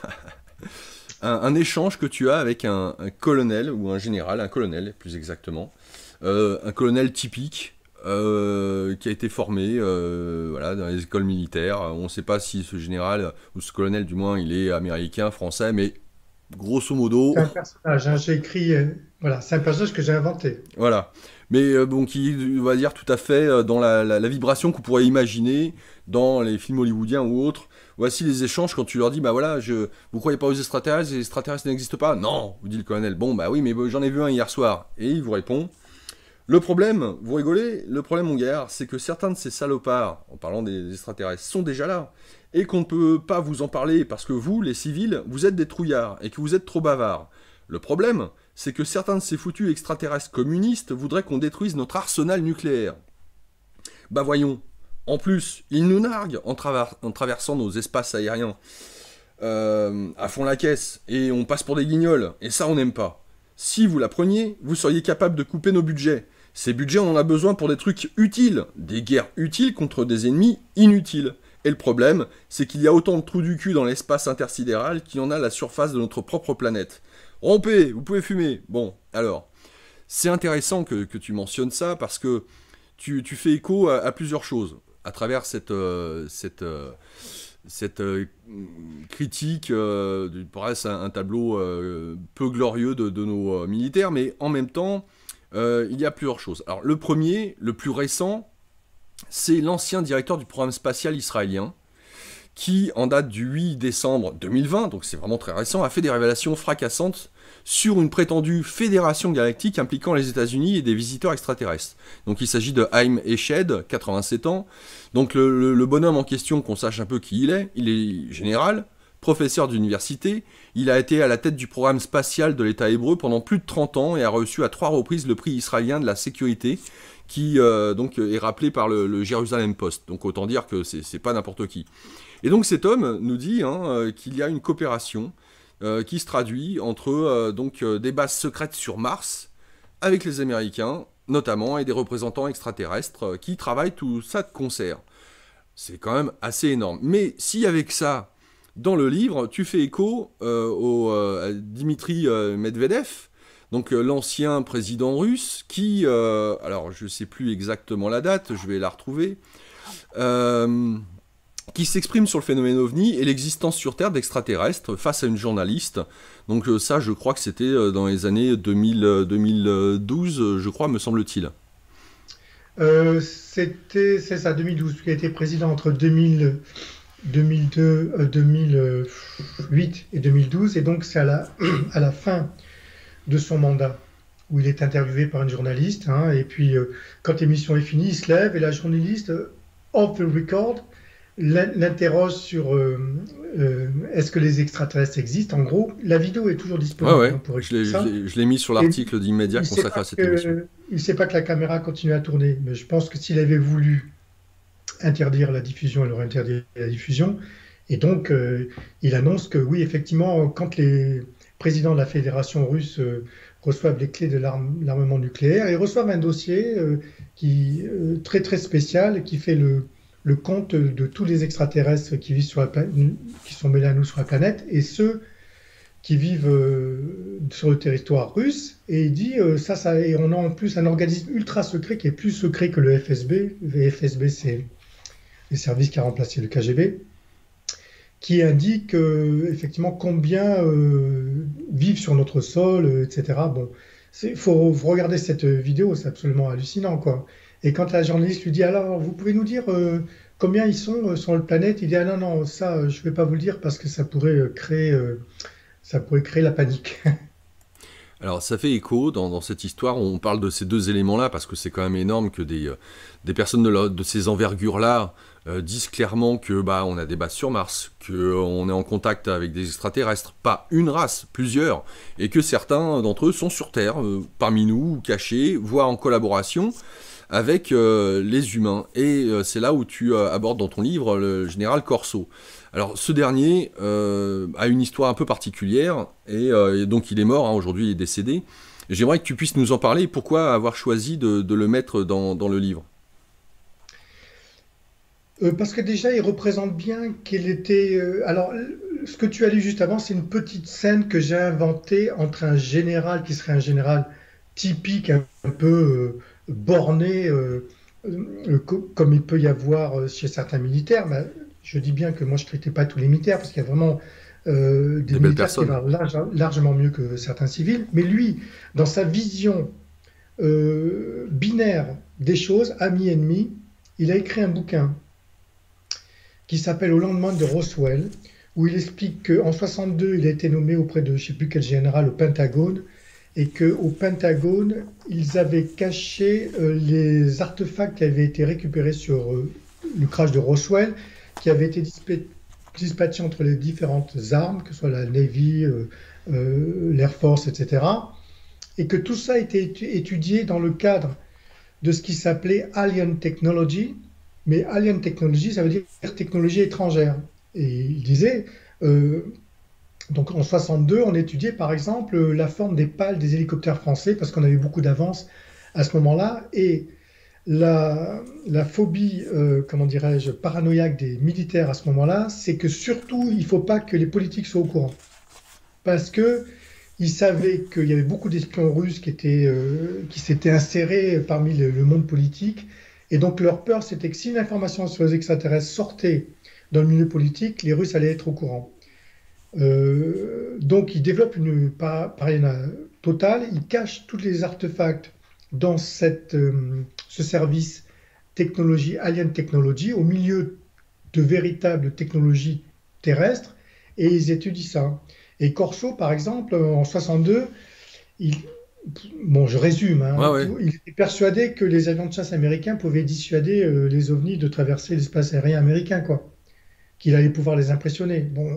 Speaker 1: un échange que tu as avec un colonel, ou un général, un colonel plus exactement, un colonel typique, qui a été formé voilà, dans les écoles militaires. On ne sait pas si ce général, ou ce colonel du moins, il est américain, français, mais grosso modo,
Speaker 2: C'est un personnage, hein, j'ai écrit, voilà, c'est un personnage que j'ai inventé.
Speaker 1: voilà. Mais bon, qui, on va dire, tout à fait dans la vibration qu'on pourrait imaginer dans les films hollywoodiens ou autres. Voici les échanges quand tu leur dis, bah voilà, vous croyez pas aux extraterrestres, les extraterrestres n'existent pas? Non, vous dit le colonel. Bon, bah oui, mais j'en ai vu un hier soir. Et il vous répond, le problème, vous rigolez, le problème, mon gars, c'est que certains de ces salopards, en parlant des extraterrestres, sont déjà là. Et qu'on ne peut pas vous en parler parce que vous, les civils, vous êtes des trouillards et que vous êtes trop bavards. Le problème, c'est que certains de ces foutus extraterrestres communistes voudraient qu'on détruise notre arsenal nucléaire. Bah voyons. En plus, ils nous narguent en traversant nos espaces aériens à fond la caisse, et on passe pour des guignols, et ça on n'aime pas. Si vous la preniez, vous seriez capable de couper nos budgets. Ces budgets, on en a besoin pour des trucs utiles, des guerres utiles contre des ennemis inutiles. Et le problème, c'est qu'il y a autant de trous du cul dans l'espace intersidéral qu'il y en a à la surface de notre propre planète. Rompez, vous pouvez fumer. Bon, alors, c'est intéressant que tu mentionnes ça parce que tu fais écho à plusieurs choses à travers cette critique du presse, un tableau peu glorieux de nos militaires, mais en même temps, il y a plusieurs choses. Alors, le premier, le plus récent, c'est l'ancien directeur du programme spatial israélien, qui, en date du 8 décembre 2020, donc c'est vraiment très récent, a fait des révélations fracassantes sur une prétendue fédération galactique impliquant les États-Unis et des visiteurs extraterrestres. Donc il s'agit de Haim Eshed, 87 ans. Donc le bonhomme en question, qu'on sache un peu qui il est général, professeur d'université, il a été à la tête du programme spatial de l'État hébreu pendant plus de 30 ans et a reçu à 3 reprises le prix israélien de la sécurité, qui donc est rappelé par le Jerusalem Post. Donc autant dire que c'est pas n'importe qui. Et donc cet homme nous dit qu'il y a une coopération qui se traduit entre des bases secrètes sur Mars avec les Américains notamment et des représentants extraterrestres qui travaillent tout ça de concert. C'est quand même assez énorme. Mais si avec ça, dans le livre, tu fais écho à Dimitri Medvedev, donc l'ancien président russe, qui, alors je ne sais plus exactement la date, je vais la retrouver, qui s'exprime sur le phénomène OVNI et l'existence sur Terre d'extraterrestres face à une journaliste. Donc ça, je crois que c'était dans les années 2012, je crois, me semble-t-il.
Speaker 2: C'est ça, 2012, qui a été président entre 2008 et 2012, et donc c'est à la fin de son mandat où il est interviewé par une journaliste, hein, et puis quand l'émission est finie, il se lève et la journaliste, off the record, l'interroge sur est-ce que les extraterrestres existent. En gros, la vidéo est toujours disponible,
Speaker 1: Ouais, ouais.
Speaker 2: hein, pour
Speaker 1: Je
Speaker 2: écouter ça.
Speaker 1: l'ai mis sur l'article d'Immédiat
Speaker 2: Il sait
Speaker 1: consacré
Speaker 2: pas
Speaker 1: à cette émission.
Speaker 2: il ne sait pas que la caméra continue à tourner, mais je pense que s'il avait voulu interdire la diffusion, il aurait interdit la diffusion. Et donc, il annonce que oui, effectivement, quand les présidents de la Fédération russe reçoivent les clés de l'armement nucléaire, ils reçoivent un dossier très très spécial qui fait le compte de tous les extraterrestres qui vivent sur qui sont mêlés à nous sur la planète et ceux qui vivent sur le territoire russe. Et il dit et on a en plus un organisme ultra secret qui est plus secret que le FSB. Le FSB, c'est les services qui a remplacé le KGB, qui indique effectivement combien vivent sur notre sol, etc. Bon, faut regarder cette vidéo, c'est absolument hallucinant, quoi. Et quand la journaliste lui dit, alors, vous pouvez nous dire combien ils sont sur la planète, il dit, ah non, non, ça, je ne vais pas vous le dire parce que ça pourrait créer la panique.
Speaker 1: Alors ça fait écho dans cette histoire, on parle de ces deux éléments-là, parce que c'est quand même énorme que des personnes de ces envergures-là disent clairement que on a des bases sur Mars, qu'on est en contact avec des extraterrestres, pas une race, plusieurs, et que certains d'entre eux sont sur Terre, parmi nous, cachés, voire en collaboration avec les humains. Et c'est là où tu abordes dans ton livre le général Corso. Alors ce dernier a une histoire un peu particulière, et donc il est mort, hein, aujourd'hui il est décédé. J'aimerais que tu puisses nous en parler, pourquoi avoir choisi de le mettre dans le livre.
Speaker 2: Parce que déjà, il représente bien qu'il était. Alors, ce que tu as lu juste avant, c'est une petite scène que j'ai inventée entre un général qui serait un général typique, un peu borné, comme il peut y avoir chez certains militaires. Mais je dis bien que moi, je ne traitais pas tous les militaires, parce qu'il y a vraiment des
Speaker 1: Des belles
Speaker 2: militaires qui
Speaker 1: personnes.
Speaker 2: valent largement mieux que certains civils. Mais lui, dans sa vision binaire des choses, ami-ennemi, il a écrit un bouquin qui s'appelle Au lendemain de Roswell, où il explique qu'en 62, il a été nommé auprès de je ne sais plus quel général au Pentagone, et qu'au Pentagone, ils avaient caché les artefacts qui avaient été récupérés sur le crash de Roswell, qui avaient été dispatchés entre les différentes armes, que ce soit la Navy, l'Air Force, etc. Et que tout ça a été étudié dans le cadre de ce qui s'appelait Alien Technology. Mais Alien Technology, ça veut dire technologie étrangère. Et il disait, donc en 62, on étudiait par exemple la forme des pales des hélicoptères français, parce qu'on avait beaucoup d'avance à ce moment-là. Et la phobie, comment dirais-je, paranoïaque des militaires à ce moment-là, c'est que surtout, il ne faut pas que les politiques soient au courant. Parce que ils savaient qu'il y avait beaucoup d'espions russes qui s'étaient insérés parmi le monde politique. Et donc leur peur, c'était que si l'information sur les extraterrestres sortait dans le milieu politique, les Russes allaient être au courant. Donc ils développent une paranoïa totale, ils cachent tous les artefacts dans ce service technologie, Alien Technology, au milieu de véritables technologies terrestres, et ils étudient ça. Et Corso, par exemple, en 62, il, bon, je résume,
Speaker 1: Ouais,
Speaker 2: hein,
Speaker 1: ouais.
Speaker 2: il était persuadé que les avions de chasse américains pouvaient dissuader les ovnis de traverser l'espace aérien américain, quoi. Qu'il allait pouvoir les impressionner. Bon,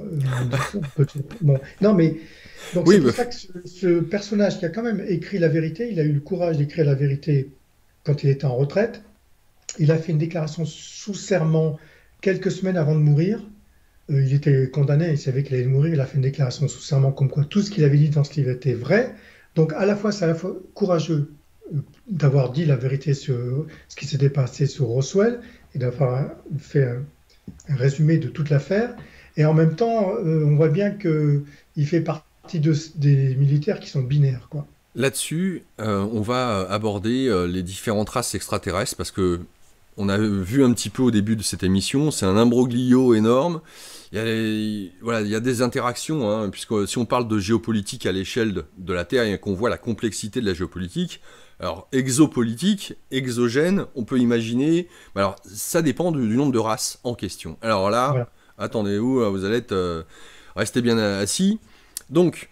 Speaker 2: bon, non, mais donc
Speaker 1: Oui,
Speaker 2: c'est
Speaker 1: bah,
Speaker 2: pour ça que ce personnage qui a quand même écrit la vérité, il a eu le courage d'écrire la vérité quand il était en retraite. Il a fait une déclaration sous serment quelques semaines avant de mourir. Il était condamné, il savait qu'il allait mourir, il a fait une déclaration sous serment comme quoi tout ce qu'il avait dit dans ce livre était vrai. Donc à la fois, c'est à la fois courageux d'avoir dit la vérité sur ce qui s'était passé sur Roswell et d'avoir fait un résumé de toute l'affaire. Et en même temps, on voit bien qu'il fait partie des militaires qui sont binaires, quoi.
Speaker 1: là-dessus, on va aborder les différentes races extraterrestres parce que on a vu un petit peu au début de cette émission, c'est un imbroglio énorme. Voilà, il y a des interactions, hein, puisque si on parle de géopolitique à l'échelle de la Terre et qu'on voit la complexité de la géopolitique, alors exopolitique, exogène, on peut imaginer. Alors ça dépend du nombre de races en question. Alors là,
Speaker 2: Voilà.
Speaker 1: attendez-vous, vous allez être restez bien assis. Donc,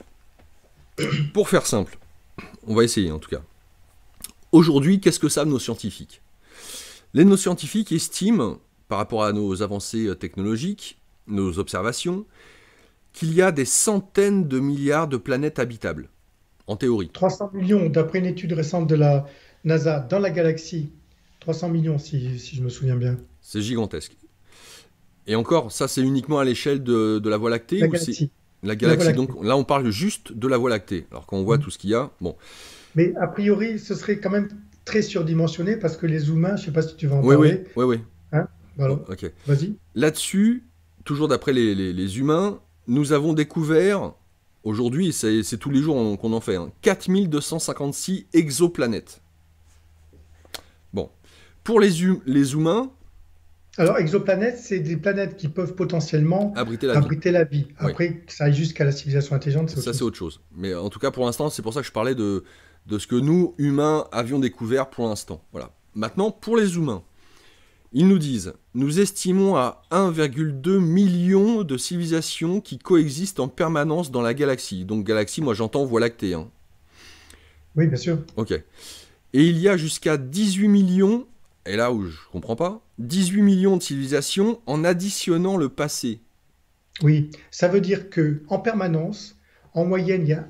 Speaker 1: pour faire simple, on va essayer en tout cas. Aujourd'hui, qu'est-ce que savent nos scientifiques? Nos scientifiques estiment, par rapport à nos avancées technologiques, nos observations, qu'il y a des centaines de milliards de planètes habitables, en théorie.
Speaker 2: 300 millions, d'après une étude récente de la NASA, dans la galaxie. 300 millions, si je me souviens bien.
Speaker 1: C'est gigantesque. Et encore, ça c'est uniquement à l'échelle de la Voie lactée
Speaker 2: La
Speaker 1: ou c'est
Speaker 2: galaxie.
Speaker 1: la
Speaker 2: La Voie
Speaker 1: galaxie? Donc
Speaker 2: lactée.
Speaker 1: là on parle juste de la Voie lactée. Alors quand on voit
Speaker 2: Mm.
Speaker 1: tout ce qu'il y a, bon.
Speaker 2: Mais a priori, ce serait quand même très surdimensionné parce que les humains, je ne sais pas si tu vas en
Speaker 1: Oui, oui,
Speaker 2: parler,
Speaker 1: oui, oui.
Speaker 2: hein?
Speaker 1: Oh,
Speaker 2: Voilà.
Speaker 1: ok.
Speaker 2: Vas-y.
Speaker 1: Là-dessus, toujours d'après les humains, nous avons découvert, aujourd'hui, c'est tous les jours qu'on en fait, hein, 4256 exoplanètes. Bon. Pour les humains,
Speaker 2: Alors, exoplanètes, c'est des planètes qui peuvent potentiellement
Speaker 1: abriter la vie.
Speaker 2: abriter la vie.
Speaker 1: Oui.
Speaker 2: Après, que ça aille jusqu'à la civilisation intelligente, c'est autre
Speaker 1: Ça, c'est
Speaker 2: chose.
Speaker 1: autre chose. Mais en tout cas, pour l'instant, c'est pour ça que je parlais de ce que nous, humains, avions découvert pour l'instant. Voilà. Maintenant, pour les humains, ils nous disent, nous estimons à 1,2 million de civilisations qui coexistent en permanence dans la galaxie. Donc galaxie, moi j'entends Voie lactée. Hein.
Speaker 2: Oui, bien sûr.
Speaker 1: Ok. Et il y a jusqu'à 18 millions, et là où je comprends pas, 18 millions de civilisations en additionnant le passé.
Speaker 2: Oui, ça veut dire que en permanence, en moyenne, il y a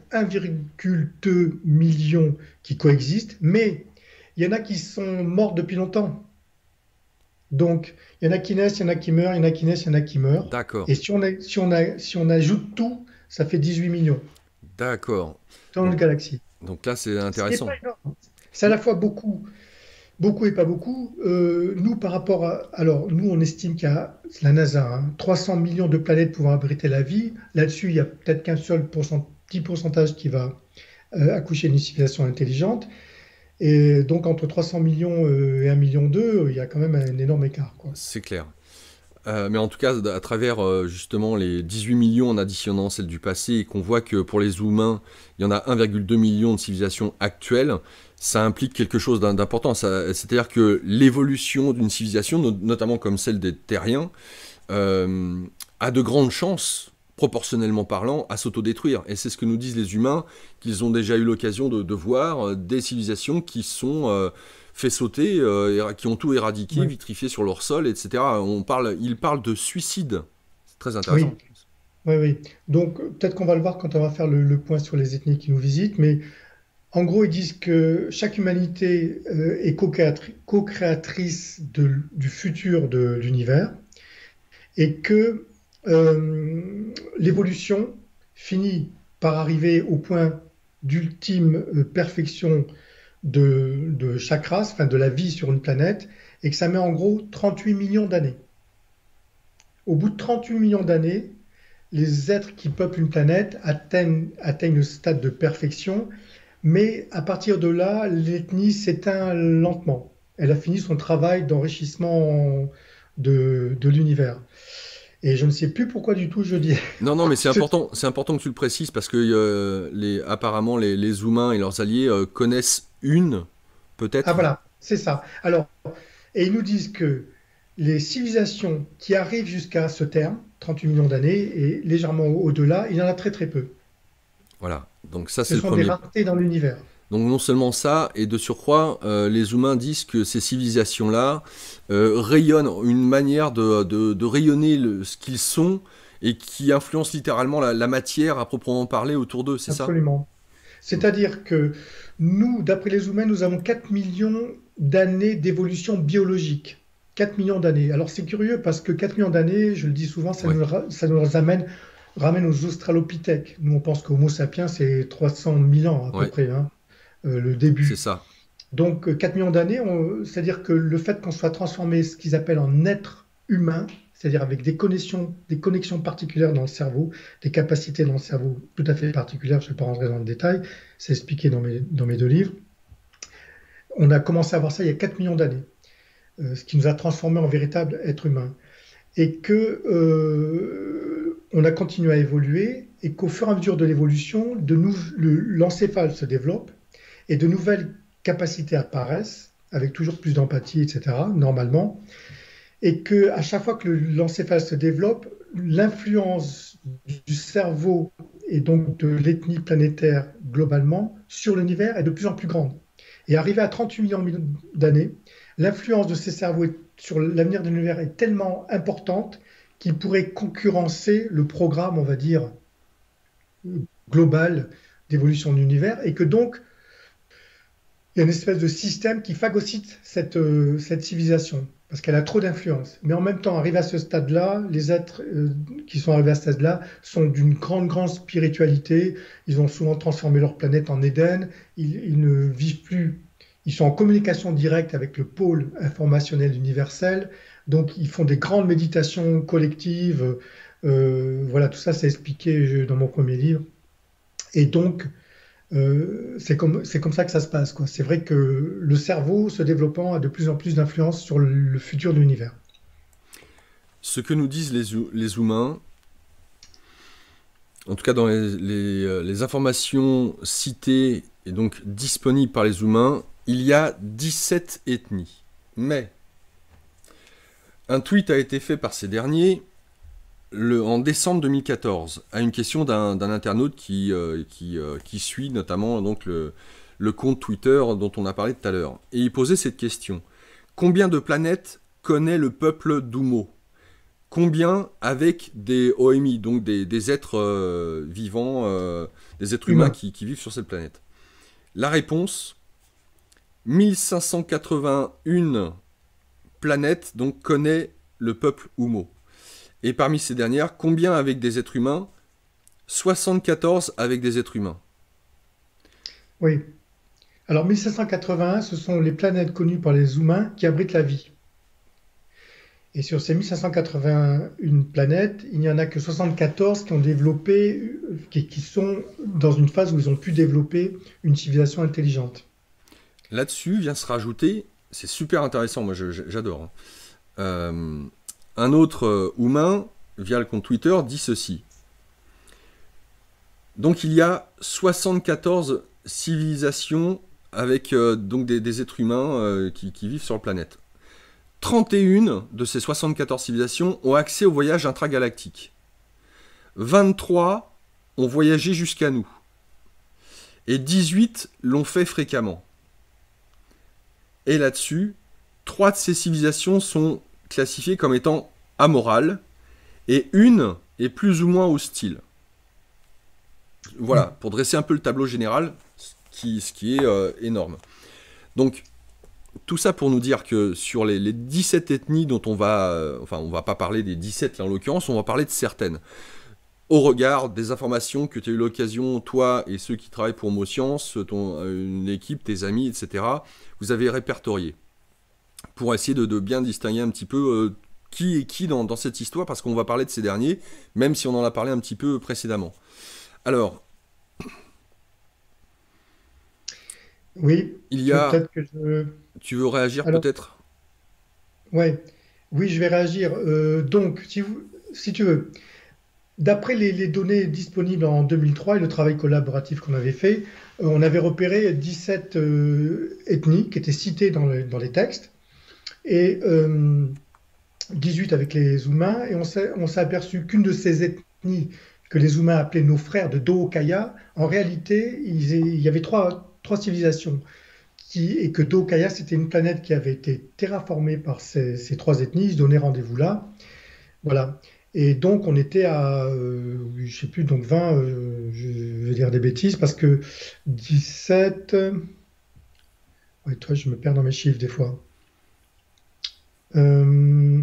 Speaker 2: 1,2 million qui coexistent, mais il y en a qui sont morts depuis longtemps. Donc, il y en a qui naissent, il y en a qui meurent, il y en a qui naissent, il y en a qui meurent.
Speaker 1: D'accord.
Speaker 2: Et si on ajoute tout, ça fait 18 millions
Speaker 1: D'accord.
Speaker 2: dans
Speaker 1: Donc,
Speaker 2: notre galaxie.
Speaker 1: donc là, c'est
Speaker 2: Ce qui n'est pas
Speaker 1: intéressant.
Speaker 2: énorme. C'est à la fois beaucoup, beaucoup et pas beaucoup. Nous, par rapport à... Alors, nous, on estime qu'il y a, c'est la NASA, 300 millions de planètes pouvant abriter la vie. Là-dessus, il y a peut-être qu'un seul petit pourcentage qui va accoucher d'une civilisation intelligente. Et donc, entre 300 millions et 1,2 million, il y a quand même un énorme écart, quoi.
Speaker 1: C'est clair. Mais en tout cas, à travers justement les 18 millions en additionnant celles du passé, et qu'on voit que pour les humains, il y en a 1,2 million de civilisations actuelles, ça implique quelque chose d'important. C'est-à-dire que l'évolution d'une civilisation, notamment comme celle des terriens, a de grandes chances, proportionnellement parlant, à s'autodétruire. Et c'est ce que nous disent les humains, qu'ils ont déjà eu l'occasion de voir des civilisations qui sont fait sauter, qui ont tout éradiqué,
Speaker 2: Oui,
Speaker 1: vitrifié sur leur sol, etc. Ils parlent de suicide. C'est très intéressant.
Speaker 2: oui, oui, oui. Donc, peut-être qu'on va le voir quand on va faire le point sur les ethnies qui nous visitent, mais en gros, ils disent que chaque humanité est co-créatrice du futur de l'univers et que l'évolution finit par arriver au point d'ultime perfection de chaque race, enfin de la vie sur une planète, et que ça met en gros 38 millions d'années. Au bout de 38 millions d'années, les êtres qui peuplent une planète atteignent le stade de perfection, mais à partir de là, l'ethnie s'éteint lentement. Elle a fini son travail d'enrichissement de l'univers. Et je ne sais plus pourquoi du tout je dis.
Speaker 1: Non, non, mais c'est important que tu le précises parce que apparemment les humains et leurs alliés connaissent
Speaker 2: Ah
Speaker 1: peut-être.
Speaker 2: voilà, c'est ça. Alors, et ils nous disent que les civilisations qui arrivent jusqu'à ce terme, 38 millions d'années, et légèrement au-delà, il y en a très très peu.
Speaker 1: Voilà, donc ça
Speaker 2: Ce
Speaker 1: c'est le
Speaker 2: sont des
Speaker 1: premier.
Speaker 2: raretés dans l'univers.
Speaker 1: Donc non seulement ça, et de surcroît, les humains disent que ces civilisations-là rayonnent une manière de rayonner ce qu'ils sont et qui influence littéralement la matière à proprement parler autour d'eux, c'est ça?
Speaker 2: Absolument. C'est-à-dire que nous, d'après les humains, nous avons 4 millions d'années d'évolution biologique. 4 millions d'années. Alors c'est curieux parce que 4 millions d'années, je le dis souvent,
Speaker 1: Ouais,
Speaker 2: ça nous ramène aux Australopithèques. Nous, on pense qu'Homo sapiens, c'est 300 000 ans à peu
Speaker 1: ouais,
Speaker 2: près, le
Speaker 1: c'est
Speaker 2: début.
Speaker 1: ça.
Speaker 2: Donc 4 millions d'années, c'est-à-dire que le fait qu'on soit transformé, ce qu'ils appellent en être humain, c'est-à-dire avec des connexions particulières dans le cerveau, des capacités dans le cerveau tout à fait particulières, je ne vais pas rentrer dans le détail, c'est expliqué dans mes deux livres. On a commencé à voir ça il y a 4 millions d'années, ce qui nous a transformés en véritable être humain. Et que on a continué à évoluer et qu'au fur et à mesure de l'évolution, l'encéphale se développe et de nouvelles capacités apparaissent avec toujours plus d'empathie, etc., normalement, et que à chaque fois que l'encéphale se développe, l'influence du cerveau et donc de l'ethnie planétaire globalement sur l'univers est de plus en plus grande. Et arrivé à 38 millions d'années, l'influence de ces cerveaux sur l'avenir de l'univers est tellement importante qu'il pourrait concurrencer le programme, on va dire, global d'évolution de l'univers, et que donc il y a une espèce de système qui phagocyte cette civilisation, parce qu'elle a trop d'influence. Mais en même temps, arrivé à ce stade-là, les êtres qui sont arrivés à ce stade-là sont d'une grande, grande spiritualité. Ils ont souvent transformé leur planète en Éden. Ils ne vivent plus. Ils sont en communication directe avec le pôle informationnel universel. Donc, ils font des grandes méditations collectives. Voilà, tout ça, c'est expliqué dans mon premier livre. Et donc, c'est comme ça que ça se passe, quoi. C'est vrai que le cerveau, se développant, a de plus en plus d'influence sur le futur de l'univers.
Speaker 1: Ce que nous disent les humains, en tout cas dans les informations citées et donc disponibles par les humains, il y a 17 ethnies. Mais un tweet a été fait par ces derniers en décembre 2014 à une question d'un internaute qui suit notamment donc le compte Twitter dont on a parlé tout à l'heure. Et il posait cette question. Combien de planètes connaît le peuple d'Humo? Combien avec des OMI, donc des êtres vivants, des êtres humains
Speaker 2: Humain.
Speaker 1: qui vivent sur cette planète? La réponse, 1581 planètes donc connaît le peuple Humo. Et parmi ces dernières, combien avec des êtres humains? 74 avec des êtres humains.
Speaker 2: Oui. Alors, 1781, ce sont les planètes connues par les humains qui abritent la vie. Et sur ces 1581 planètes, il n'y en a que 74 qui ont développé, qui sont dans une phase où ils ont pu développer une civilisation intelligente.
Speaker 1: Là-dessus vient se rajouter, c'est super intéressant, moi j'adore, hein. Euh, un autre humain, via le compte Twitter, dit ceci. Donc il y a 74 civilisations avec donc des êtres humains qui vivent sur la planète. 31 de ces 74 civilisations ont accès au voyage intragalactique. 23 ont voyagé jusqu'à nous. Et 18 l'ont fait fréquemment. Et là-dessus, 3 de ces civilisations sont classifiées comme étant amorales, et une est plus ou moins hostile. Voilà, pour dresser un peu le tableau général, ce qui est énorme. Donc, tout ça pour nous dire que sur les 17 ethnies dont on va... enfin, on va pas parler des 17 là, en l'occurrence, on va parler de certaines. Au regard des informations que tu as eu l'occasion, toi et ceux qui travaillent pour Homosciences, une équipe, tes amis, etc., vous avez répertorié. Pour essayer de bien distinguer un petit peu qui est qui dans cette histoire, parce qu'on va parler de ces derniers, même si on en a parlé un petit peu précédemment. Alors,
Speaker 2: Oui,
Speaker 1: il y a...
Speaker 2: peut-être que je...
Speaker 1: Tu veux réagir
Speaker 2: Alors,
Speaker 1: peut-être?
Speaker 2: ouais, oui, je vais réagir. Donc, si tu veux, d'après les données disponibles en 2003 et le travail collaboratif qu'on avait fait, on avait repéré 17 ethnies qui étaient citées dans les textes et 18 avec les Humains. Et on s'est aperçu qu'une de ces ethnies que les Humains appelaient nos frères de Dookaya, en réalité, il y avait trois civilisations. Et que Dookaya, c'était une planète qui avait été terraformée par ces trois ethnies. Ils se donnaient rendez-vous là. Voilà. Et donc, on était à, je sais plus, donc 20, je vais dire des bêtises, parce que 17, ouais, toi, je me perds dans mes chiffres des fois. Euh,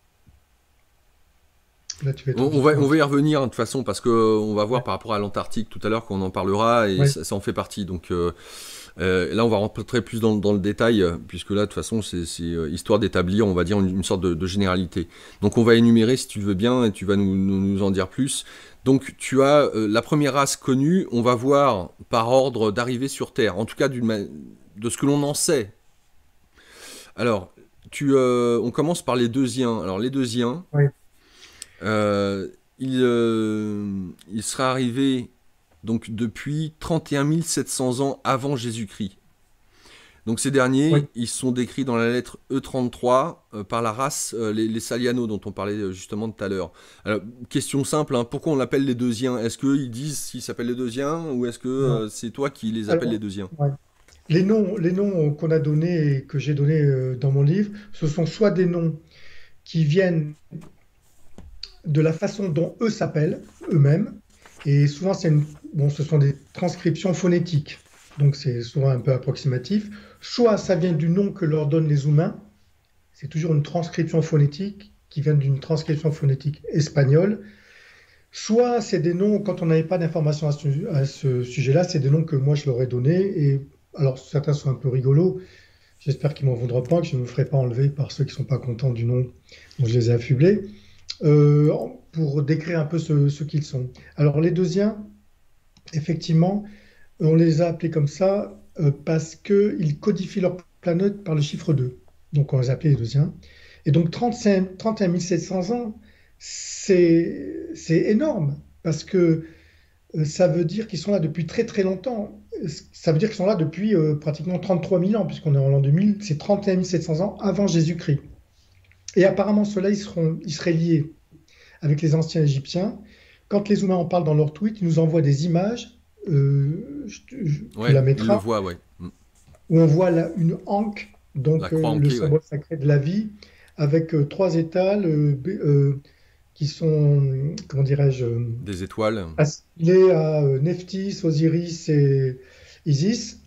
Speaker 2: Là, tu vas être obligé de
Speaker 1: On
Speaker 2: me...
Speaker 1: va y revenir de toute façon, parce que on va voir
Speaker 2: Ouais,
Speaker 1: par rapport à l'Antarctique tout à l'heure qu'on en parlera, et
Speaker 2: ouais,
Speaker 1: ça en fait partie. Donc là, on va rentrer plus dans le détail, puisque là, de toute façon, c'est histoire d'établir, on va dire, une sorte de généralité. Donc on va énumérer, si tu le veux bien, et tu vas nous en dire plus. Donc tu as la première race connue, on va voir par ordre d'arrivée sur Terre, en tout cas de ce que l'on en sait. Alors, on commence par les Deusiens. Alors les Deusiens,
Speaker 2: ouais,
Speaker 1: euh, il sera arrivé donc depuis 31 700 ans avant Jésus-Christ. Donc ces
Speaker 2: ouais.
Speaker 1: derniers, ils sont décrits dans la lettre E33 par la race, les Salianos dont on parlait justement tout à l'heure. Alors, question simple, hein, pourquoi on l'appelle les Deusiens? Est-ce qu'ils disent qu'ils s'appellent les Deusiens, ou est-ce que
Speaker 2: Non.
Speaker 1: c'est toi qui les appelles les
Speaker 2: Alors,
Speaker 1: Deusiens?
Speaker 2: ouais. Les noms qu'on a donnés et que j'ai donnés dans mon livre, ce sont soit des noms qui viennent de la façon dont eux s'appellent eux-mêmes. Et souvent, bon, ce sont des transcriptions phonétiques. Donc, c'est souvent un peu approximatif. Soit ça vient du nom que leur donnent les humains. C'est toujours une transcription phonétique qui vient d'une transcription phonétique espagnole. Soit c'est des noms, quand on n'avait pas d'informations à ce sujet-là, c'est des noms que moi je leur ai donnés. Et alors, certains sont un peu rigolos. J'espère qu'ils m'en voudront pas, que je ne me ferai pas enlever par ceux qui ne sont pas contents du nom dont je les ai affublés, euh, pour décrire un peu ce qu'ils sont. Alors, les deuxièmes, effectivement, on les a appelés comme ça parce qu'ils codifient leur planète par le chiffre 2. Donc, on les a appelés les deuxièmes. Et donc, 31 700 ans, c'est énorme parce que ça veut dire qu'ils sont là depuis très très longtemps. Ça veut dire qu'ils sont là depuis pratiquement 33 000 ans, puisqu'on est en l'an 2000, c'est 31 700 ans avant Jésus-Christ. Et apparemment, ceux-là, ils seraient liés avec les anciens Égyptiens. Quand les humains en parlent dans leur tweet, ils nous envoient des images, tu
Speaker 1: Ouais,
Speaker 2: la
Speaker 1: ils le
Speaker 2: mettras,
Speaker 1: voient, ouais.
Speaker 2: où on voit une anque,
Speaker 1: La
Speaker 2: donc
Speaker 1: croix
Speaker 2: le
Speaker 1: ankée, ouais.
Speaker 2: symbole sacré de la vie, avec trois étals qui sont, comment dirais-je,
Speaker 1: Des étoiles.
Speaker 2: assimilés à Nephthys, Osiris et Isis.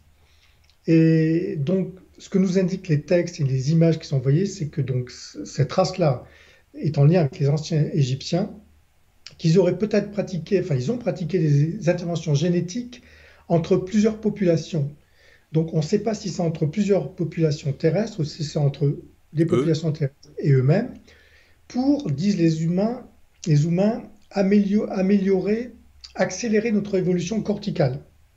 Speaker 2: Et donc, ce que nous indiquent les textes et les images qui sont envoyées, c'est que donc cette race-là est en lien avec les anciens Égyptiens, qu'ils auraient peut-être pratiqué, enfin, ils ont pratiqué des interventions génétiques entre plusieurs populations. Donc, on ne sait pas si c'est entre plusieurs populations terrestres ou si c'est entre des
Speaker 1: Eux,
Speaker 2: populations terrestres et eux-mêmes. pour, disent les humains améliorer, accélérer notre évolution corticale.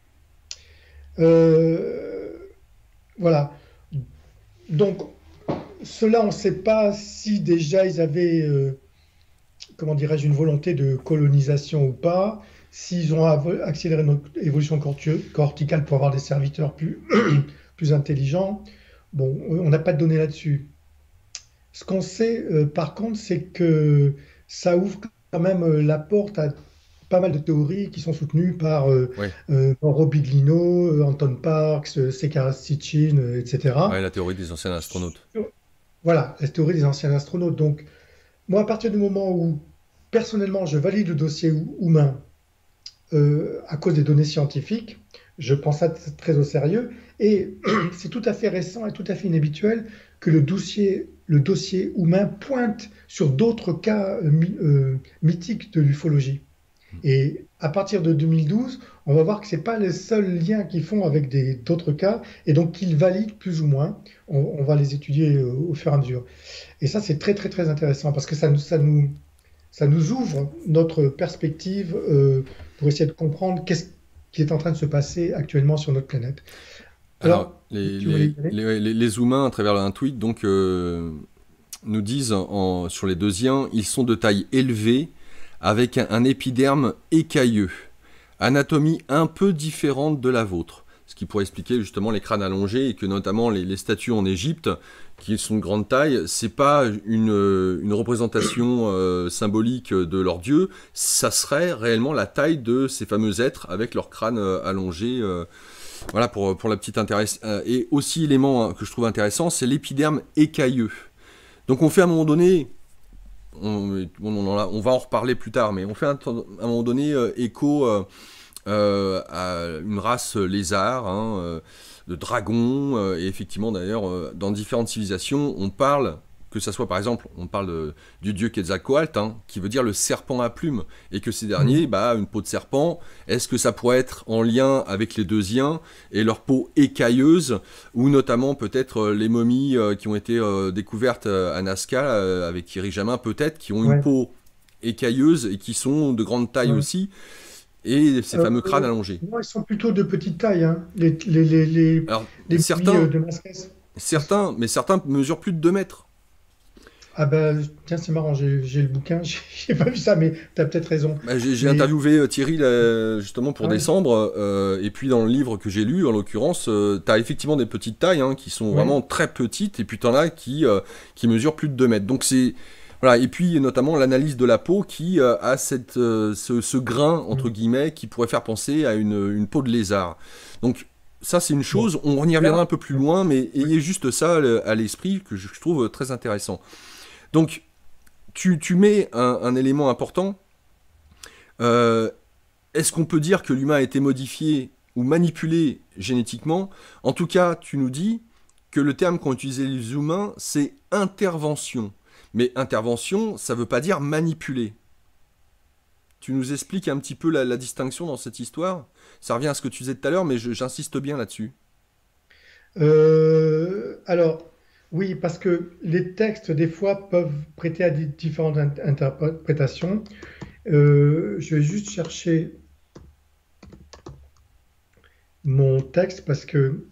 Speaker 2: Euh, voilà. Donc, cela, on ne sait pas si déjà ils avaient, comment dirais-je, une volonté de colonisation ou pas, s'ils ont accéléré notre évolution corticale pour avoir des serviteurs plus, plus intelligents. Bon, on n'a pas de données là-dessus. Ce qu'on sait, par contre, c'est que ça ouvre quand même la porte à pas mal de théories qui sont soutenues par
Speaker 1: Ouais,
Speaker 2: Robiglino, Anton Parks, Sekar Sitchin,
Speaker 1: ouais,
Speaker 2: etc.
Speaker 1: la théorie des anciens astronautes.
Speaker 2: Voilà, la théorie des anciens astronautes. Donc, moi, à partir du moment où, personnellement, je valide le dossier humain à cause des données scientifiques, je prends ça très au sérieux. Et c'est tout à fait récent et tout à fait inhabituel que le dossier humain pointe sur d'autres cas mythiques de l'ufologie. Et à partir de 2012, on va voir que ce n'est pas les seuls liens qu'ils font avec d'autres cas, et donc qu'ils valident plus ou moins. On va les étudier au fur et à mesure. Et ça, c'est très, très, très intéressant parce que ça nous ouvre notre perspective pour essayer de comprendre qu'est-ce qui est en train de se passer actuellement sur notre planète.
Speaker 1: Alors,
Speaker 2: Alors, tu voulais y aller?
Speaker 1: les humains, à travers un tweet, donc, nous disent sur les deuxièmes, ils sont de taille élevée, avec un épiderme écailleux, anatomie un peu différente de la vôtre. Ce qui pourrait expliquer justement les crânes allongés et que notamment les statues en Égypte, qui sont de grande taille, c'est pas une représentation symbolique de leur dieu, ça serait réellement la taille de ces fameux êtres avec leur crâne allongé. Voilà pour la petite intéresse. Et aussi élément que je trouve intéressant, c'est l'épiderme écailleux. Donc on fait à un moment donné, on va en reparler plus tard, mais on fait à un moment donné écho à une race lézard, hein, de dragons, et effectivement d'ailleurs dans différentes civilisations, on parle, que ça soit par exemple, on parle du dieu Quetzalcoatl, hein, qui veut dire le serpent à plumes, et que ces derniers,
Speaker 2: Mhm.
Speaker 1: une peau de serpent, est-ce que ça pourrait être en lien avec les Deusiens et leur peau écailleuse, ou notamment peut-être les momies qui ont été découvertes à Nazca avec Thierry Jamin, peut-être, qui ont une
Speaker 2: Ouais,
Speaker 1: peau écailleuse et qui sont de grande taille
Speaker 2: ouais.
Speaker 1: aussi, et ces
Speaker 2: Euh,
Speaker 1: fameux crânes allongés.
Speaker 2: non, ils sont plutôt de petite taille, hein,
Speaker 1: Alors,
Speaker 2: les momies
Speaker 1: certains,
Speaker 2: de Masques.
Speaker 1: mais certains mesurent plus de 2 mètres.
Speaker 2: Ah ben, tiens, c'est marrant, j'ai le bouquin, j'ai pas vu ça, mais tu as peut-être raison.
Speaker 1: J'ai
Speaker 2: Mais,
Speaker 1: interviewé Thierry justement pour
Speaker 2: ah ouais,
Speaker 1: décembre, et puis dans le livre que j'ai lu, en l'occurrence, tu as effectivement des petites tailles hein, qui sont
Speaker 2: ouais.
Speaker 1: vraiment très petites, et puis tu en as qui mesurent plus de 2 mètres. Donc c'est. Voilà, et puis notamment l'analyse de la peau qui a ce grain, entre
Speaker 2: Mm.
Speaker 1: guillemets, qui pourrait faire penser à une peau de lézard. Donc ça c'est une
Speaker 2: Bon,
Speaker 1: chose, on y reviendra un
Speaker 2: là,
Speaker 1: peu plus loin, mais
Speaker 2: ouais.
Speaker 1: ayez juste ça à l'esprit que je trouve très intéressant. Donc tu mets un élément important. Euh, Est-ce qu'on peut dire que l'humain a été modifié ou manipulé génétiquement? En tout cas, tu nous dis que le terme qu'ont utilisé les humains, c'est intervention. Mais intervention, ça ne veut pas dire manipuler. Tu nous expliques un petit peu la distinction dans cette histoire? Ça revient à ce que tu disais tout à l'heure, mais j'insiste bien là-dessus.
Speaker 2: Alors, oui, parce que les textes, des fois, peuvent prêter à différentes interprétations. Je vais juste chercher mon texte parce que,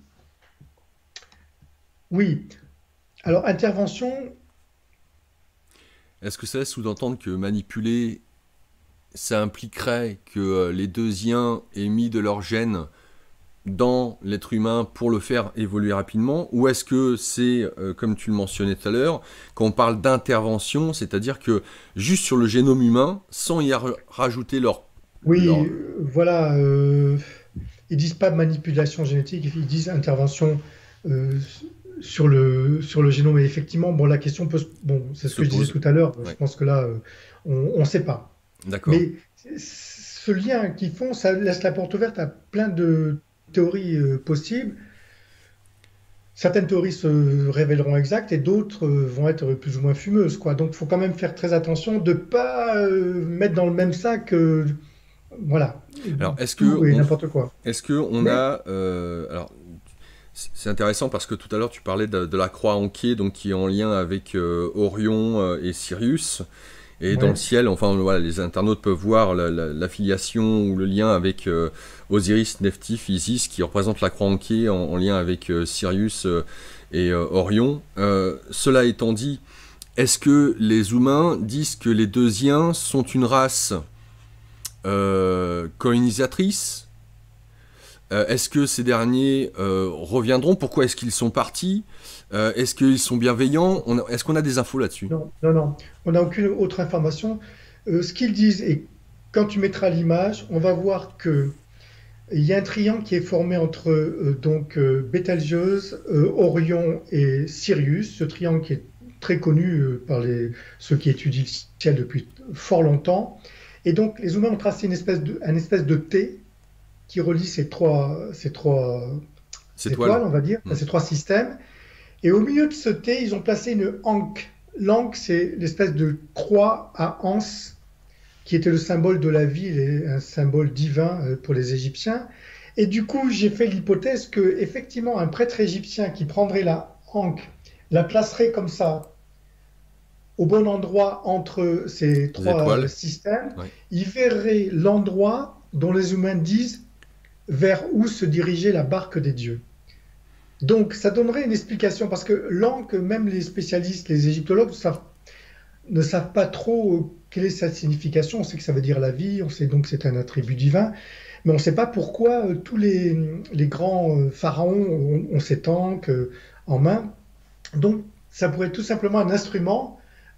Speaker 2: oui, alors, intervention,
Speaker 1: Est-ce que ça laisse sous-entendre que manipuler, ça impliquerait que les deuxiens aient mis de leur gène dans l'être humain pour le faire évoluer rapidement? Ou est-ce que c'est, comme tu le mentionnais tout à l'heure, quand on parle d'intervention, c'est-à-dire que juste sur le génome humain, sans y rajouter
Speaker 2: oui,
Speaker 1: leur...
Speaker 2: voilà, ils disent pas manipulation génétique, ils disent intervention euh, sur le génome. Et effectivement, bon, la question bon, c'est ce
Speaker 1: se
Speaker 2: que je disais
Speaker 1: pose?
Speaker 2: tout à l'heure, je
Speaker 1: Ouais,
Speaker 2: pense que là, on ne sait pas.
Speaker 1: d'accord.
Speaker 2: Mais ce lien qu'ils font, ça laisse la porte ouverte à plein de théories possibles. Certaines théories se révéleront exactes et d'autres vont être plus ou moins fumeuses, quoi. Donc, il faut quand même faire très attention de ne pas mettre dans le même sac, voilà,
Speaker 1: Alors,
Speaker 2: tout et n'importe quoi.
Speaker 1: est-ce que on
Speaker 2: Mais
Speaker 1: a... alors, C'est intéressant parce que tout à l'heure tu parlais de la croix Anké, donc qui est en lien avec Orion et Sirius. Et dans le
Speaker 2: Ouais,
Speaker 1: ciel, enfin voilà, les internautes peuvent voir l'affiliation ou le lien avec Osiris, Nephthys, Isis, qui représente la croix Anké en lien avec Sirius et Orion. Cela étant dit, est-ce que les humains disent que les Deusiens sont une race colonisatrice? Est-ce que ces derniers reviendront? Pourquoi est-ce qu'ils sont partis? Est-ce qu'ils sont bienveillants? Est-ce qu'on a des infos là-dessus?
Speaker 2: non, non, non. On n'a aucune autre information. Ce qu'ils disent, et quand tu mettras l'image, on va voir que il y a un triangle qui est formé entre Bételgeuse, Orion et Sirius. Ce triangle qui est très connu par ceux qui étudient le ciel depuis fort longtemps. Et donc, les humains ont tracé un espèce de T qui relie ces trois
Speaker 1: C'est toi
Speaker 2: étoiles,
Speaker 1: là.
Speaker 2: on va dire,
Speaker 1: Hmm.
Speaker 2: ces trois systèmes. Et au milieu de ce T, ils ont placé une ankh. L'ankh, c'est l'espèce de croix à anse qui était le symbole de la vie, un symbole divin pour les Égyptiens. Et du coup, j'ai fait l'hypothèse que effectivement, un prêtre égyptien qui prendrait la ankh, la placerait comme ça au bon endroit entre ces
Speaker 1: Les
Speaker 2: trois
Speaker 1: étoiles.
Speaker 2: systèmes,
Speaker 1: Ouais.
Speaker 2: il verrait l'endroit dont les humains disent vers où se dirigeait la barque des dieux. Donc, ça donnerait une explication, parce que l'ankh, même les spécialistes, les égyptologues ne savent pas trop quelle est sa signification. On sait que ça veut dire la vie, on sait donc que c'est un attribut divin, mais on ne sait pas pourquoi tous les grands pharaons ont cette ankh en main. Donc, ça pourrait être tout simplement un instrument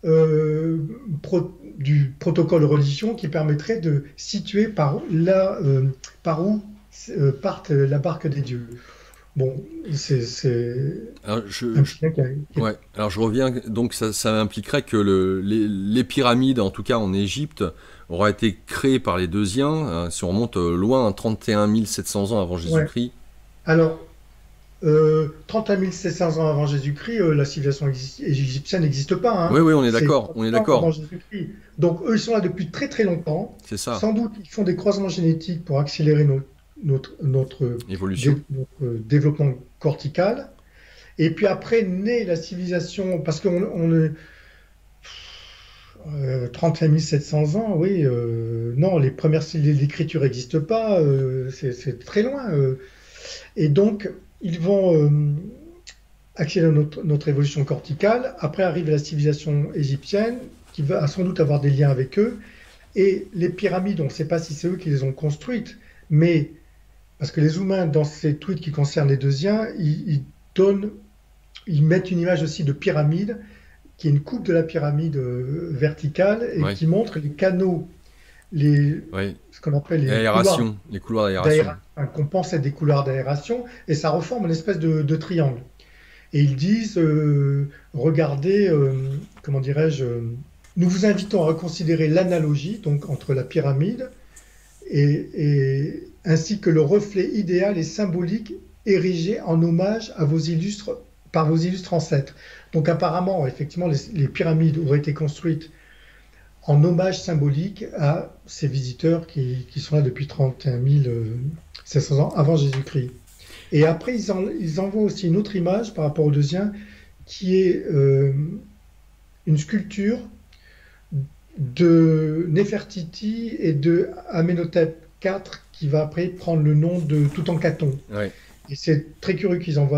Speaker 2: du protocole religion qui permettrait de situer par où parte la barque des dieux. Bon, c'est
Speaker 1: Alors,
Speaker 2: un petit lien qui est-
Speaker 1: ouais. Alors je reviens, donc ça impliquerait que les pyramides, en tout cas en Égypte, auraient été créées par les Deusiens, si on remonte loin, 31 700 ans avant
Speaker 2: Ouais.
Speaker 1: Jésus-Christ.
Speaker 2: Alors, 31 700 ans avant Jésus-Christ, la civilisation égyptienne n'existe pas,
Speaker 1: Oui,
Speaker 2: hein.
Speaker 1: oui, on est
Speaker 2: C'est
Speaker 1: d'accord,
Speaker 2: 30
Speaker 1: on est
Speaker 2: ans avant
Speaker 1: d'accord,
Speaker 2: Jésus-Christ. Donc, eux, ils sont là depuis très très longtemps.
Speaker 1: c'est ça,
Speaker 2: Sans doute, ils font des croisements génétiques pour accélérer
Speaker 1: évolution.
Speaker 2: notre développement cortical. Et puis après, naît la civilisation, parce qu'on est 31 700 ans, oui, non, l'écriture n'existe pas, c'est très loin. Et donc, ils vont accélérer notre évolution corticale. Après arrive la civilisation égyptienne, qui va sans doute avoir des liens avec eux. Et les pyramides, on ne sait pas si c'est eux qui les ont construites, mais parce que les humains, dans ces tweets qui concernent les Deusiens, donnent, ils mettent une image aussi de pyramide, qui est une coupe de la pyramide verticale et
Speaker 1: Oui,
Speaker 2: qui montre les canaux,
Speaker 1: oui.
Speaker 2: ce qu'on appelle les couloirs
Speaker 1: Aération, les couloirs d'aération.
Speaker 2: d'aération, qu'on pense être des couloirs d'aération, et ça reforme une espèce de triangle. Et ils disent, regardez, comment dirais-je, nous vous invitons à reconsidérer l'analogie donc entre la pyramide ainsi que le reflet idéal et symbolique érigé en hommage par vos illustres ancêtres. Donc apparemment, effectivement, les pyramides auraient été construites en hommage symbolique à ces visiteurs qui sont là depuis 31 700 ans avant Jésus-Christ. Et après, ils envoient aussi une autre image par rapport au deuxième, qui est une sculpture de Néfertiti et de Amenhotep IV, qui va après prendre le nom de Toutankhamon.
Speaker 1: Oui,
Speaker 2: Et c'est très curieux qu'ils envoient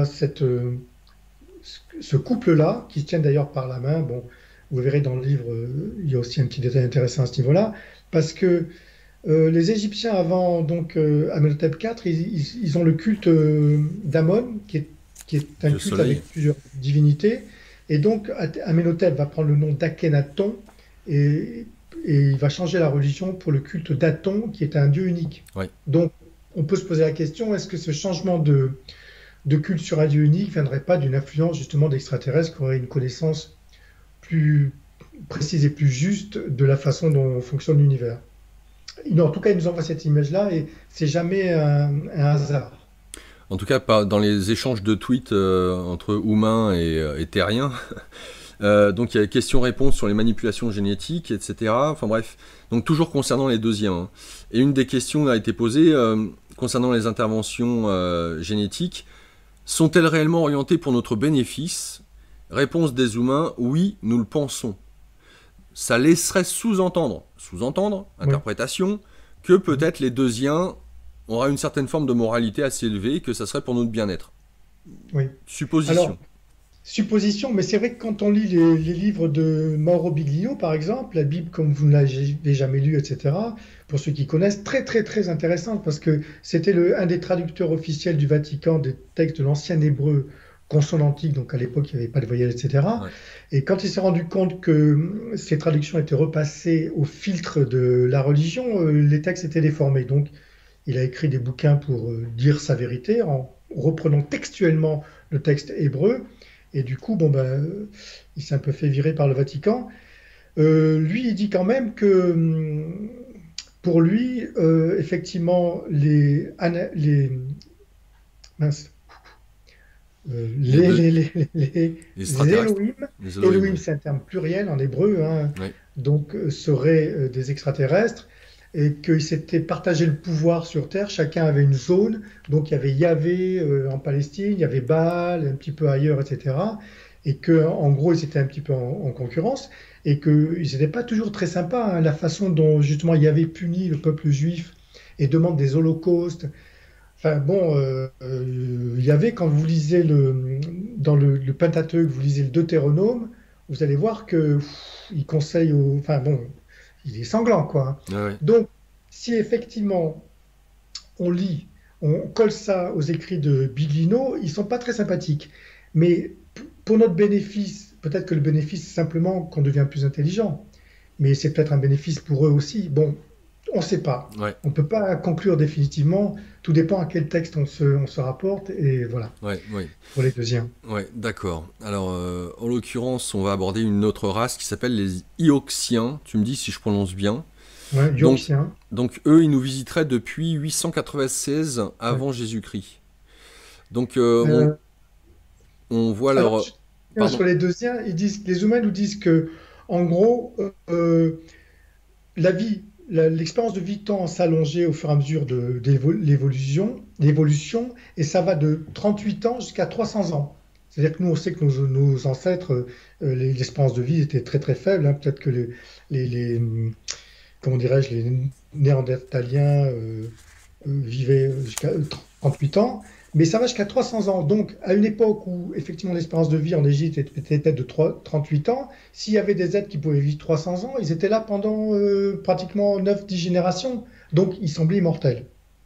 Speaker 2: ce couple-là, qui se tiennent d'ailleurs par la main. Bon, vous verrez dans le livre, il y a aussi un petit détail intéressant à ce niveau-là, parce que les Égyptiens avant donc Amenhotep IV, ils ont le culte d'Amon, qui est un
Speaker 1: le
Speaker 2: culte
Speaker 1: soleil.
Speaker 2: avec plusieurs divinités, et donc Amenhotep va prendre le nom d'Akhenaton, et, et il va changer la religion pour le culte d'Aton, qui est un dieu unique.
Speaker 1: Oui.
Speaker 2: Donc, on peut se poser la question, est-ce que ce changement de culte sur un dieu unique ne viendrait pas d'une influence justement d'extraterrestres qui auraient une connaissance plus précise et plus juste de la façon dont fonctionne l'univers? En tout cas, ils nous envoient cette image-là et c'est jamais un hasard.
Speaker 1: En tout cas, dans les échanges de tweets entre humains et terriens. Donc il y a questions-réponses sur les manipulations génétiques, etc. Enfin bref, donc toujours concernant les Deusiens. Hein. Et une des questions a été posée concernant les interventions génétiques. Sont-elles réellement orientées pour notre bénéfice? Réponse des humains, oui, nous le pensons. Ça laisserait sous-entendre,
Speaker 2: Oui,
Speaker 1: interprétation, que peut-être les deuxiens aura une certaine forme de moralité assez élevée et que ça serait pour notre bien-être.
Speaker 2: oui.
Speaker 1: Supposition.
Speaker 2: Alors, supposition, mais c'est vrai que quand on lit les livres de Mauro Biglino, par exemple, la Bible comme vous ne l'avez jamais lu, etc., pour ceux qui connaissent, très très très intéressante parce que c'était un des traducteurs officiels du Vatican des textes de l'ancien hébreu consonantique, donc à l'époque il n'y avait pas de voyelles, etc.
Speaker 1: Ouais.
Speaker 2: Et quand il s'est rendu compte que ces traductions étaient repassées au filtre de la religion, les textes étaient déformés. Donc il a écrit des bouquins pour dire sa vérité en reprenant textuellement le texte hébreu. Et du coup, bon, ben, il s'est un peu fait virer par le Vatican. Lui, il dit quand même que pour lui, effectivement, mince,
Speaker 1: Les deux, les
Speaker 2: les
Speaker 1: extraterrestres,
Speaker 2: Elohim,
Speaker 1: les Elohim,
Speaker 2: Elohim
Speaker 1: oui.
Speaker 2: c'est un terme pluriel en hébreu, hein,
Speaker 1: Ouais.
Speaker 2: donc seraient des extraterrestres, et qu'ils s'étaient partagé le pouvoir sur Terre, chacun avait une zone, donc il y avait Yahvé en Palestine, il y avait Baal un petit peu ailleurs, etc. Et que en gros ils étaient un petit peu en concurrence, et qu'ils n'étaient pas toujours très sympas, hein, la façon dont justement Yahvé punit le peuple juif et demande des holocaustes. Enfin bon, il y avait, quand vous lisez dans le Pentateuque, vous lisez le Deutéronome, vous allez voir que il conseille enfin bon, il est sanglant quoi, hein.
Speaker 1: Ouais, ouais.
Speaker 2: Donc, si effectivement on lit, on colle ça aux écrits de Biglino, ils sont pas très sympathiques. Mais pour notre bénéfice, peut-être que le bénéfice c'est simplement qu'on devient plus intelligent, mais c'est peut-être un bénéfice pour eux aussi. Bon, on ne sait pas.
Speaker 1: Ouais,
Speaker 2: On ne peut pas conclure définitivement. Tout dépend à quel texte on se rapporte. Et voilà,
Speaker 1: ouais, ouais.
Speaker 2: pour les deuxièmes.
Speaker 1: Ouais, d'accord. Alors, en l'occurrence, on va aborder une autre race qui s'appelle les Ioxiens. Tu me dis si je prononce bien.
Speaker 2: Ouais,
Speaker 1: Donc,
Speaker 2: Dioxien.
Speaker 1: donc eux, ils nous visiteraient depuis 896
Speaker 2: Ouais.
Speaker 1: avant Jésus-Christ. Donc,
Speaker 2: Euh,
Speaker 1: on voit
Speaker 2: alors,
Speaker 1: leur...
Speaker 2: sur
Speaker 1: Pardon?
Speaker 2: les deuxièmes, les humains nous disent que, en gros, la vie, l'expérience de vie tend à s'allonger au fur et à mesure de l'évolution, et ça va de 38 ans jusqu'à 300 ans. C'est-à-dire que nous, on sait que nos ancêtres, l'espérance de vie était très très faible, hein. Peut-être que comment dirais-je, les Néandertaliens vivaient jusqu'à 38 ans, mais ça va jusqu'à 300 ans. Donc, à une époque où, effectivement, l'espérance de vie en Égypte était peut-être de 38 ans, s'il y avait des êtres qui pouvaient vivre 300 ans, ils étaient là pendant pratiquement 9, 10 générations. Donc, ils semblaient immortels.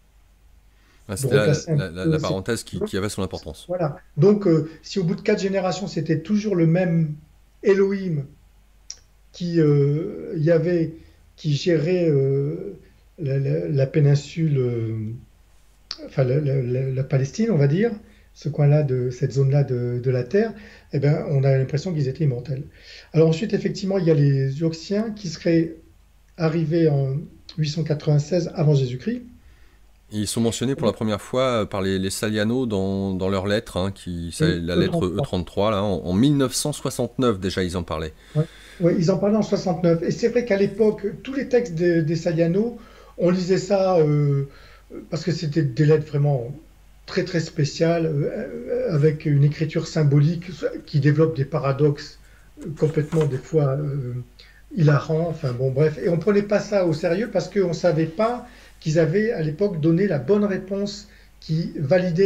Speaker 1: Ah,
Speaker 2: De
Speaker 1: c'était
Speaker 2: replacer un
Speaker 1: la
Speaker 2: peu
Speaker 1: parenthèse qui avait son importance.
Speaker 2: voilà. Donc, si au bout de 4 générations, c'était toujours le même Elohim qui y avait, qui gérait la péninsule, enfin la Palestine, on va dire, ce coin-là, cette zone-là de la Terre, eh ben, on a l'impression qu'ils étaient immortels. Alors ensuite, effectivement, il y a les Urksiens qui seraient arrivés en 896 avant Jésus-Christ.
Speaker 1: Et ils sont mentionnés pour la première fois par les Saliano dans leurs lettres, hein, c'est
Speaker 2: Oui,
Speaker 1: la lettre
Speaker 2: E33.
Speaker 1: E33, là, en 1969 déjà, ils en parlaient.
Speaker 2: Ouais. Ouais, ils en parlaient en 69. Et c'est vrai qu'à l'époque, tous les textes des Saliano, on lisait ça parce que c'était des lettres vraiment très très spéciales, avec une écriture symbolique qui développe des paradoxes complètement des fois hilarants. Enfin bon, bref. Et on ne prenait pas ça au sérieux parce qu'on ne savait pas qu'ils avaient à l'époque donné la bonne réponse qui validait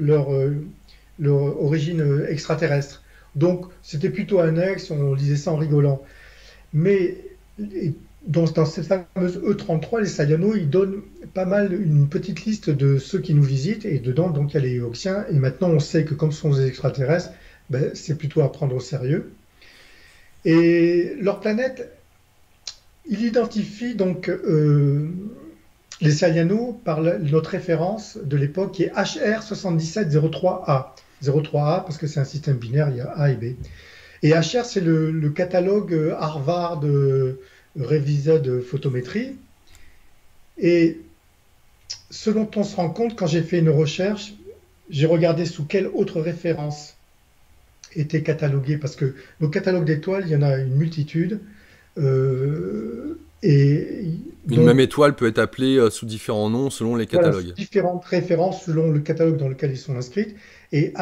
Speaker 2: leur origine extraterrestre. Donc c'était plutôt annexe, on lisait ça en rigolant. Mais dans cette fameuse E33, les Sayano, ils donnent pas mal une petite liste de ceux qui nous visitent, et dedans, donc, il y a les Hoxiens. Et maintenant, on sait que comme ce sont des extraterrestres, ben, c'est plutôt à prendre au sérieux. Et leur planète, il identifie donc les Sayano par notre référence de l'époque qui est HR7703A. 03A parce que c'est un système binaire, il y a A et B. Et HR, c'est le catalogue Harvard révisé de photométrie. Et ce dont on se rend compte, quand j'ai fait une recherche, j'ai regardé sous quelle autre référence était catalogué, parce que nos catalogues d'étoiles, il y en a une multitude. Et
Speaker 1: Une même
Speaker 2: donc,
Speaker 1: étoile peut être appelée sous différents noms selon les
Speaker 2: voilà,
Speaker 1: catalogues.
Speaker 2: différentes références selon le catalogue dans lequel ils sont inscrits. Et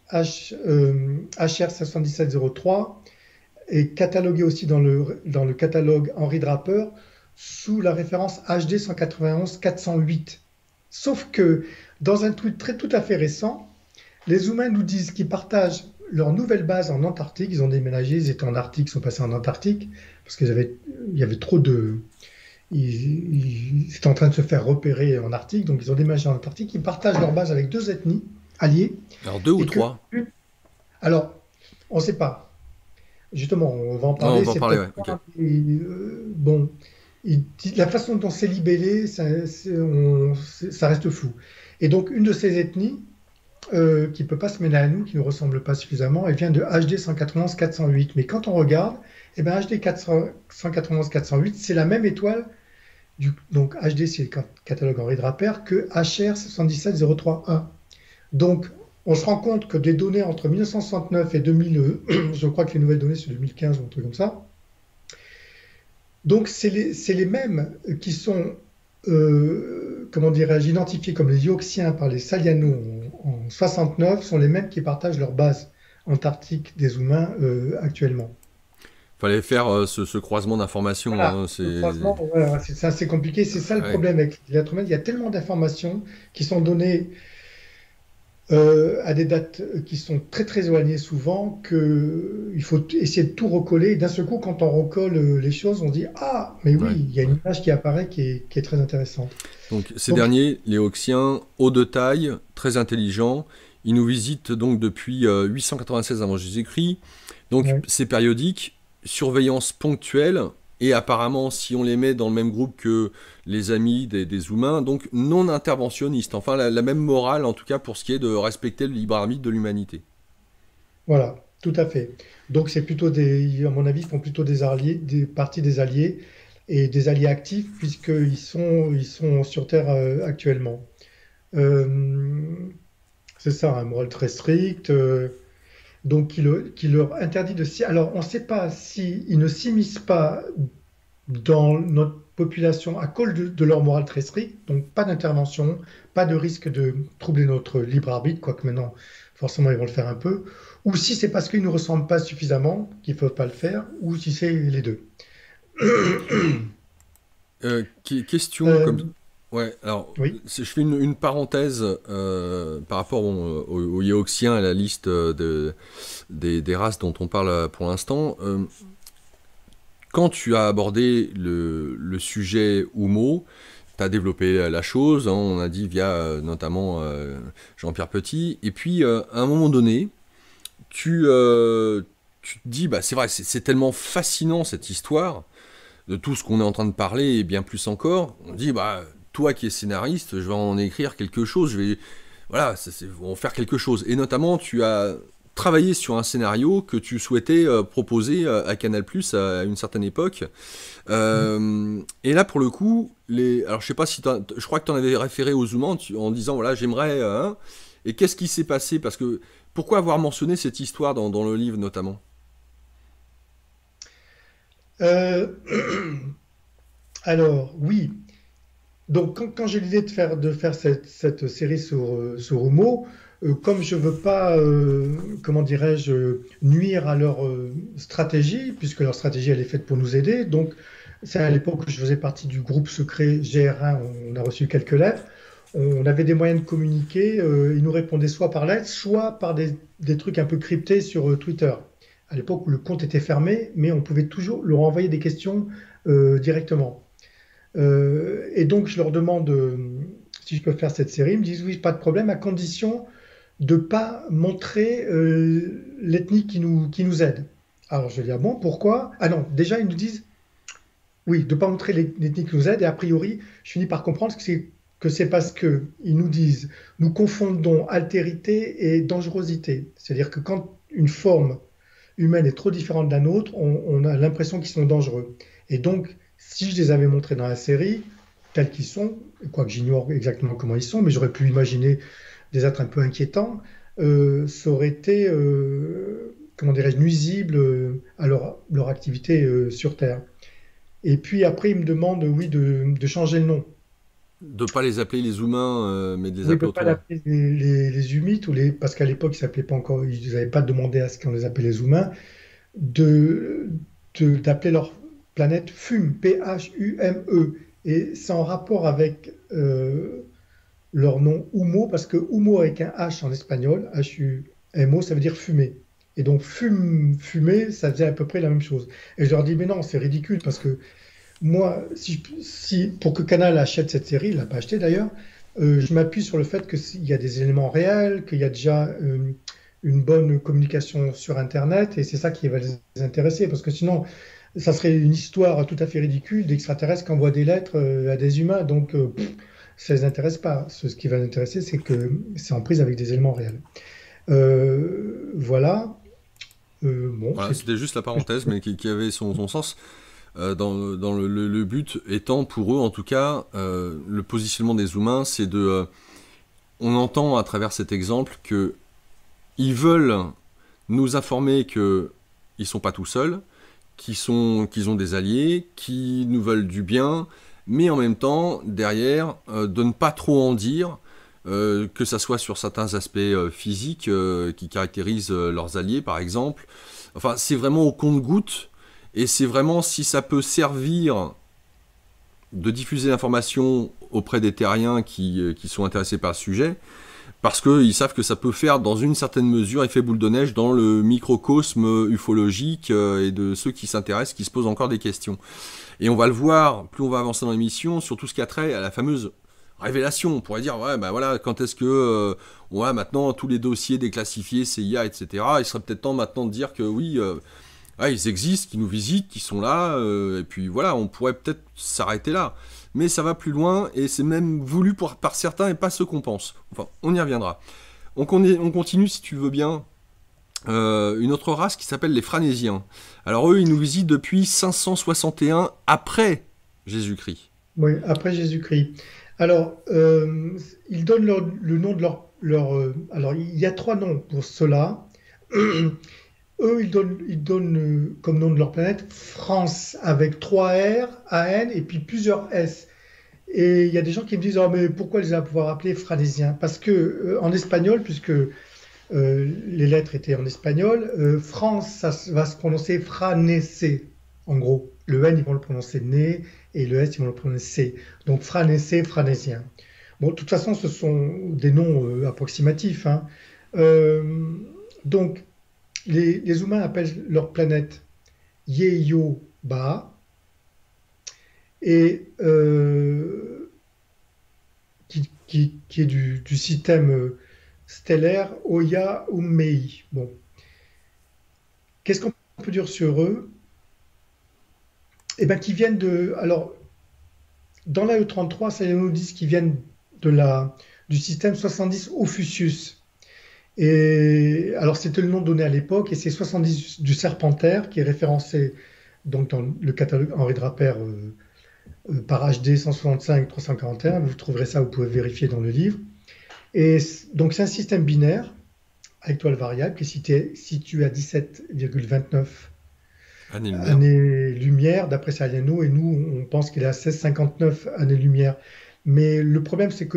Speaker 2: HR 7703 est catalogué aussi dans le catalogue Henri Draper sous la référence HD 191 408. Sauf que dans un truc tout à fait récent, les humains nous disent qu'ils partagent leur nouvelle base en Antarctique. Ils ont déménagé, ils étaient en Arctique, ils sont passés en Antarctique parce il y avait trop de. Ils étaient en train de se faire repérer en Arctique, donc ils ont déménagé en Antarctique. Ils partagent leur base avec deux ethnies alliées
Speaker 1: Alors deux ou
Speaker 2: et que.
Speaker 1: trois?
Speaker 2: Alors, on ne sait pas. Justement, on va en
Speaker 1: Non, on
Speaker 2: parler.
Speaker 1: va en
Speaker 2: C'est
Speaker 1: parler,
Speaker 2: peut-être
Speaker 1: ouais, ok.
Speaker 2: pas. Bon, la façon dont c'est libellé, ça reste flou. Et donc, une de ces ethnies qui ne peut pas se mêler à nous, qui ne nous ressemble pas suffisamment, elle vient de HD 191 408. Mais quand on regarde, eh ben, HD 191 408, c'est la même étoile, donc HD c'est le catalogue Henri Draper, que HR 7703A. Donc on se rend compte que des données entre 1969 et 2000, je crois que les nouvelles données c'est 2015 ou un truc comme ça, donc c'est les mêmes qui sont, comment dirais-je, identifiés comme les Yoxiens par les Saliano en 69, sont les mêmes qui partagent leur base antarctique des humains actuellement.
Speaker 1: Fallait faire ce croisement d'informations,
Speaker 2: Voilà,
Speaker 1: hein,
Speaker 2: le
Speaker 1: c'est...
Speaker 2: croisement, voilà, c'est assez compliqué. C'est ça le
Speaker 1: Ouais.
Speaker 2: problème avec l'être humain. Il y a tellement d'informations qui sont données à des dates qui sont très très éloignées souvent qu'il faut essayer de tout recoller. Et d'un seul coup, quand on recolle les choses, on dit ah, mais oui,
Speaker 1: Ouais.
Speaker 2: il y a une image qui apparaît qui est très intéressante.
Speaker 1: Donc ces
Speaker 2: Donc
Speaker 1: derniers, les Hoxiens, hauts de taille, très intelligents, ils nous visitent donc depuis 896 avant Jésus-Christ. Donc
Speaker 2: ouais,
Speaker 1: c'est périodique, surveillance ponctuelle, et apparemment si on les met dans le même groupe que les amis des humains, donc non interventionnistes, enfin la même morale en tout cas pour ce qui est de respecter le libre arbitre de l'humanité.
Speaker 2: voilà, tout à fait. Donc c'est plutôt à mon avis, ils font plutôt des alliés, des parties des alliés et des alliés actifs ils sont sur Terre actuellement. Euh, c'est ça, un moral très strict. Donc qui leur interdit de s'y... Alors, on ne sait pas s'ils ne s'immiscent pas dans notre population à cause de leur morale très stricte, donc pas d'intervention, pas de risque de troubler notre libre arbitre, quoique maintenant, forcément, ils vont le faire un peu, ou si c'est parce qu'ils ne nous ressemblent pas suffisamment, qu'ils ne peuvent pas le faire, ou si c'est les deux.
Speaker 1: Question comme...
Speaker 2: Euh,
Speaker 1: Ouais, alors
Speaker 2: oui,
Speaker 1: je fais une parenthèse par rapport aux Yéoxiens à la liste des races dont on parle pour l'instant. Quand tu as abordé le sujet Humo, tu as développé la chose, hein, on a dit via notamment Jean-Pierre Petit, et puis à un moment donné, tu te dis, bah, c'est vrai, c'est tellement fascinant cette histoire, de tout ce qu'on est en train de parler et bien plus encore, on dit, bah, toi qui es scénariste, je vais en écrire quelque chose, je vais, voilà, on va faire quelque chose. Et notamment, tu as travaillé sur un scénario que tu souhaitais proposer à Canal+ à une certaine époque. Et là, pour le coup, alors je sais pas si je crois que tu en avais référé aux Zoomans en disant, voilà, j'aimerais... hein. Et qu'est-ce qui s'est passé? Parce que pourquoi avoir mentionné cette histoire dans le livre notamment?
Speaker 2: Euh, alors, oui. Donc, quand j'ai l'idée de faire cette série sur Homo, comme je veux pas, comment dirais-je, nuire à leur stratégie, puisque leur stratégie, elle est faite pour nous aider. Donc, c'est à l'époque où je faisais partie du groupe secret GR1, on a reçu quelques lettres. On avait des moyens de communiquer. Ils nous répondaient soit par lettre, soit par des trucs un peu cryptés sur Twitter. À l'époque où le compte était fermé, mais on pouvait toujours leur envoyer des questions directement. Et donc, je leur demande si je peux faire cette série. Ils me disent oui, pas de problème, à condition de ne pas montrer l'ethnie qui nous aide. Alors, je dis, ah bon, pourquoi? Ah non, déjà, ils nous disent oui, de ne pas montrer l'ethnie qui nous aide. Et a priori, je finis par comprendre que c'est parce qu'ils nous disent nous confondons altérité et dangerosité. C'est-à-dire que quand une forme humaine est trop différente d'un autre, on a l'impression qu'ils sont dangereux. Et donc, si je les avais montrés dans la série, tels qu'ils sont, quoique j'ignore exactement comment ils sont, mais j'aurais pu imaginer des êtres un peu inquiétants, ça aurait été, comment dirais-je, nuisible à leur activité sur Terre. Et puis après, il me demande, oui, de changer le nom.
Speaker 1: De pas les appeler les humains, mais de les
Speaker 2: Oui, de
Speaker 1: appeler
Speaker 2: ne pas
Speaker 1: autrement.
Speaker 2: l'appeler les Humites, parce qu'à l'époque, ils s'appelaient pas encore, ils n'avaient pas demandé à ce qu'on les appelle les humains, de, d'appeler leur planète Phume, Phume. Et c'est en rapport avec leur nom Humo, parce que Humo avec un H en espagnol, Humo, ça veut dire fumée. Et donc fumée, ça faisait à peu près la même chose. Et je leur dis, mais non, c'est ridicule, parce que moi, pour que Canal achète cette série, il l'a pas acheté d'ailleurs, je m'appuie sur le fait qu'il y a des éléments réels, qu'il y a déjà une bonne communication sur Internet, et c'est ça qui va les intéresser, parce que sinon, ça serait une histoire tout à fait ridicule d'extraterrestres qui envoient des lettres à des humains, donc ça ne les intéresse pas. Ce qui va les intéresser, c'est que c'est en prise avec des éléments réels. Voilà. Bon,
Speaker 1: Voilà,
Speaker 2: c'est tout.
Speaker 1: c'était juste la parenthèse, mais qui avait son sens. Dans le but étant pour eux en tout cas le positionnement des humains c'est on entend à travers cet exemple que ils veulent nous informer que ils sont pas tout seuls, qu'ils ont des alliés, qui nous veulent du bien, mais en même temps derrière de ne pas trop en dire, que ça soit sur certains aspects physiques qui caractérisent leurs alliés par exemple. Enfin c'est vraiment au compte-gouttes. Et c'est vraiment si ça peut servir de diffuser l'information auprès des terriens qui sont intéressés par le sujet, parce qu'ils savent que ça peut faire dans une certaine mesure effet boule de neige dans le microcosme ufologique et de ceux qui s'intéressent, qui se posent encore des questions. Et on va le voir, plus on va avancer dans l'émission, sur tout ce qui a trait à la fameuse révélation. On pourrait dire, ouais, ben voilà, quand est-ce que on a maintenant tous les dossiers déclassifiés, CIA, etc. Il serait peut-être temps maintenant de dire que oui, ils existent, qui nous visitent, qui sont là, et puis voilà, on pourrait peut-être s'arrêter là. Mais ça va plus loin, et c'est même voulu par certains et pas ceux qu'on pense. Enfin, on y reviendra. On continue, si tu veux bien, une autre race qui s'appelle les Phranésiens. Alors eux, ils nous visitent depuis 561 après Jésus-Christ.
Speaker 2: Oui, après Jésus-Christ. Alors, ils donnent le nom de alors, il y a trois noms pour cela. Eux, ils donnent comme nom de leur planète France avec trois R, AN et puis plusieurs S. Et il y a des gens qui me disent, oh, mais pourquoi les avoir appelés phranésiens? Parce que en espagnol, puisque les lettres étaient en espagnol, France, va se prononcer franese, en gros. Le N, ils vont le prononcer né, et le S, ils vont le prononcer C. Donc franese, phránésien. Bon, de toute façon, ce sont des noms approximatifs, hein. Euh, donc, les humains appellent leur planète Yeyoba, et qui est du système stellaire Oya Ummei. Bon, qu'est-ce qu'on peut dire sur eux? Eh bien, qui viennent de. Alors, dans la E33, ça nous dit qu'ils viennent du système 70 Ophiuchus. Et alors, c'était le nom donné à l'époque, et c'est 70 du Serpentaire qui est référencé donc, dans le catalogue Henri Draper par HD 165 341. Vous trouverez ça, vous pouvez vérifier dans le livre. Et donc, c'est un système binaire à étoile variable qui est situé à 17,29
Speaker 1: Année-lumière.
Speaker 2: années-lumière, d'après Saliano, et nous, on pense qu'il est à 16,59 années-lumière. Mais le problème, c'est que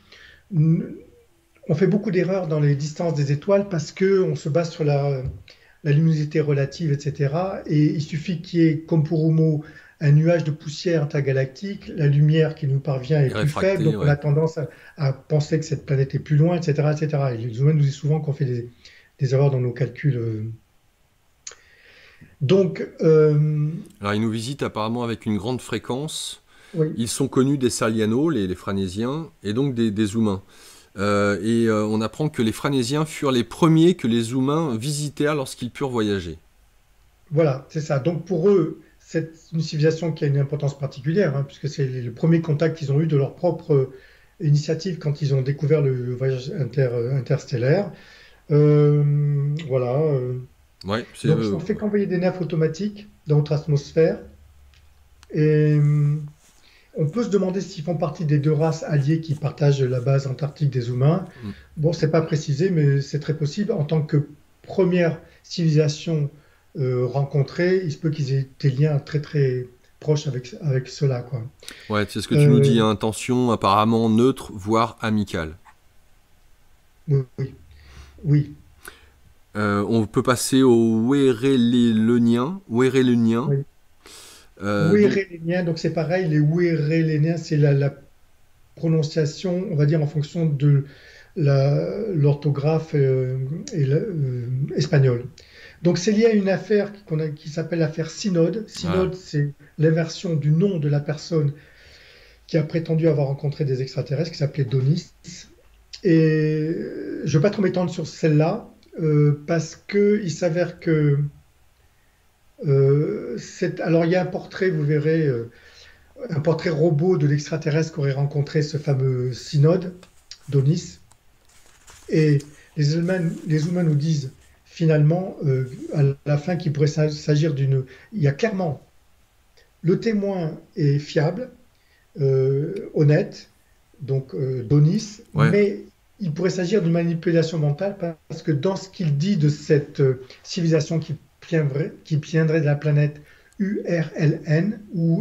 Speaker 2: on fait beaucoup d'erreurs dans les distances des étoiles parce qu'on se base sur la luminosité relative, etc. Et il suffit qu'il y ait, comme pour Homo, un nuage de poussière intergalactique, la lumière qui nous parvient est plus faible,
Speaker 1: Réfracté,
Speaker 2: donc on
Speaker 1: ouais.
Speaker 2: a tendance à penser que cette planète est plus loin, etc. etc. Et les humains nous disent souvent qu'on fait des erreurs dans nos calculs. Donc,
Speaker 1: Alors ils nous visitent apparemment avec une grande fréquence.
Speaker 2: oui,
Speaker 1: Ils sont connus des Salianos, les Phranésiens, et donc des humains. On apprend que les Phranésiens furent les premiers que les humains visitèrent lorsqu'ils purent voyager.
Speaker 2: voilà, c'est ça. Donc pour eux, c'est une civilisation qui a une importance particulière, hein, puisque c'est le premier contact qu'ils ont eu de leur propre initiative quand ils ont découvert le voyage interstellaire. Voilà.
Speaker 1: Ouais, c'est
Speaker 2: Donc on fait qu'envoyer des nappes automatiques dans notre atmosphère. Et on peut se demander s'ils font partie des deux races alliées qui partagent la base antarctique des humains. Bon, c'est pas précisé, mais c'est très possible. En tant que première civilisation rencontrée, il se peut qu'ils aient des liens très très proche avec cela, quoi.
Speaker 1: Ouais, c'est ce que tu nous dis,
Speaker 2: Euh,
Speaker 1: hein, tension apparemment neutre, voire amicale.
Speaker 2: oui, oui, oui,
Speaker 1: On peut passer au wérélénien. Wérélénien.
Speaker 2: oui.
Speaker 1: Donc,
Speaker 2: Ouérélénien, donc c'est pareil, les ouéréléniens, c'est la prononciation, on va dire, en fonction de l'orthographe espagnole. Donc c'est lié à une affaire qui s'appelle l'affaire Synode.
Speaker 1: voilà.
Speaker 2: Synode, c'est l'inversion du nom de la personne qui a prétendu avoir rencontré des extraterrestres, qui s'appelait Donis. Et je ne vais pas trop m'étendre sur celle-là, parce qu'il s'avère que alors il y a un portrait, vous verrez, un portrait robot de l'extraterrestre qu'aurait rencontré ce fameux synode, Donis. Et les humains nous disent finalement, à la fin, qu'il pourrait s'agir d'une... Il y a clairement, le témoin est fiable, honnête, donc Donis,
Speaker 1: Ouais.
Speaker 2: mais il pourrait s'agir d'une manipulation mentale parce que dans ce qu'il dit de cette civilisation qui viendrait de la planète URLN ou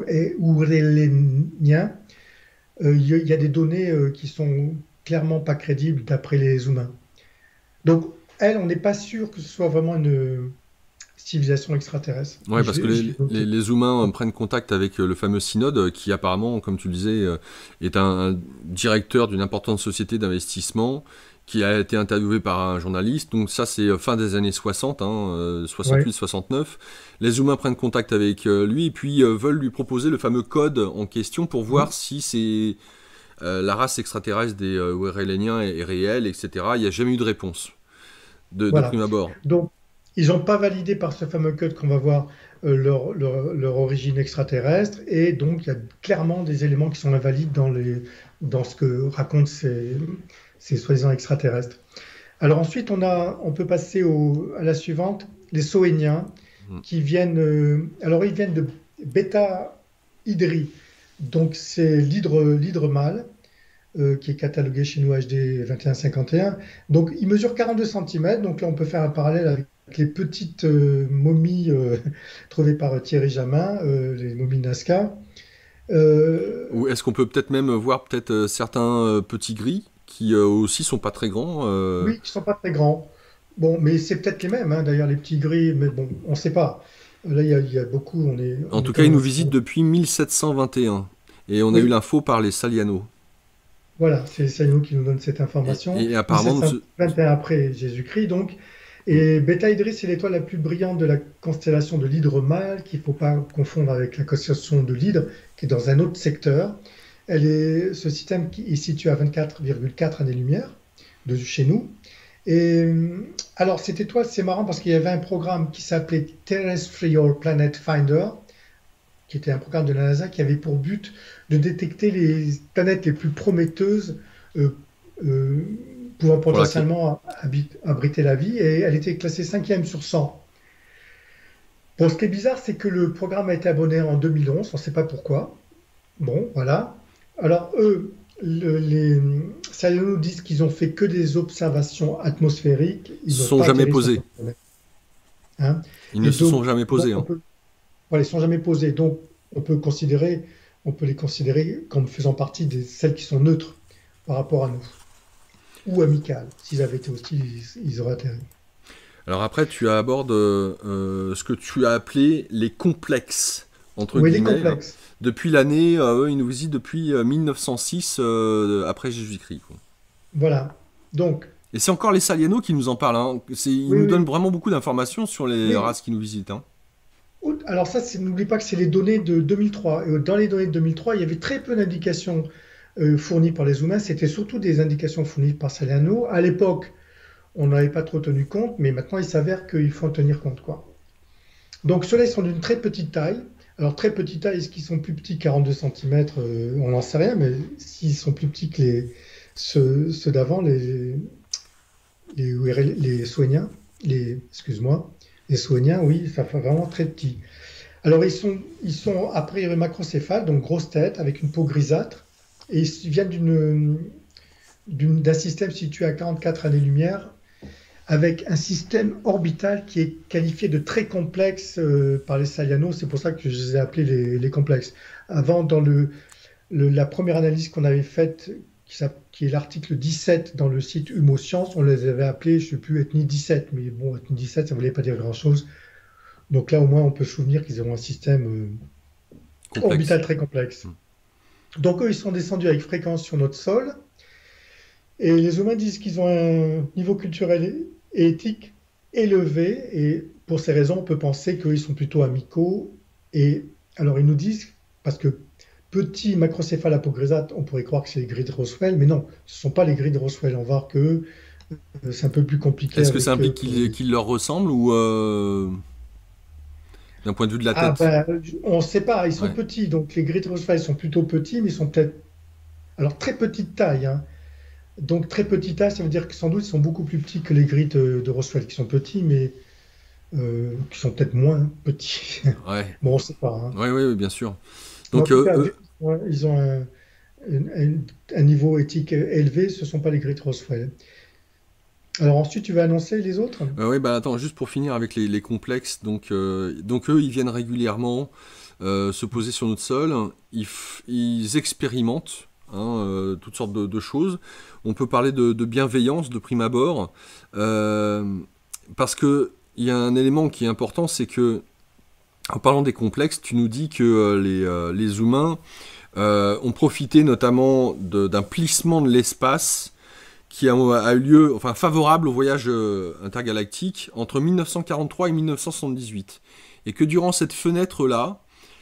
Speaker 2: Ourelenien, il y a des données qui sont clairement pas crédibles d'après les humains. Donc, elle, on n'est pas sûr que ce soit vraiment une civilisation extraterrestre.
Speaker 1: Ouais, parce que
Speaker 2: Je l'ai noté.
Speaker 1: les humains prennent contact avec le fameux synode qui apparemment, comme tu le disais, est un directeur d'une importante société d'investissement qui a été interviewé par un journaliste. Donc ça, c'est fin des années 60, hein,
Speaker 2: Ouais,
Speaker 1: 68-69. Les humains prennent contact avec lui et puis veulent lui proposer le fameux code en question pour voir
Speaker 2: mhm,
Speaker 1: si c'est la race extraterrestre des Wéréléniens est réelle, etc. Il n'y a jamais eu de réponse de
Speaker 2: voilà.
Speaker 1: prime abord.
Speaker 2: Donc, ils n'ont pas validé par ce fameux code qu'on va voir leur origine extraterrestre, et donc il y a clairement des éléments qui sont invalides dans ce que racontent ces soi-disant extraterrestres. Alors ensuite, on peut passer à la suivante, les Soéniens,
Speaker 1: Mm.
Speaker 2: qui viennent, alors ils viennent de Beta Hydri, donc c'est l'hydre mâle, qui est catalogué chez nous HD 2151. Donc il mesure 42 cm, donc là on peut faire un parallèle avec les petites momies trouvées par Thierry Jamin, les momies Nazca. Euh,
Speaker 1: Ou est-ce qu'on peut peut-être même voir peut-être certains petits gris qui aussi sont pas très grands
Speaker 2: oui, qui sont pas très grands. Bon, mais c'est peut-être les mêmes, hein, d'ailleurs, les petits gris, mais bon, on ne sait pas. Là, il y a beaucoup,
Speaker 1: En
Speaker 2: on est
Speaker 1: tout
Speaker 2: quand
Speaker 1: cas, ils
Speaker 2: même
Speaker 1: nous
Speaker 2: assez...
Speaker 1: visitent depuis 1721. Et on a eu
Speaker 2: Oui,
Speaker 1: l'info par les Saliano.
Speaker 2: voilà, c'est nous qui nous donne cette information.
Speaker 1: Et apparemment,
Speaker 2: 1721 après Jésus-Christ, donc.
Speaker 1: Mm.
Speaker 2: Et Beta Idris, c'est l'étoile la plus brillante de la constellation de l'Hydre mâle, qu'il ne faut pas confondre avec la constellation de l'Hydre, qui est dans un autre secteur. Ce système qui est situé à 24,4 années-lumière de chez nous. Et alors, cette étoile, c'est marrant parce qu'il y avait un programme qui s'appelait Terrestrial Planet Finder, qui était un programme de la NASA qui avait pour but de détecter les planètes les plus prometteuses, euh, euh, pouvant
Speaker 1: pour laquelle...
Speaker 2: potentiellement abriter la vie, et elle était classée 5e sur 100. Bon, ce qui est bizarre, c'est que le programme a été abonné en 2011, on ne sait pas pourquoi. Bon, voilà. Alors, eux, ça nous dit qu'ils ont fait que des observations atmosphériques,
Speaker 1: Ils
Speaker 2: ils
Speaker 1: se
Speaker 2: n'ont
Speaker 1: sont
Speaker 2: pas
Speaker 1: jamais
Speaker 2: atterri sur
Speaker 1: posés.
Speaker 2: cette planète, hein.
Speaker 1: Ils ne
Speaker 2: Et
Speaker 1: se sont
Speaker 2: donc,
Speaker 1: jamais posés, hein.
Speaker 2: voilà, ils ne sont jamais posés. Donc, on peut les considérer comme faisant partie de celles qui sont neutres par rapport à nous, ou amicales. S'ils avaient été hostiles, ils auraient atterri.
Speaker 1: Alors après, tu abordes ce que tu as appelé les complexes, entre
Speaker 2: Oui, les
Speaker 1: guillemets, hein.
Speaker 2: complexes.
Speaker 1: Depuis l'année, ils nous visitent depuis 1906 après Jésus-Christ, quoi.
Speaker 2: Voilà. Donc,
Speaker 1: Et c'est encore les Saliano qui nous en parlent, hein. Ils
Speaker 2: oui,
Speaker 1: nous donnent
Speaker 2: oui,
Speaker 1: vraiment beaucoup d'informations sur les
Speaker 2: oui.
Speaker 1: races qui nous visitent, hein.
Speaker 2: Alors ça, n'oublie pas que c'est les données de 2003. Et dans les données de 2003, il y avait très peu d'indications fournies par les humains. C'était surtout des indications fournies par Salerno. À l'époque, on n'avait pas trop tenu compte, mais maintenant, il s'avère qu'il faut en tenir compte, quoi. Donc ceux-là, ils sont d'une très petite taille. Alors très petite taille, est-ce qu'ils sont plus petits que 42 cm? On n'en sait rien, mais s'ils sont plus petits que ceux d'avant, les Soignants, excuse-moi, les Soignants, oui, ça fait vraiment très petit. Alors ils sont a priori macrocéphales, donc grosse tête, avec une peau grisâtre, et ils viennent d'un système situé à 44 années-lumière, avec un système orbital qui est qualifié de très complexe par les Saliano. C'est pour ça que je les ai appelés les complexes. Avant, dans la première analyse qu'on avait faite, qui est l'article 17 dans le site Humo Sciences, on les avait appelés, je ne sais plus, ethnie 17. Mais bon, ethnie 17, ça ne voulait pas dire grand-chose. Donc là, au moins, on peut se souvenir qu'ils ont un système
Speaker 1: Complexe.
Speaker 2: orbital très complexe.
Speaker 1: Mm.
Speaker 2: Donc eux, ils sont descendus avec fréquence sur notre sol. Et les humains disent qu'ils ont un niveau culturel et éthique élevé. Et pour ces raisons, on peut penser qu'ils sont plutôt amicaux. Et alors, ils nous disent, parce que petits macrocéphales apogrésates, on pourrait croire que c'est les grilles de Roswell, mais non, ce ne sont pas les grilles de Roswell. On va voir que c'est un peu plus compliqué
Speaker 1: Est-ce que ça
Speaker 2: avec...
Speaker 1: implique qu'il leur ressemble ou d'un point de vue de la
Speaker 2: Ah
Speaker 1: tête?
Speaker 2: ben, on ne sait pas, ils sont
Speaker 1: Ouais.
Speaker 2: petits. Donc les grilles de Roswell sont plutôt petits, mais ils sont peut-être... Alors, très petite taille, hein. Donc très petite taille, ça veut dire que sans doute ils sont beaucoup plus petits que les grilles de Roswell, qui sont petits, mais qui sont peut-être moins petits.
Speaker 1: Ouais.
Speaker 2: Bon, on ne sait pas, hein.
Speaker 1: Ouais, ouais, ouais, bien sûr.
Speaker 2: Mais en
Speaker 1: Donc
Speaker 2: tout cas, vu
Speaker 1: eux,
Speaker 2: qu'ils ont un niveau éthique élevé, ce ne sont pas les grilles de Roswell. Alors ensuite, tu vas annoncer les autres?
Speaker 1: ouais, bah attends, juste pour finir avec les complexes, donc eux, ils viennent régulièrement se poser sur notre sol, ils expérimentent hein, toutes sortes de choses. On peut parler de bienveillance de prime abord, euh, parce que il y a un élément qui est important, c'est que en parlant des complexes, tu nous dis que les humains ont profité notamment d'un plissement de l'espace qui a eu lieu, enfin favorable au voyage intergalactique entre 1943 et 1978. Et que durant cette fenêtre-là,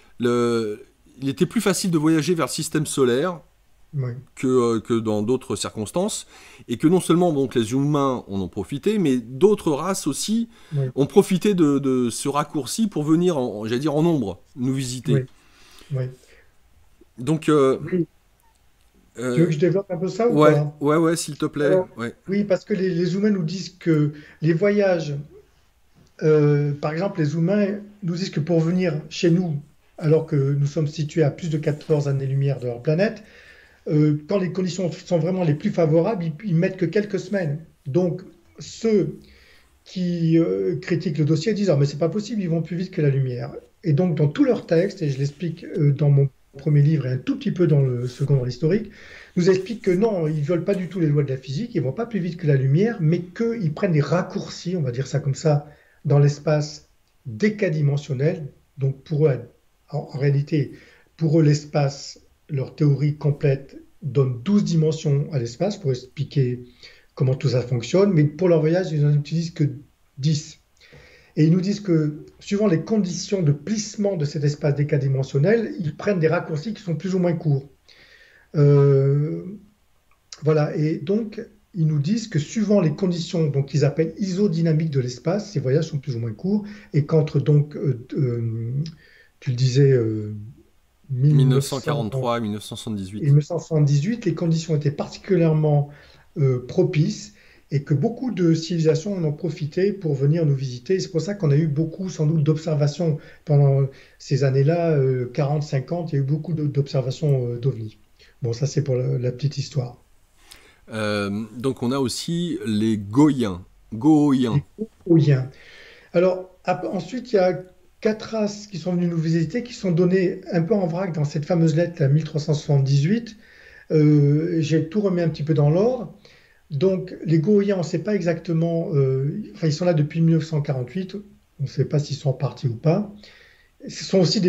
Speaker 1: il était plus facile de voyager vers le système solaire
Speaker 2: Oui,
Speaker 1: que dans d'autres circonstances, et que non seulement donc, les humains en ont profité, mais d'autres races aussi
Speaker 2: oui,
Speaker 1: ont profité de ce raccourci pour venir, j'allais dire en nombre, nous visiter.
Speaker 2: oui, oui.
Speaker 1: Donc,
Speaker 2: Oui. Tu veux
Speaker 1: euh,
Speaker 2: que je développe un peu ça ou
Speaker 1: ouais,
Speaker 2: pas?
Speaker 1: ouais, ouais, s'il te plaît,
Speaker 2: Alors,
Speaker 1: ouais.
Speaker 2: oui, parce que les humains nous disent que les voyages, par exemple, les humains nous disent que pour venir chez nous, alors que nous sommes situés à plus de 14 années-lumière de leur planète, quand les conditions sont vraiment les plus favorables, ils mettent que quelques semaines. Donc, ceux qui critiquent le dossier disent, ah, mais c'est pas possible, ils vont plus vite que la lumière. Et donc, dans tous leurs textes, et je l'explique dans mon premier livre et un tout petit peu dans le second historique, nous expliquent que non, ils ne violent pas du tout les lois de la physique, ils vont pas plus vite que la lumière, mais qu'ils prennent des raccourcis, on va dire ça comme ça, dans l'espace décadimensionnel. Donc, pour eux, en réalité, pour eux, l'espace, leur théorie complète donne 12 dimensions à l'espace pour expliquer comment tout ça fonctionne, mais pour leur voyage, ils n'en utilisent que 10. Et ils nous disent que, suivant les conditions de plissement de cet espace décadimensionnel, ils prennent des raccourcis qui sont plus ou moins courts. Euh, voilà, et donc, ils nous disent que suivant les conditions donc, qu'ils appellent isodynamiques de l'espace, ces voyages sont plus ou moins courts, et qu'entre, donc, tu le disais, 1900
Speaker 1: 1943 et
Speaker 2: et
Speaker 1: 1978.
Speaker 2: 1978, les conditions étaient particulièrement propices et que beaucoup de civilisations en ont profité pour venir nous visiter. C'est pour ça qu'on a eu beaucoup, sans doute, d'observations pendant ces années-là, 40, 50, il y a eu beaucoup d'observations d'OVNI. Bon, ça c'est pour la petite histoire.
Speaker 1: Donc on a aussi les Goyens. Goyens.
Speaker 2: Les Oïens. Alors, ensuite, il y a quatre races qui sont venues nous visiter, qui sont données un peu en vrac dans cette fameuse lettre à 1378. J'ai tout remis un petit peu dans l'ordre. Donc, les Goïens, on ne sait pas exactement, enfin, ils sont là depuis 1948, on ne sait pas s'ils sont partis ou pas. Ce sont aussi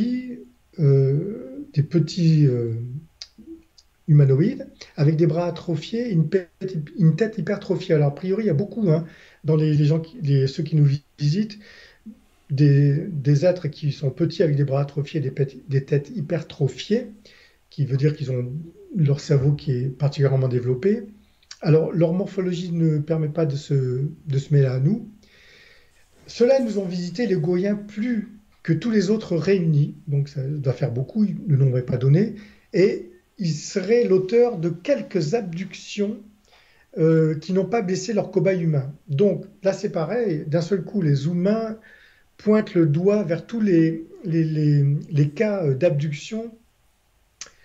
Speaker 2: des petits humanoïdes avec des bras atrophiés et une tête hypertrophiée. Alors, a priori, il y a beaucoup, hein, dans les gens, ceux qui nous visitent, des êtres qui sont petits avec des bras atrophiés, des têtes hypertrophiées, qui veut dire qu'ils ont leur cerveau qui est particulièrement développé. Alors, leur morphologie ne permet pas de se mêler à nous. Ceux-là nous ont visité les Goyens plus que tous les autres réunis, donc ça doit faire beaucoup, le nombre n'est pas donné, et ils seraient l'auteur de quelques abductions qui n'ont pas blessé leurs cobayes humains. Donc là, c'est pareil, d'un seul coup, les humains pointent le doigt vers tous les cas d'abduction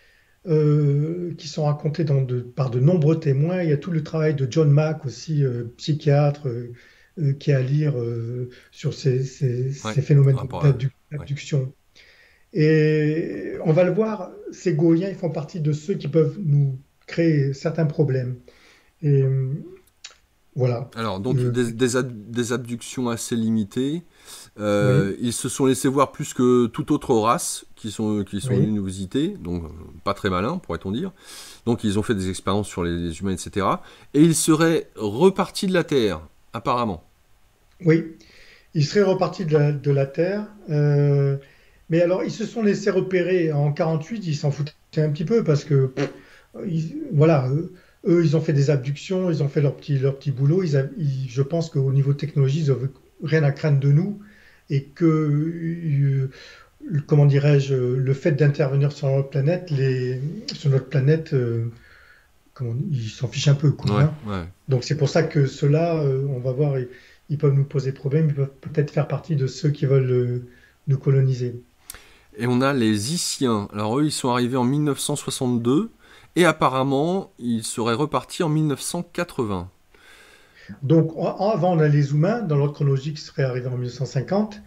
Speaker 2: qui sont racontés par de nombreux témoins. Il y a tout le travail de John Mack aussi, psychiatre, qui est à lire sur
Speaker 1: Ouais,
Speaker 2: ces phénomènes
Speaker 1: rapport à... Ouais.
Speaker 2: d'abduction. Et on va le voir, ces Goéliens, ils font partie de ceux qui peuvent nous créer certains problèmes. Et voilà.
Speaker 1: Alors, donc,
Speaker 2: Euh,
Speaker 1: des abductions assez limitées.
Speaker 2: oui,
Speaker 1: Ils se sont laissés voir plus que toute autre race qui sont venus
Speaker 2: oui,
Speaker 1: nous visiter, donc pas très malins, pourrait-on dire. Donc, ils ont fait des expériences sur les humains, etc. Et ils seraient repartis de la Terre, apparemment.
Speaker 2: oui. Ils seraient repartis de la Terre. Mais alors, ils se sont laissés repérer en 48, ils s'en foutaient un petit peu parce que, voilà, eux, ils ont fait des abductions, ils ont fait leur petit boulot. Je pense qu'au niveau technologie, ils n'avaient rien à craindre de nous et que, comment dirais-je, le fait d'intervenir sur notre planète, ils s'en fichent un peu, quoi,
Speaker 1: Ouais,
Speaker 2: hein.
Speaker 1: ouais.
Speaker 2: Donc c'est pour ça que ceux-là, on va voir, ils peuvent nous poser problème, ils peuvent peut-être faire partie de ceux qui veulent nous coloniser.
Speaker 1: Et on a les Issiens. Alors, eux, ils sont arrivés en 1962, et apparemment, ils seraient repartis en 1980.
Speaker 2: Donc avant, on a les humains, dans l'ordre chronologique, qui serait arrivé en 1950.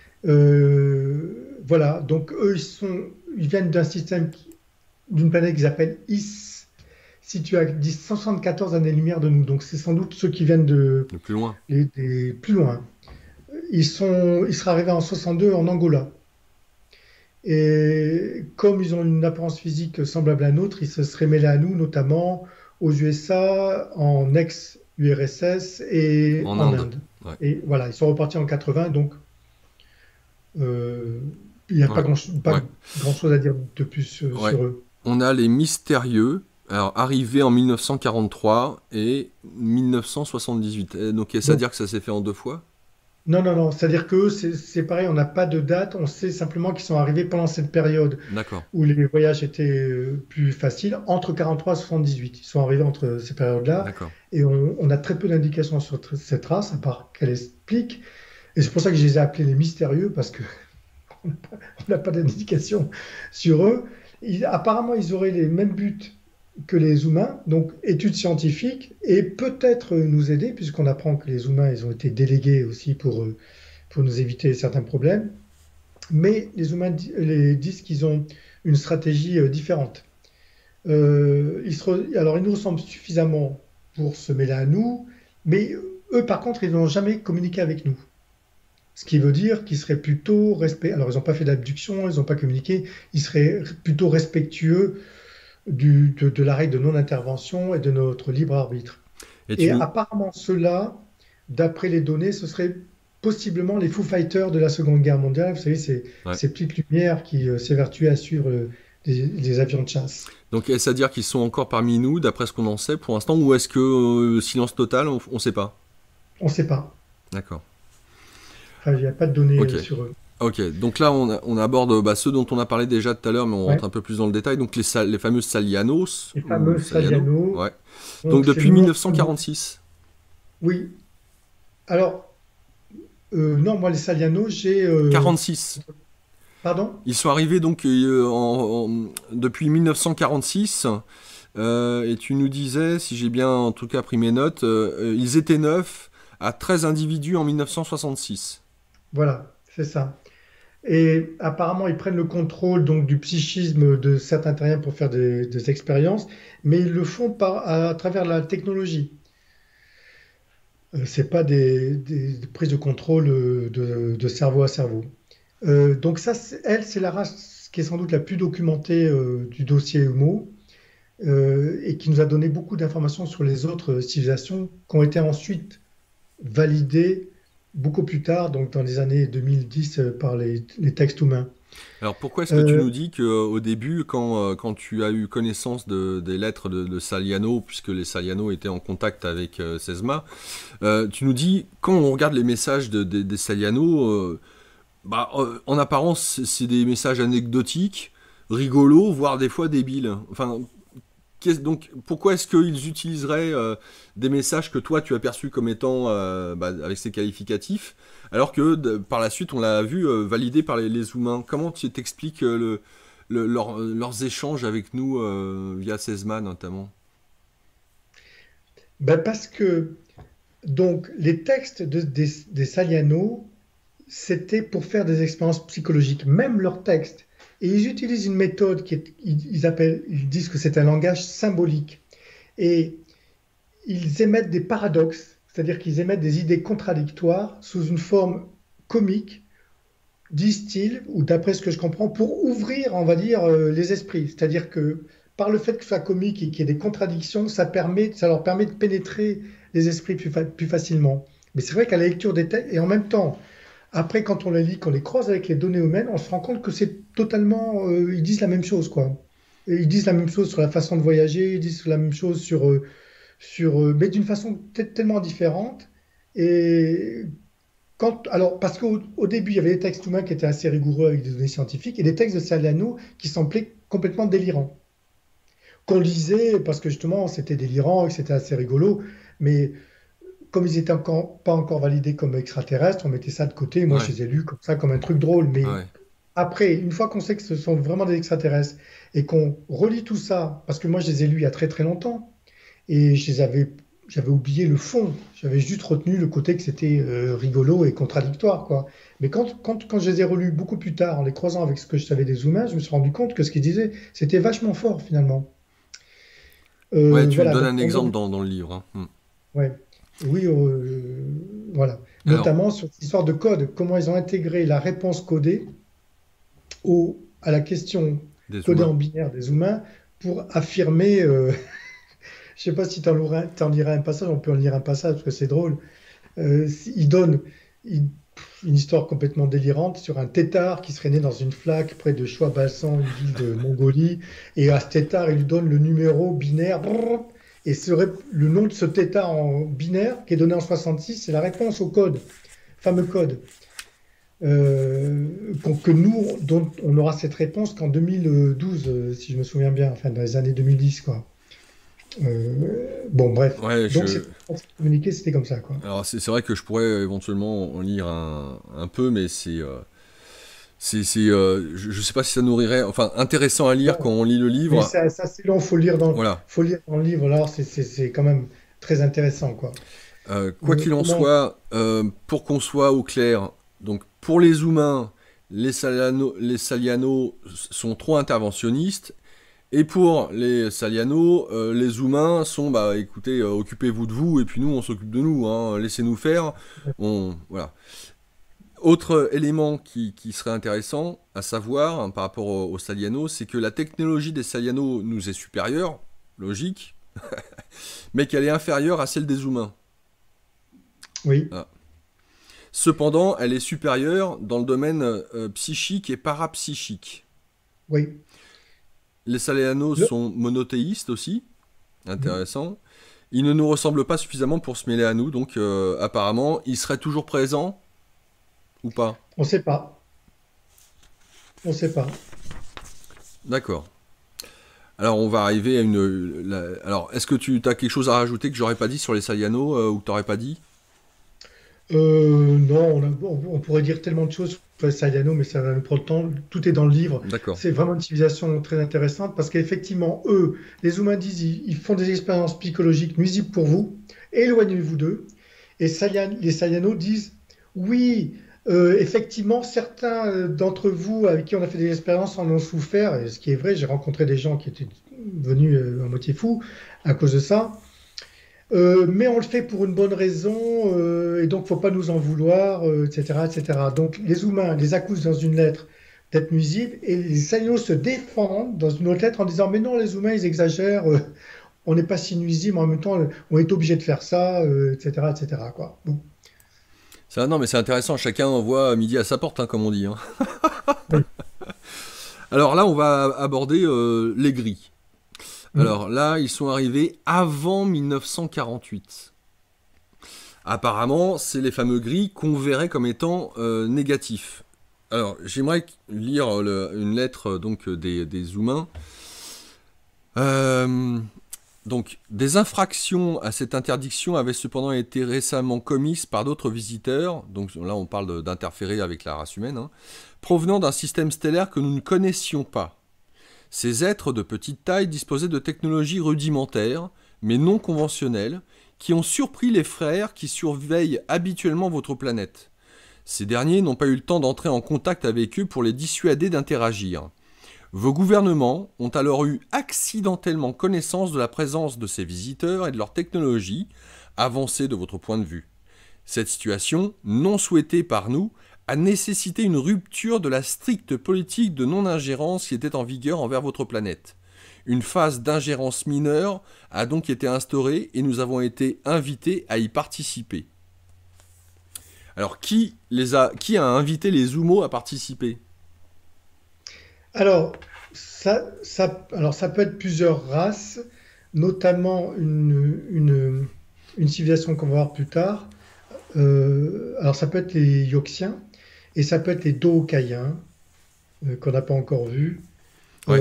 Speaker 2: Voilà, donc eux, ils viennent d'un d'une planète qu'ils appellent Is, située à 74 années-lumière de nous. Donc c'est sans doute ceux qui viennent
Speaker 1: Le plus loin.
Speaker 2: plus loin. Ils seraient arrivés en 62 en Angola. Et comme ils ont une apparence physique semblable à la nôtre, ils se seraient mêlés à nous, notamment aux USA, en ex-URSS et
Speaker 1: En
Speaker 2: en
Speaker 1: Inde.
Speaker 2: Inde.
Speaker 1: Ouais.
Speaker 2: Et voilà, ils sont repartis en 80, donc euh, il n'y a
Speaker 1: Ouais.
Speaker 2: pas
Speaker 1: Ouais.
Speaker 2: grand-chose à dire de plus
Speaker 1: Ouais.
Speaker 2: sur eux.
Speaker 1: On a les mystérieux, alors arrivés en 1943 et 1978. Donc, est-ce à
Speaker 2: Donc,
Speaker 1: dire que ça s'est fait en deux fois?
Speaker 2: non, non, non, c'est-à-dire que c'est pareil, on n'a pas de date, on sait simplement qu'ils sont arrivés pendant cette période
Speaker 1: D'accord.
Speaker 2: où les voyages étaient plus faciles, entre 43 et 78. Ils sont arrivés entre ces périodes-là
Speaker 1: D'accord.
Speaker 2: et on a très peu d'indications sur cette race, à part qu'elle explique. Et c'est pour ça que je les ai appelés les mystérieux, parce qu'on n'a pas d'indication sur eux. Apparemment, ils auraient les mêmes buts que les humains, donc études scientifiques, et peut-être nous aider, puisqu'on apprend que les humains, ils ont été délégués aussi pour nous éviter certains problèmes. Mais les humains disent qu'ils ont une stratégie différente. Alors, ils nous ressemblent suffisamment pour se mêler à nous, mais eux, par contre, ils n'ont jamais communiqué avec nous. Ce qui veut dire qu'ils seraient plutôt respectueux. Alors, ils n'ont pas fait d'abduction, ils n'ont pas communiqué, ils seraient plutôt respectueux de la règle de non-intervention et de notre libre arbitre.
Speaker 1: Et tu
Speaker 2: Et
Speaker 1: nous...
Speaker 2: apparemment, ceux-là, d'après les données, ce serait possiblement les Foo Fighters de la Seconde Guerre mondiale. Vous savez,
Speaker 1: Ouais.
Speaker 2: ces petites lumières qui s'évertuent à suivre les avions de chasse.
Speaker 1: Donc, est-ce à dire qu'ils sont encore parmi nous, d'après ce qu'on en sait pour l'instant, ou est-ce que silence total, on ne sait pas?
Speaker 2: On ne sait pas.
Speaker 1: D'accord.
Speaker 2: Enfin, il n'y a pas de données
Speaker 1: Ok.
Speaker 2: sur eux.
Speaker 1: Ok, donc là on aborde ceux dont on a parlé déjà tout à l'heure, mais on
Speaker 2: Ouais.
Speaker 1: rentre un peu plus dans le détail. Donc les fameux Salianos,
Speaker 2: Les
Speaker 1: ou
Speaker 2: fameux
Speaker 1: Saliano,
Speaker 2: Saliano.
Speaker 1: ouais. Donc
Speaker 2: Donc, c'est
Speaker 1: depuis
Speaker 2: le nom.
Speaker 1: 1946.
Speaker 2: Oui. Alors, non, moi, les Saliano, j'ai.
Speaker 1: 46.
Speaker 2: Pardon?
Speaker 1: Ils sont arrivés donc depuis 1946. Et tu nous disais, si j'ai bien en tout cas pris mes notes, ils étaient 9 à 13 individus en 1966.
Speaker 2: Voilà, c'est ça. Et apparemment, ils prennent le contrôle donc du psychisme de certains terriens pour faire des expériences, mais ils le font à travers la technologie. C'est pas des prises de contrôle de cerveau à cerveau. Donc ça, c'est la race qui est sans doute la plus documentée du dossier Homo et qui nous a donné beaucoup d'informations sur les autres civilisations qui ont été ensuite validées beaucoup plus tard, donc dans les années 2010, par les textes humains.
Speaker 1: Alors pourquoi est-ce que tu
Speaker 2: Euh,
Speaker 1: nous dis qu'au début, quand tu as eu connaissance des lettres de Saliano, puisque les Saliano étaient en contact avec Sesma, tu nous dis, quand on regarde les messages des Saliano, en apparence, c'est des messages anecdotiques, rigolos, voire des fois débiles. Enfin, donc, pourquoi est-ce qu'ils utiliseraient des messages que toi tu as perçus comme étant avec ces qualificatifs, alors que par la suite on l'a vu validé par les humains? Comment tu t'expliques leurs échanges avec nous via Sesma notamment?
Speaker 2: Ben parce que donc les textes des Saliano, c'était pour faire des expériences psychologiques, même leurs textes. Et ils utilisent une méthode ils disent que c'est un langage symbolique. Et ils émettent des paradoxes, c'est-à-dire qu'ils émettent des idées contradictoires sous une forme comique, disent-ils, ou d'après ce que je comprends, pour ouvrir, on va dire, les esprits. C'est-à-dire que par le fait que ce soit comique et qu'il y ait des contradictions, ça leur permet de pénétrer les esprits plus facilement. Mais c'est vrai qu'à la lecture des textes, et en même temps, après, quand on les lit, qu'on les croise avec les données humaines, on se rend compte que c'est totalement. Ils disent la même chose, quoi. Et ils disent la même chose sur la façon de voyager, ils disent la même chose mais d'une façon tellement différente. Et alors, parce qu'au début, il y avait des textes humains qui étaient assez rigoureux avec des données scientifiques et des textes de Saliano qui semblaient complètement délirants. Qu'on lisait parce que justement, c'était délirant et que c'était assez rigolo, mais comme ils n'étaient pas encore validés comme extraterrestres, on mettait ça de côté. Moi, je
Speaker 1: Ouais,
Speaker 2: les ai lus comme ça, comme un truc drôle. Mais
Speaker 1: ouais.
Speaker 2: après, une fois qu'on sait que ce sont vraiment des extraterrestres et qu'on relit tout ça, parce que moi, je les ai lus il y a très très longtemps, et j'avais oublié le fond. J'avais juste retenu le côté que c'était rigolo et contradictoire, quoi. Mais quand je les ai relus beaucoup plus tard, en les croisant avec ce que je savais des humains, je me suis rendu compte que ce qu'ils disaient, c'était vachement fort, finalement.
Speaker 1: Ouais, tu
Speaker 2: Voilà,
Speaker 1: donnes
Speaker 2: donc,
Speaker 1: un exemple dans le livre, hein.
Speaker 2: ouais. Oui, voilà.
Speaker 1: Alors,
Speaker 2: Notamment sur cette histoire de code, comment ils ont intégré la réponse codée à la question
Speaker 1: des
Speaker 2: codée
Speaker 1: humains.
Speaker 2: en binaire des humains pour affirmer. Je sais pas si tu en liras un passage, on peut en lire un passage parce que c'est drôle. Il donne il- une histoire complètement délirante sur un tétard qui serait né dans une flaque près de Choibalsan, une ville de Mongolie. Et à ce tétard, il lui donne le numéro binaire. Brrr, et le nom de ce tétard en binaire, qui est donné en 66, c'est la réponse au code, fameux code. Que nous, dont on aura cette réponse qu'en 2012, si je me souviens bien, enfin dans les années 2010, quoi. Bon, bref.
Speaker 1: Ouais,
Speaker 2: Donc, c'est communiqué, c'était comme ça, quoi.
Speaker 1: alors c'est vrai que je pourrais éventuellement en lire un peu, mais je sais pas si ça nourrirait, enfin intéressant à lire quand
Speaker 2: Non,
Speaker 1: on lit le
Speaker 2: mais
Speaker 1: livre.
Speaker 2: ça c'est long,
Speaker 1: Voilà.
Speaker 2: faut lire dans le livre, alors c'est quand même très intéressant, quoi.
Speaker 1: Quoi qu'il en
Speaker 2: Comment?
Speaker 1: soit, pour qu'on soit au clair, donc pour les humains, les Saliano sont trop interventionnistes. Et pour les Saliano, les humains sont, bah écoutez, occupez-vous de vous, et puis nous, on s'occupe de nous, hein, laissez-nous faire. Voilà. Autre élément qui serait intéressant à savoir hein, par rapport aux Saliano, c'est que la technologie des Saliano nous est supérieure, logique, mais qu'elle est inférieure à celle des humains.
Speaker 2: Oui,
Speaker 1: Voilà. Cependant, elle est supérieure dans le domaine psychique et parapsychique.
Speaker 2: oui.
Speaker 1: Les Saliano
Speaker 2: Le-
Speaker 1: sont monothéistes aussi,
Speaker 2: Mhm.
Speaker 1: intéressant. Ils ne nous ressemblent pas suffisamment pour se mêler à nous, donc apparemment, ils seraient toujours présents ou pas?
Speaker 2: On ne sait pas, on ne sait pas.
Speaker 1: D'accord. Alors, on va arriver à alors, est-ce que tu as quelque chose à rajouter que j'aurais pas dit sur les Saliano ou que t'aurais pas dit?
Speaker 2: Non, on pourrait dire tellement de choses sur les Sayano, mais ça va nous prendre le temps. Tout est dans le livre.
Speaker 1: D'accord.
Speaker 2: C'est vraiment une civilisation très intéressante parce qu'effectivement, eux, les humains disent, ils font des expériences psychologiques nuisibles pour vous, éloignez-vous d'eux. Et les Sayano disent, oui, effectivement, certains d'entre vous avec qui on a fait des expériences en ont souffert, et ce qui est vrai, j'ai rencontré des gens qui étaient venus à moitié fous à cause de ça. Mais on le fait pour une bonne raison, et donc faut pas nous en vouloir, etc., etc. Donc les humains les accusent dans une lettre d'être nuisibles, et les Salios se défendent dans une autre lettre en disant mais non, les humains ils exagèrent, on n'est pas si nuisibles, mais en même temps on est obligé de faire ça, etc., etc., quoi. Bon.
Speaker 1: Ça, non, mais c'est intéressant. Chacun envoie midi à sa porte, hein, comme on dit, hein.
Speaker 2: Oui.
Speaker 1: Alors là, on va aborder les gris.
Speaker 2: Mm.
Speaker 1: Alors là, ils sont arrivés avant 1948. Apparemment, c'est les fameux gris qu'on verrait comme étant négatifs. Alors, j'aimerais lire une lettre donc des humains. Euh, donc, des infractions à cette interdiction avaient cependant été récemment commises par d'autres visiteurs. Donc là, on parle d'interférer avec la race humaine, hein, provenant d'un système stellaire que nous ne connaissions pas. Ces êtres de petite taille disposaient de technologies rudimentaires, mais non conventionnelles, qui ont surpris les frères qui surveillent habituellement votre planète. Ces derniers n'ont pas eu le temps d'entrer en contact avec eux pour les dissuader d'interagir. Vos gouvernements ont alors eu accidentellement connaissance de la présence de ces visiteurs et de leur technologie, avancée de votre point de vue. Cette situation, non souhaitée par nous, a nécessité une rupture de la stricte politique de non-ingérence qui était en vigueur envers votre planète. Une phase d'ingérence mineure a donc été instaurée et nous avons été invités à y participer. Alors, qui a invité les Zumos à participer?
Speaker 2: Alors, ça peut être plusieurs races, notamment une civilisation qu'on va voir plus tard. Alors, ça peut être les Yoxiens et ça peut être les Dookayens, qu'on n'a pas encore vus.
Speaker 1: Ouais.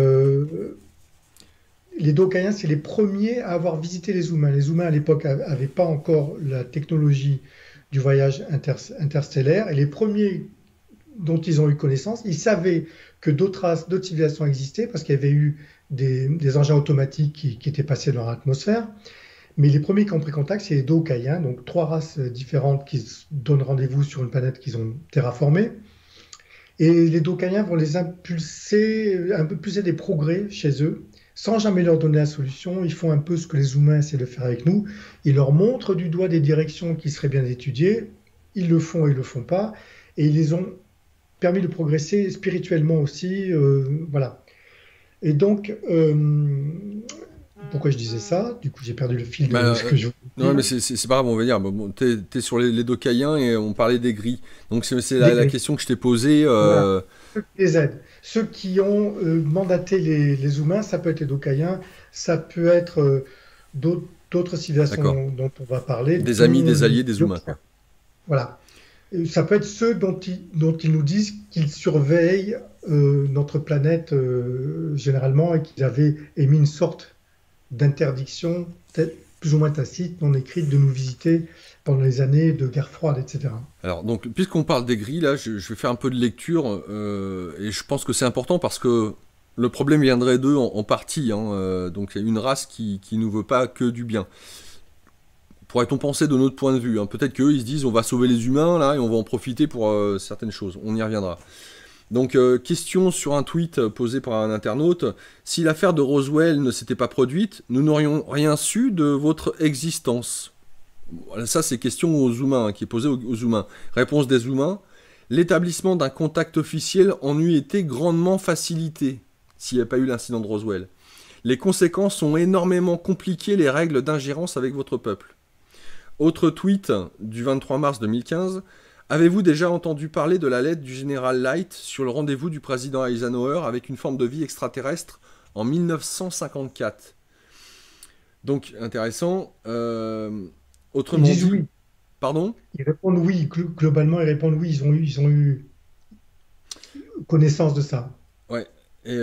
Speaker 2: Les Dookayens, c'est les premiers à avoir visité les humains. Les humains, à l'époque, n'avaient pas encore la technologie du voyage interstellaire. Et les premiers dont ils ont eu connaissance, ils savaient que d'autres races, d'autres civilisations existaient parce qu'il y avait eu des engins automatiques qui étaient passés dans l'atmosphère. Mais les premiers qui ont pris contact, c'est les Dookayens, donc 3 races différentes qui se donnent rendez-vous sur une planète qu'ils ont terraformée. Et les Dookayens vont les impulser des progrès chez eux, sans jamais leur donner la solution. Ils font un peu ce que les humains essaient de faire avec nous. Ils leur montrent du doigt des directions qui seraient bien étudiées. Ils le font et ils le font pas. Et ils les ont permis de progresser spirituellement aussi. Voilà. Et donc, pourquoi je disais ça? Du coup, j'ai perdu le fil de ce que je voulais dire.
Speaker 1: Non, mais c'est pas grave, on va dire. Bon, t'es sur les Dookayens et on parlait des gris. Donc, c'est la question que je t'ai posée.
Speaker 2: Voilà. Ceux qui les aident. Ceux qui ont mandaté les humains, ça peut être les Dookayens, ça peut être d'autres civilisations dont on va parler.
Speaker 1: Des amis, des alliés, des humains, quoi.
Speaker 2: Voilà. Ça peut être ceux dont ils nous disent qu'ils surveillent notre planète généralement et qu'ils avaient émis une sorte d'interdiction, plus ou moins tacite, non écrite, de nous visiter pendant les années de guerre froide, etc.
Speaker 1: Alors, donc, puisqu'on parle des gris, là, je vais faire un peu de lecture, et je pense que c'est important parce que le problème viendrait d'eux en partie, hein, donc il y a une race qui nous veut pas que du bien. Pourrait-on penser de notre point de vue, hein. Peut-être qu'eux, ils se disent, on va sauver les humains, là, et on va en profiter pour certaines choses. On y reviendra. Donc, question sur un tweet posé par un internaute. Si l'affaire de Roswell ne s'était pas produite, nous n'aurions rien su de votre existence. Voilà, ça, c'est question aux humains, hein, qui est posée aux humains. Réponse des humains. L'établissement d'un contact officiel en eût été grandement facilité, s'il n'y avait pas eu l'incident de Roswell. Les conséquences ont énormément compliqué les règles d'ingérence avec votre peuple. Autre tweet du 23 mars 2015. Avez-vous déjà entendu parler de la lettre du général Light sur le rendez-vous du président Eisenhower avec une forme de vie extraterrestre en 1954 ? Donc, intéressant. Autrement
Speaker 2: Ils disent
Speaker 1: dit...
Speaker 2: oui.
Speaker 1: Pardon ?
Speaker 2: Ils répondent oui. Globalement, ils répondent oui. Ils ont eu connaissance de ça.
Speaker 1: Ouais. Et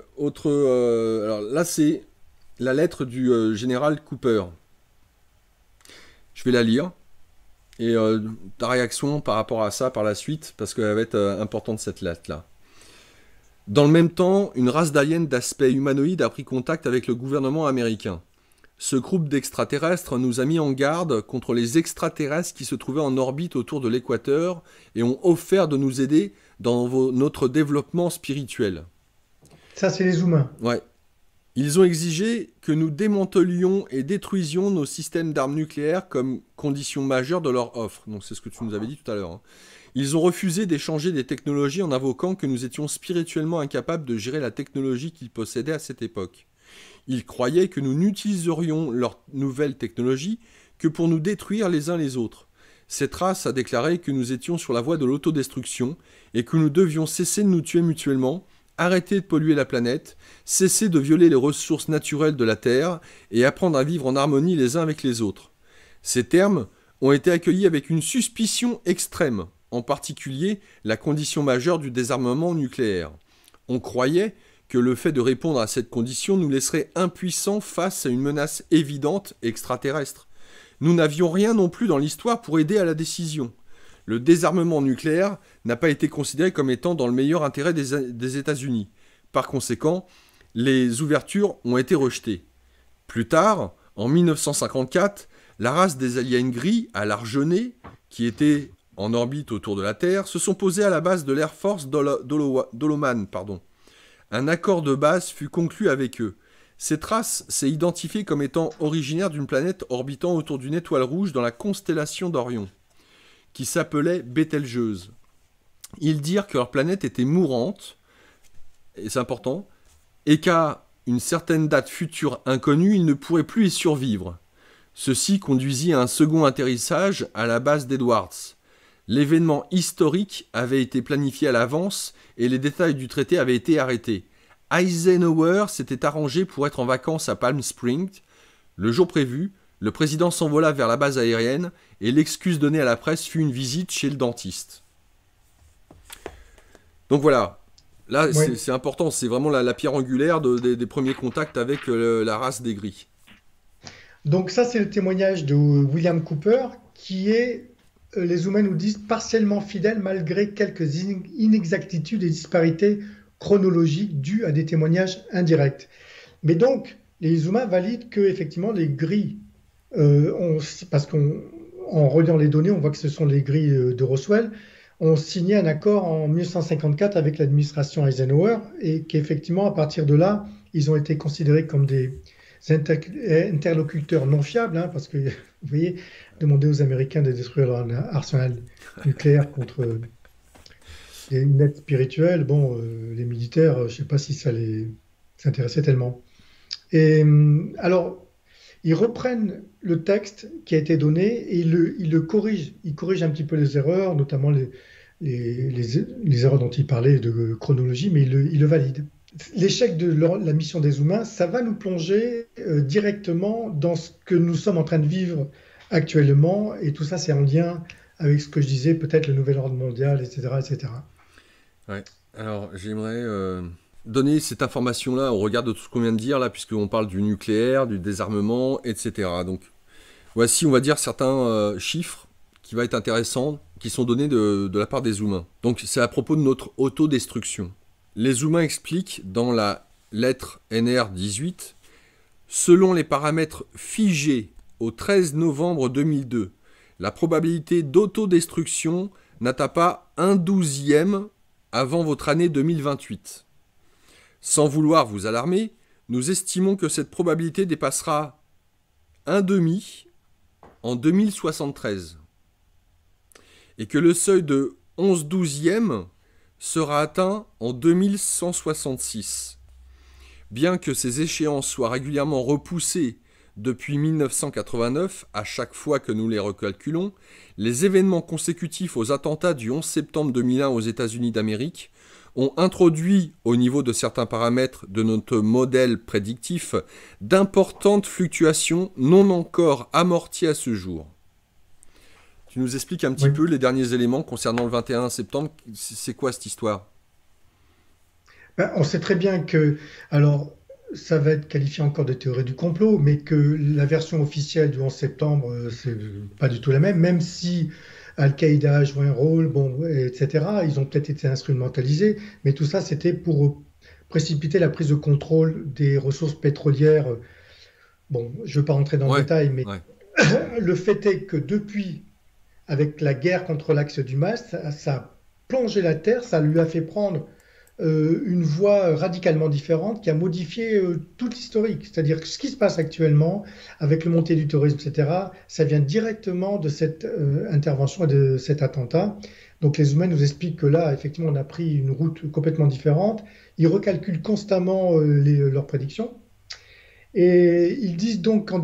Speaker 1: alors là, c'est la lettre du général Cooper. Je vais la lire. Et ta réaction par rapport à ça par la suite, parce qu'elle va être importante cette lettre-là. Dans le même temps, une race d'aliens d'aspect humanoïde a pris contact avec le gouvernement américain. Ce groupe d'extraterrestres nous a mis en garde contre les extraterrestres qui se trouvaient en orbite autour de l'équateur et ont offert de nous aider dans notre développement spirituel.
Speaker 2: Ça, c'est les humains.
Speaker 1: Ouais. Ils ont exigé que nous démantelions et détruisions nos systèmes d'armes nucléaires comme condition majeure de leur offre. Donc c'est ce que tu nous avais dit tout à l'heure, hein. Ils ont refusé d'échanger des technologies en invoquant que nous étions spirituellement incapables de gérer la technologie qu'ils possédaient à cette époque. Ils croyaient que nous n'utiliserions leur nouvelle technologie que pour nous détruire les uns les autres. Cette race a déclaré que nous étions sur la voie de l'autodestruction et que nous devions cesser de nous tuer mutuellement, arrêter de polluer la planète, cesser de violer les ressources naturelles de la Terre et apprendre à vivre en harmonie les uns avec les autres. Ces termes ont été accueillis avec une suspicion extrême, en particulier la condition majeure du désarmement nucléaire. On croyait que le fait de répondre à cette condition nous laisserait impuissants face à une menace évidente extraterrestre. Nous n'avions rien non plus dans l'histoire pour aider à la décision. Le désarmement nucléaire n'a pas été considéré comme étant dans le meilleur intérêt des États-Unis. Par conséquent, les ouvertures ont été rejetées. Plus tard, en 1954, la race des aliens gris à large nez, qui étaient en orbite autour de la Terre, se sont posés à la base de l'Air Force Doloman. Un accord de base fut conclu avec eux. Cette race s'est identifiée comme étant originaire d'une planète orbitant autour d'une étoile rouge dans la constellation d'Orion, qui s'appelait Bételgeuse. Ils dirent que leur planète était mourante, et c'est important, et qu'à une certaine date future inconnue, ils ne pourraient plus y survivre. Ceci conduisit à un second atterrissage à la base d'Edwards. L'événement historique avait été planifié à l'avance et les détails du traité avaient été arrêtés. Eisenhower s'était arrangé pour être en vacances à Palm Springs. Le jour prévu, le président s'envola vers la base aérienne et l'excuse donnée à la presse fut une visite chez le dentiste. Donc voilà, là
Speaker 2: Oui.
Speaker 1: c'est important, c'est vraiment la pierre angulaire des premiers contacts avec la race des gris.
Speaker 2: Donc ça, c'est le témoignage de William Cooper, qui est, les humains nous disent, partiellement fidèle malgré quelques inexactitudes et disparités chronologiques dues à des témoignages indirects. Mais donc, les humains valident que effectivement les gris, parce qu'en reliant les données, on voit que ce sont les gris de Roswell, ont signé un accord en 1954 avec l'administration Eisenhower et qu'effectivement, à partir de là, ils ont été considérés comme des interlocuteurs non fiables, hein, parce que, vous voyez, demander aux Américains de détruire leur arsenal nucléaire contre une aide spirituelle, bon, les militaires, je ne sais pas si ça les intéressait tellement. Et alors, ils reprennent le texte qui a été donné et ils le corrigent. Ils corrigent un petit peu les erreurs, notamment les erreurs dont ils parlaient de chronologie, mais ils le valident. L'échec de la mission des humains, ça va nous plonger directement dans ce que nous sommes en train de vivre actuellement, et tout ça, c'est en lien avec ce que je disais, peut-être le nouvel ordre mondial, etc., etc.
Speaker 1: Ouais. Alors, j'aimerais donner cette information-là au regard de tout ce qu'on vient de dire, là, puisqu'on parle du nucléaire, du désarmement, etc. Donc, voici, on va dire, certains chiffres qui vont être intéressants, qui sont donnés de la part des humains. Donc, c'est à propos de notre autodestruction. Les humains expliquent dans la lettre NR18, selon les paramètres figés au 13 novembre 2002, la probabilité d'autodestruction n'atteint pas 1/12e avant votre année 2028. Sans vouloir vous alarmer, nous estimons que cette probabilité dépassera 1/2 en 2073 et que le seuil de 11/12e sera atteint en 2166. Bien que ces échéances soient régulièrement repoussées depuis 1989, à chaque fois que nous les recalculons, les événements consécutifs aux attentats du 11 septembre 2001 aux États-Unis d'Amérique ont introduit, au niveau de certains paramètres de notre modèle prédictif, d'importantes fluctuations non encore amorties à ce jour. Tu nous expliques un petit peu les derniers éléments concernant le 21 septembre. C'est quoi cette histoire?
Speaker 2: Ben, on sait très bien que, alors, ça va être qualifié encore de théorie du complot, mais que la version officielle du 11 septembre, c'est pas du tout la même, même si Al-Qaïda a joué un rôle, bon, etc. Ils ont peut-être été instrumentalisés, mais tout ça, c'était pour précipiter la prise de contrôle des ressources pétrolières. Bon, je ne veux pas rentrer dans le détail, mais le fait est que depuis, avec la guerre contre l'axe du Mas, ça a plongé la Terre, ça lui a fait prendre une voie radicalement différente qui a modifié tout l'historique. C'est-à-dire que ce qui se passe actuellement avec le montée du terrorisme, etc., ça vient directement de cette intervention et de cet attentat. Donc les humains nous expliquent que là, effectivement, on a pris une route complètement différente. Ils recalculent constamment leurs prédictions. Et ils disent donc qu'en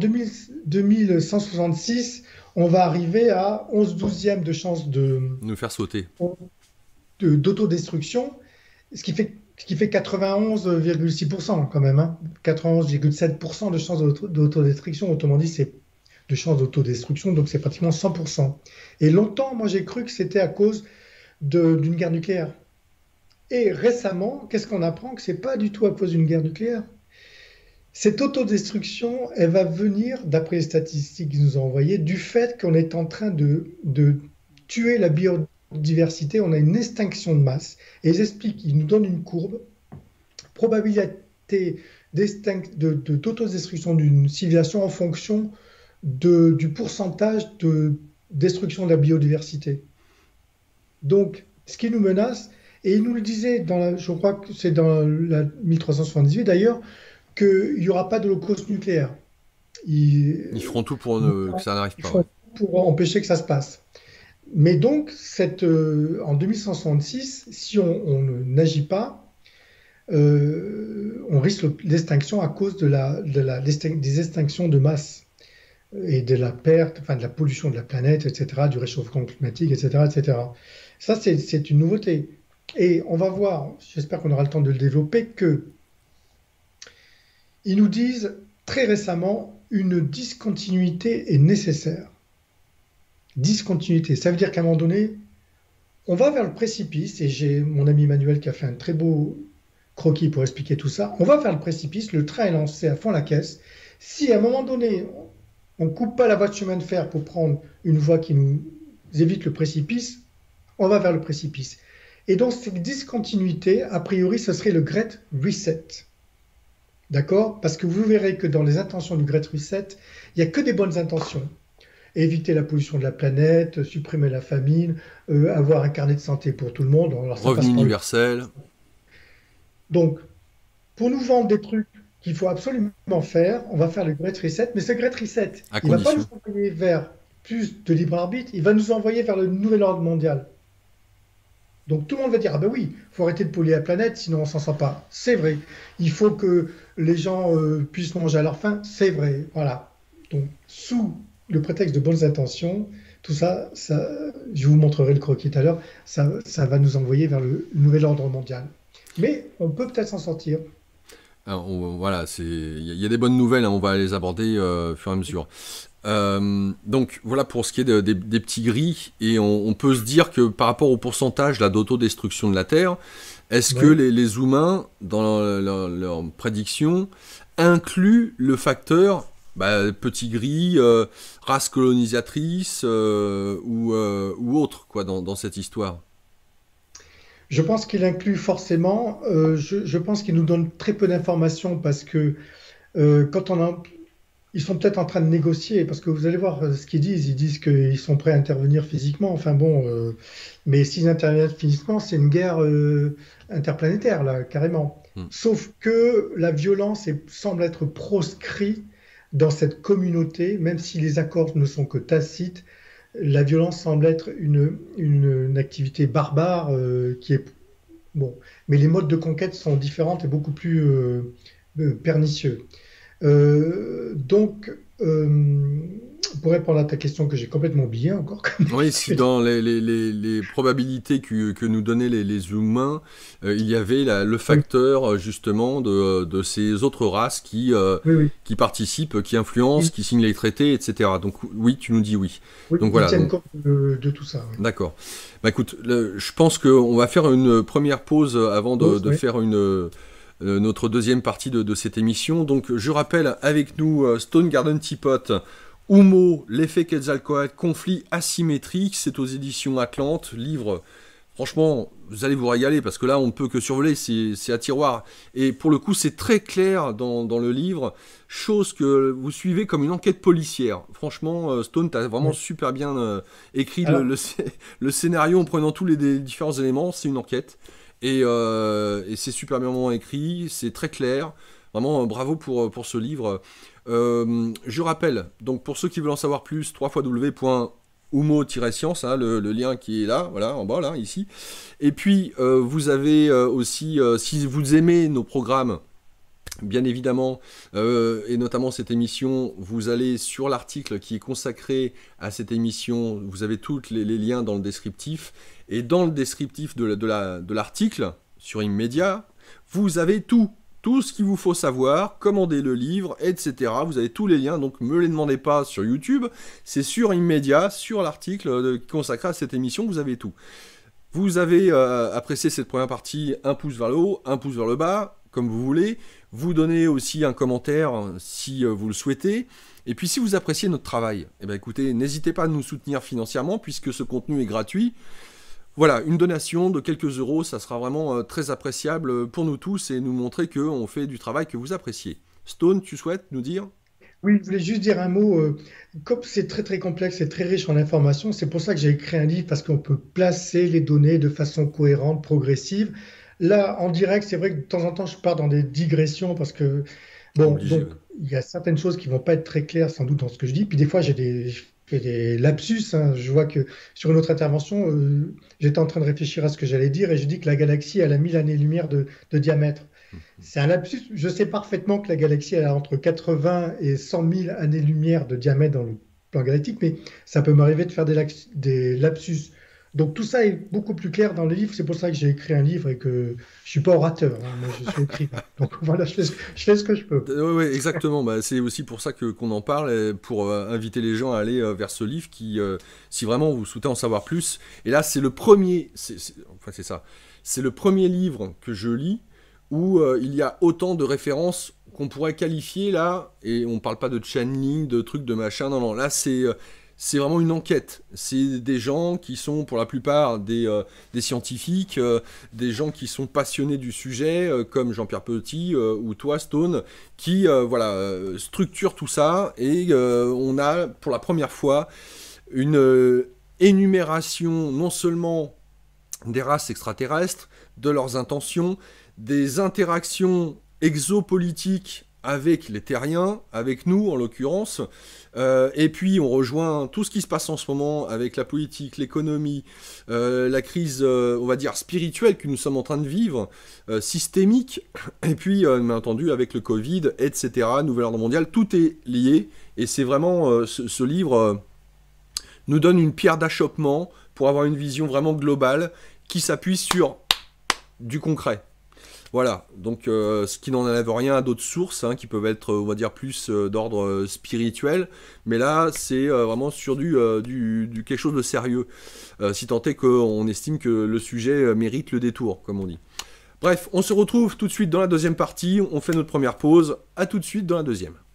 Speaker 2: 2166, on va arriver à 11/12e de chance
Speaker 1: nous faire sauter.
Speaker 2: D'autodestruction. Ce qui fait 91,6% quand même, hein, 91,7% de chances d'autodestruction. Autrement dit, c'est de chances d'autodestruction, donc c'est pratiquement 100%. Et longtemps, moi j'ai cru que c'était à cause d'une guerre nucléaire. Et récemment, qu'est-ce qu'on apprend? Que c'est pas du tout à cause d'une guerre nucléaire. Cette autodestruction, elle va venir, d'après les statistiques qu'ils nous ont envoyées, du fait qu'on est en train de tuer la biodiversité, on a une extinction de masse. Et ils expliquent, ils nous donnent une courbe, probabilité d'autodestruction d'une civilisation en fonction du pourcentage de destruction de la biodiversité. Donc, ce qui nous menace, et il nous le disait, je crois que c'est dans la 1378 d'ailleurs, qu'il n'y aura pas d'holocauste nucléaire.
Speaker 1: Ils feront tout pour que ça n'arrive pas.
Speaker 2: Ils feront tout pour empêcher que ça se passe. Mais donc, en 2166, si on n'agit pas, on risque l'extinction à cause des extinctions de masse et de la perte, enfin de la pollution de la planète, etc., du réchauffement climatique, etc., etc. Ça, c'est une nouveauté. Et on va voir, j'espère qu'on aura le temps de le développer, qu'ils nous disent très récemment une discontinuité est nécessaire. Discontinuité, ça veut dire qu'à un moment donné, on va vers le précipice, et j'ai mon ami Emmanuel qui a fait un très beau croquis pour expliquer tout ça. On va vers le précipice, le train est lancé à fond la caisse. Si à un moment donné, on ne coupe pas la voie de chemin de fer pour prendre une voie qui nous évite le précipice, on va vers le précipice. Et donc, cette discontinuité, a priori, ce serait le Great Reset. D'accord? Parce que vous verrez que dans les intentions du Great Reset, il n'y a que des bonnes intentions. Éviter la pollution de la planète, supprimer la famine, avoir un carnet de santé pour tout le monde. Alors,
Speaker 1: revenu universel.
Speaker 2: Donc, pour nous vendre des trucs qu'il faut absolument faire, on va faire le Great Reset. Mais ce Great Reset, il ne va pas nous envoyer vers plus de libre arbitre, il va nous envoyer vers le nouvel ordre mondial. Donc tout le monde va dire, ah ben oui, il faut arrêter de polluer la planète, sinon on s'en sort pas. C'est vrai. Il faut que les gens puissent manger à leur faim. C'est vrai. Voilà. Donc sous le prétexte de bonnes intentions, tout ça, je vous montrerai le croquis tout à l'heure, ça va nous envoyer vers le nouvel ordre mondial. Mais on peut peut-être s'en sortir.
Speaker 1: Alors, voilà, il y a des bonnes nouvelles, hein, on va les aborder au fur et à mesure. Donc voilà pour ce qui est des petits gris, et on peut se dire que par rapport au pourcentage d'autodestruction de la Terre, est-ce que les humains, dans leur prédiction, incluent le facteur petit gris, race colonisatrice ou autre quoi, dans cette histoire?
Speaker 2: Je pense qu'il inclut forcément, je pense qu'il nous donne très peu d'informations parce que quand ils sont peut-être en train de négocier, parce que vous allez voir ce qu'ils disent. Ils disent qu'ils sont prêts à intervenir physiquement. Enfin bon, mais s'ils interviennent physiquement, c'est une guerre interplanétaire, là, carrément. Sauf que la violence semble être proscrite dans cette communauté, même si les accords ne sont que tacites. La violence semble être une activité barbare qui est... Bon, mais les modes de conquête sont différents et beaucoup plus pernicieux. Donc, pour répondre à ta question que j'ai complètement oubliée encore.
Speaker 1: Oui, si dans les probabilités que nous donnaient les humains, il y avait le facteur justement de ces autres races qui participent, qui influencent, qui signent les traités, etc. Donc oui, tu nous dis oui. Donc voilà.
Speaker 2: Ils tiennent compte de tout ça. Oui.
Speaker 1: D'accord. Écoute, je pense qu'on va faire une première pause avant de faire notre deuxième partie de cette émission. Donc je rappelle avec nous Stone Garden Teapot, Humo, l'effet Quetzalcoatl, conflit asymétrique, c'est aux éditions Atlante, livre, franchement, vous allez vous régaler, parce que là, on ne peut que survoler, c'est à tiroir, et pour le coup, c'est très clair dans le livre, chose que vous suivez comme une enquête policière. Franchement, Stone, tu as vraiment super bien écrit le scénario en prenant tous les différents éléments, c'est une enquête, et c'est super bien écrit, c'est très clair, vraiment bravo pour ce livre. Je rappelle, donc pour ceux qui veulent en savoir plus, www.humo-science, hein, le lien qui est là, voilà, en bas, là, ici. Et puis, vous avez aussi, si vous aimez nos programmes, bien évidemment, et notamment cette émission, vous allez sur l'article qui est consacré à cette émission, vous avez tous les liens dans le descriptif, et dans le descriptif de l'article, sur Immédiat, vous avez tout ce qu'il vous faut savoir, commandez le livre, etc. Vous avez tous les liens, donc ne me les demandez pas sur YouTube, c'est sur Immédiat, sur l'article consacré à cette émission, vous avez tout. Vous avez apprécié cette première partie, un pouce vers le haut, un pouce vers le bas, comme vous voulez. Vous donnez aussi un commentaire si vous le souhaitez. Et puis si vous appréciez notre travail, eh bien, écoutez, n'hésitez pas à nous soutenir financièrement puisque ce contenu est gratuit. Voilà, une donation de quelques euros, ça sera vraiment très appréciable pour nous tous et nous montrer qu'on fait du travail que vous appréciez. Stone, tu souhaites nous dire?
Speaker 2: Oui, je voulais juste dire un mot. Comme c'est très très complexe et très riche en informations, c'est pour ça que j'ai écrit un livre, parce qu'on peut placer les données de façon cohérente, progressive. Là, en direct, c'est vrai que de temps en temps, je pars dans des digressions parce que, bon,
Speaker 1: Obligé,
Speaker 2: donc,
Speaker 1: ouais.
Speaker 2: il y a certaines choses qui vont pas être très claires sans doute dans ce que je dis. Puis des fois, je fais des lapsus, hein. Je vois que sur une autre intervention, j'étais en train de réfléchir à ce que j'allais dire et je dis que la galaxie, elle a 1000 années-lumière de diamètre. C'est un lapsus. Je sais parfaitement que la galaxie elle a entre 80 et 100 000 années-lumière de diamètre dans le plan galactique, mais ça peut m'arriver de faire des lapsus. Donc tout ça est beaucoup plus clair dans le livre. C'est pour ça que j'ai écrit un livre et que je suis pas orateur, hein. Moi, je suis écrivain. Donc voilà, je fais ce que je peux.
Speaker 1: Oui, ouais, exactement. Bah, c'est aussi pour ça que qu'on en parle, pour inviter les gens à aller vers ce livre qui, si vraiment vous souhaitez en savoir plus. Et là, c'est le premier, enfin c'est ça, c'est le premier livre que je lis où il y a autant de références qu'on pourrait qualifier là, et on parle pas de channeling, de trucs, de machin. Non, non, là c'est vraiment une enquête. C'est des gens qui sont pour la plupart des scientifiques, des gens qui sont passionnés du sujet, comme Jean-Pierre Petit ou toi, Stone, qui voilà, structurent tout ça. Et on a pour la première fois une énumération non seulement des races extraterrestres, de leurs intentions, des interactions exopolitiques avec les terriens, avec nous en l'occurrence, et puis on rejoint tout ce qui se passe en ce moment avec la politique, l'économie, la crise, on va dire, spirituelle que nous sommes en train de vivre, systémique, et puis bien entendu avec le Covid, etc., nouvel ordre mondial, tout est lié, et c'est vraiment, ce livre nous donne une pierre d'achoppement pour avoir une vision vraiment globale qui s'appuie sur du concret. Voilà, donc ce qui n'enlève rien à d'autres sources, hein, qui peuvent être, on va dire, plus d'ordre spirituel, mais là, c'est vraiment sur du quelque chose de sérieux, si tant est qu'on estime que le sujet mérite le détour, comme on dit. Bref, on se retrouve tout de suite dans la deuxième partie, on fait notre première pause, à tout de suite dans la deuxième.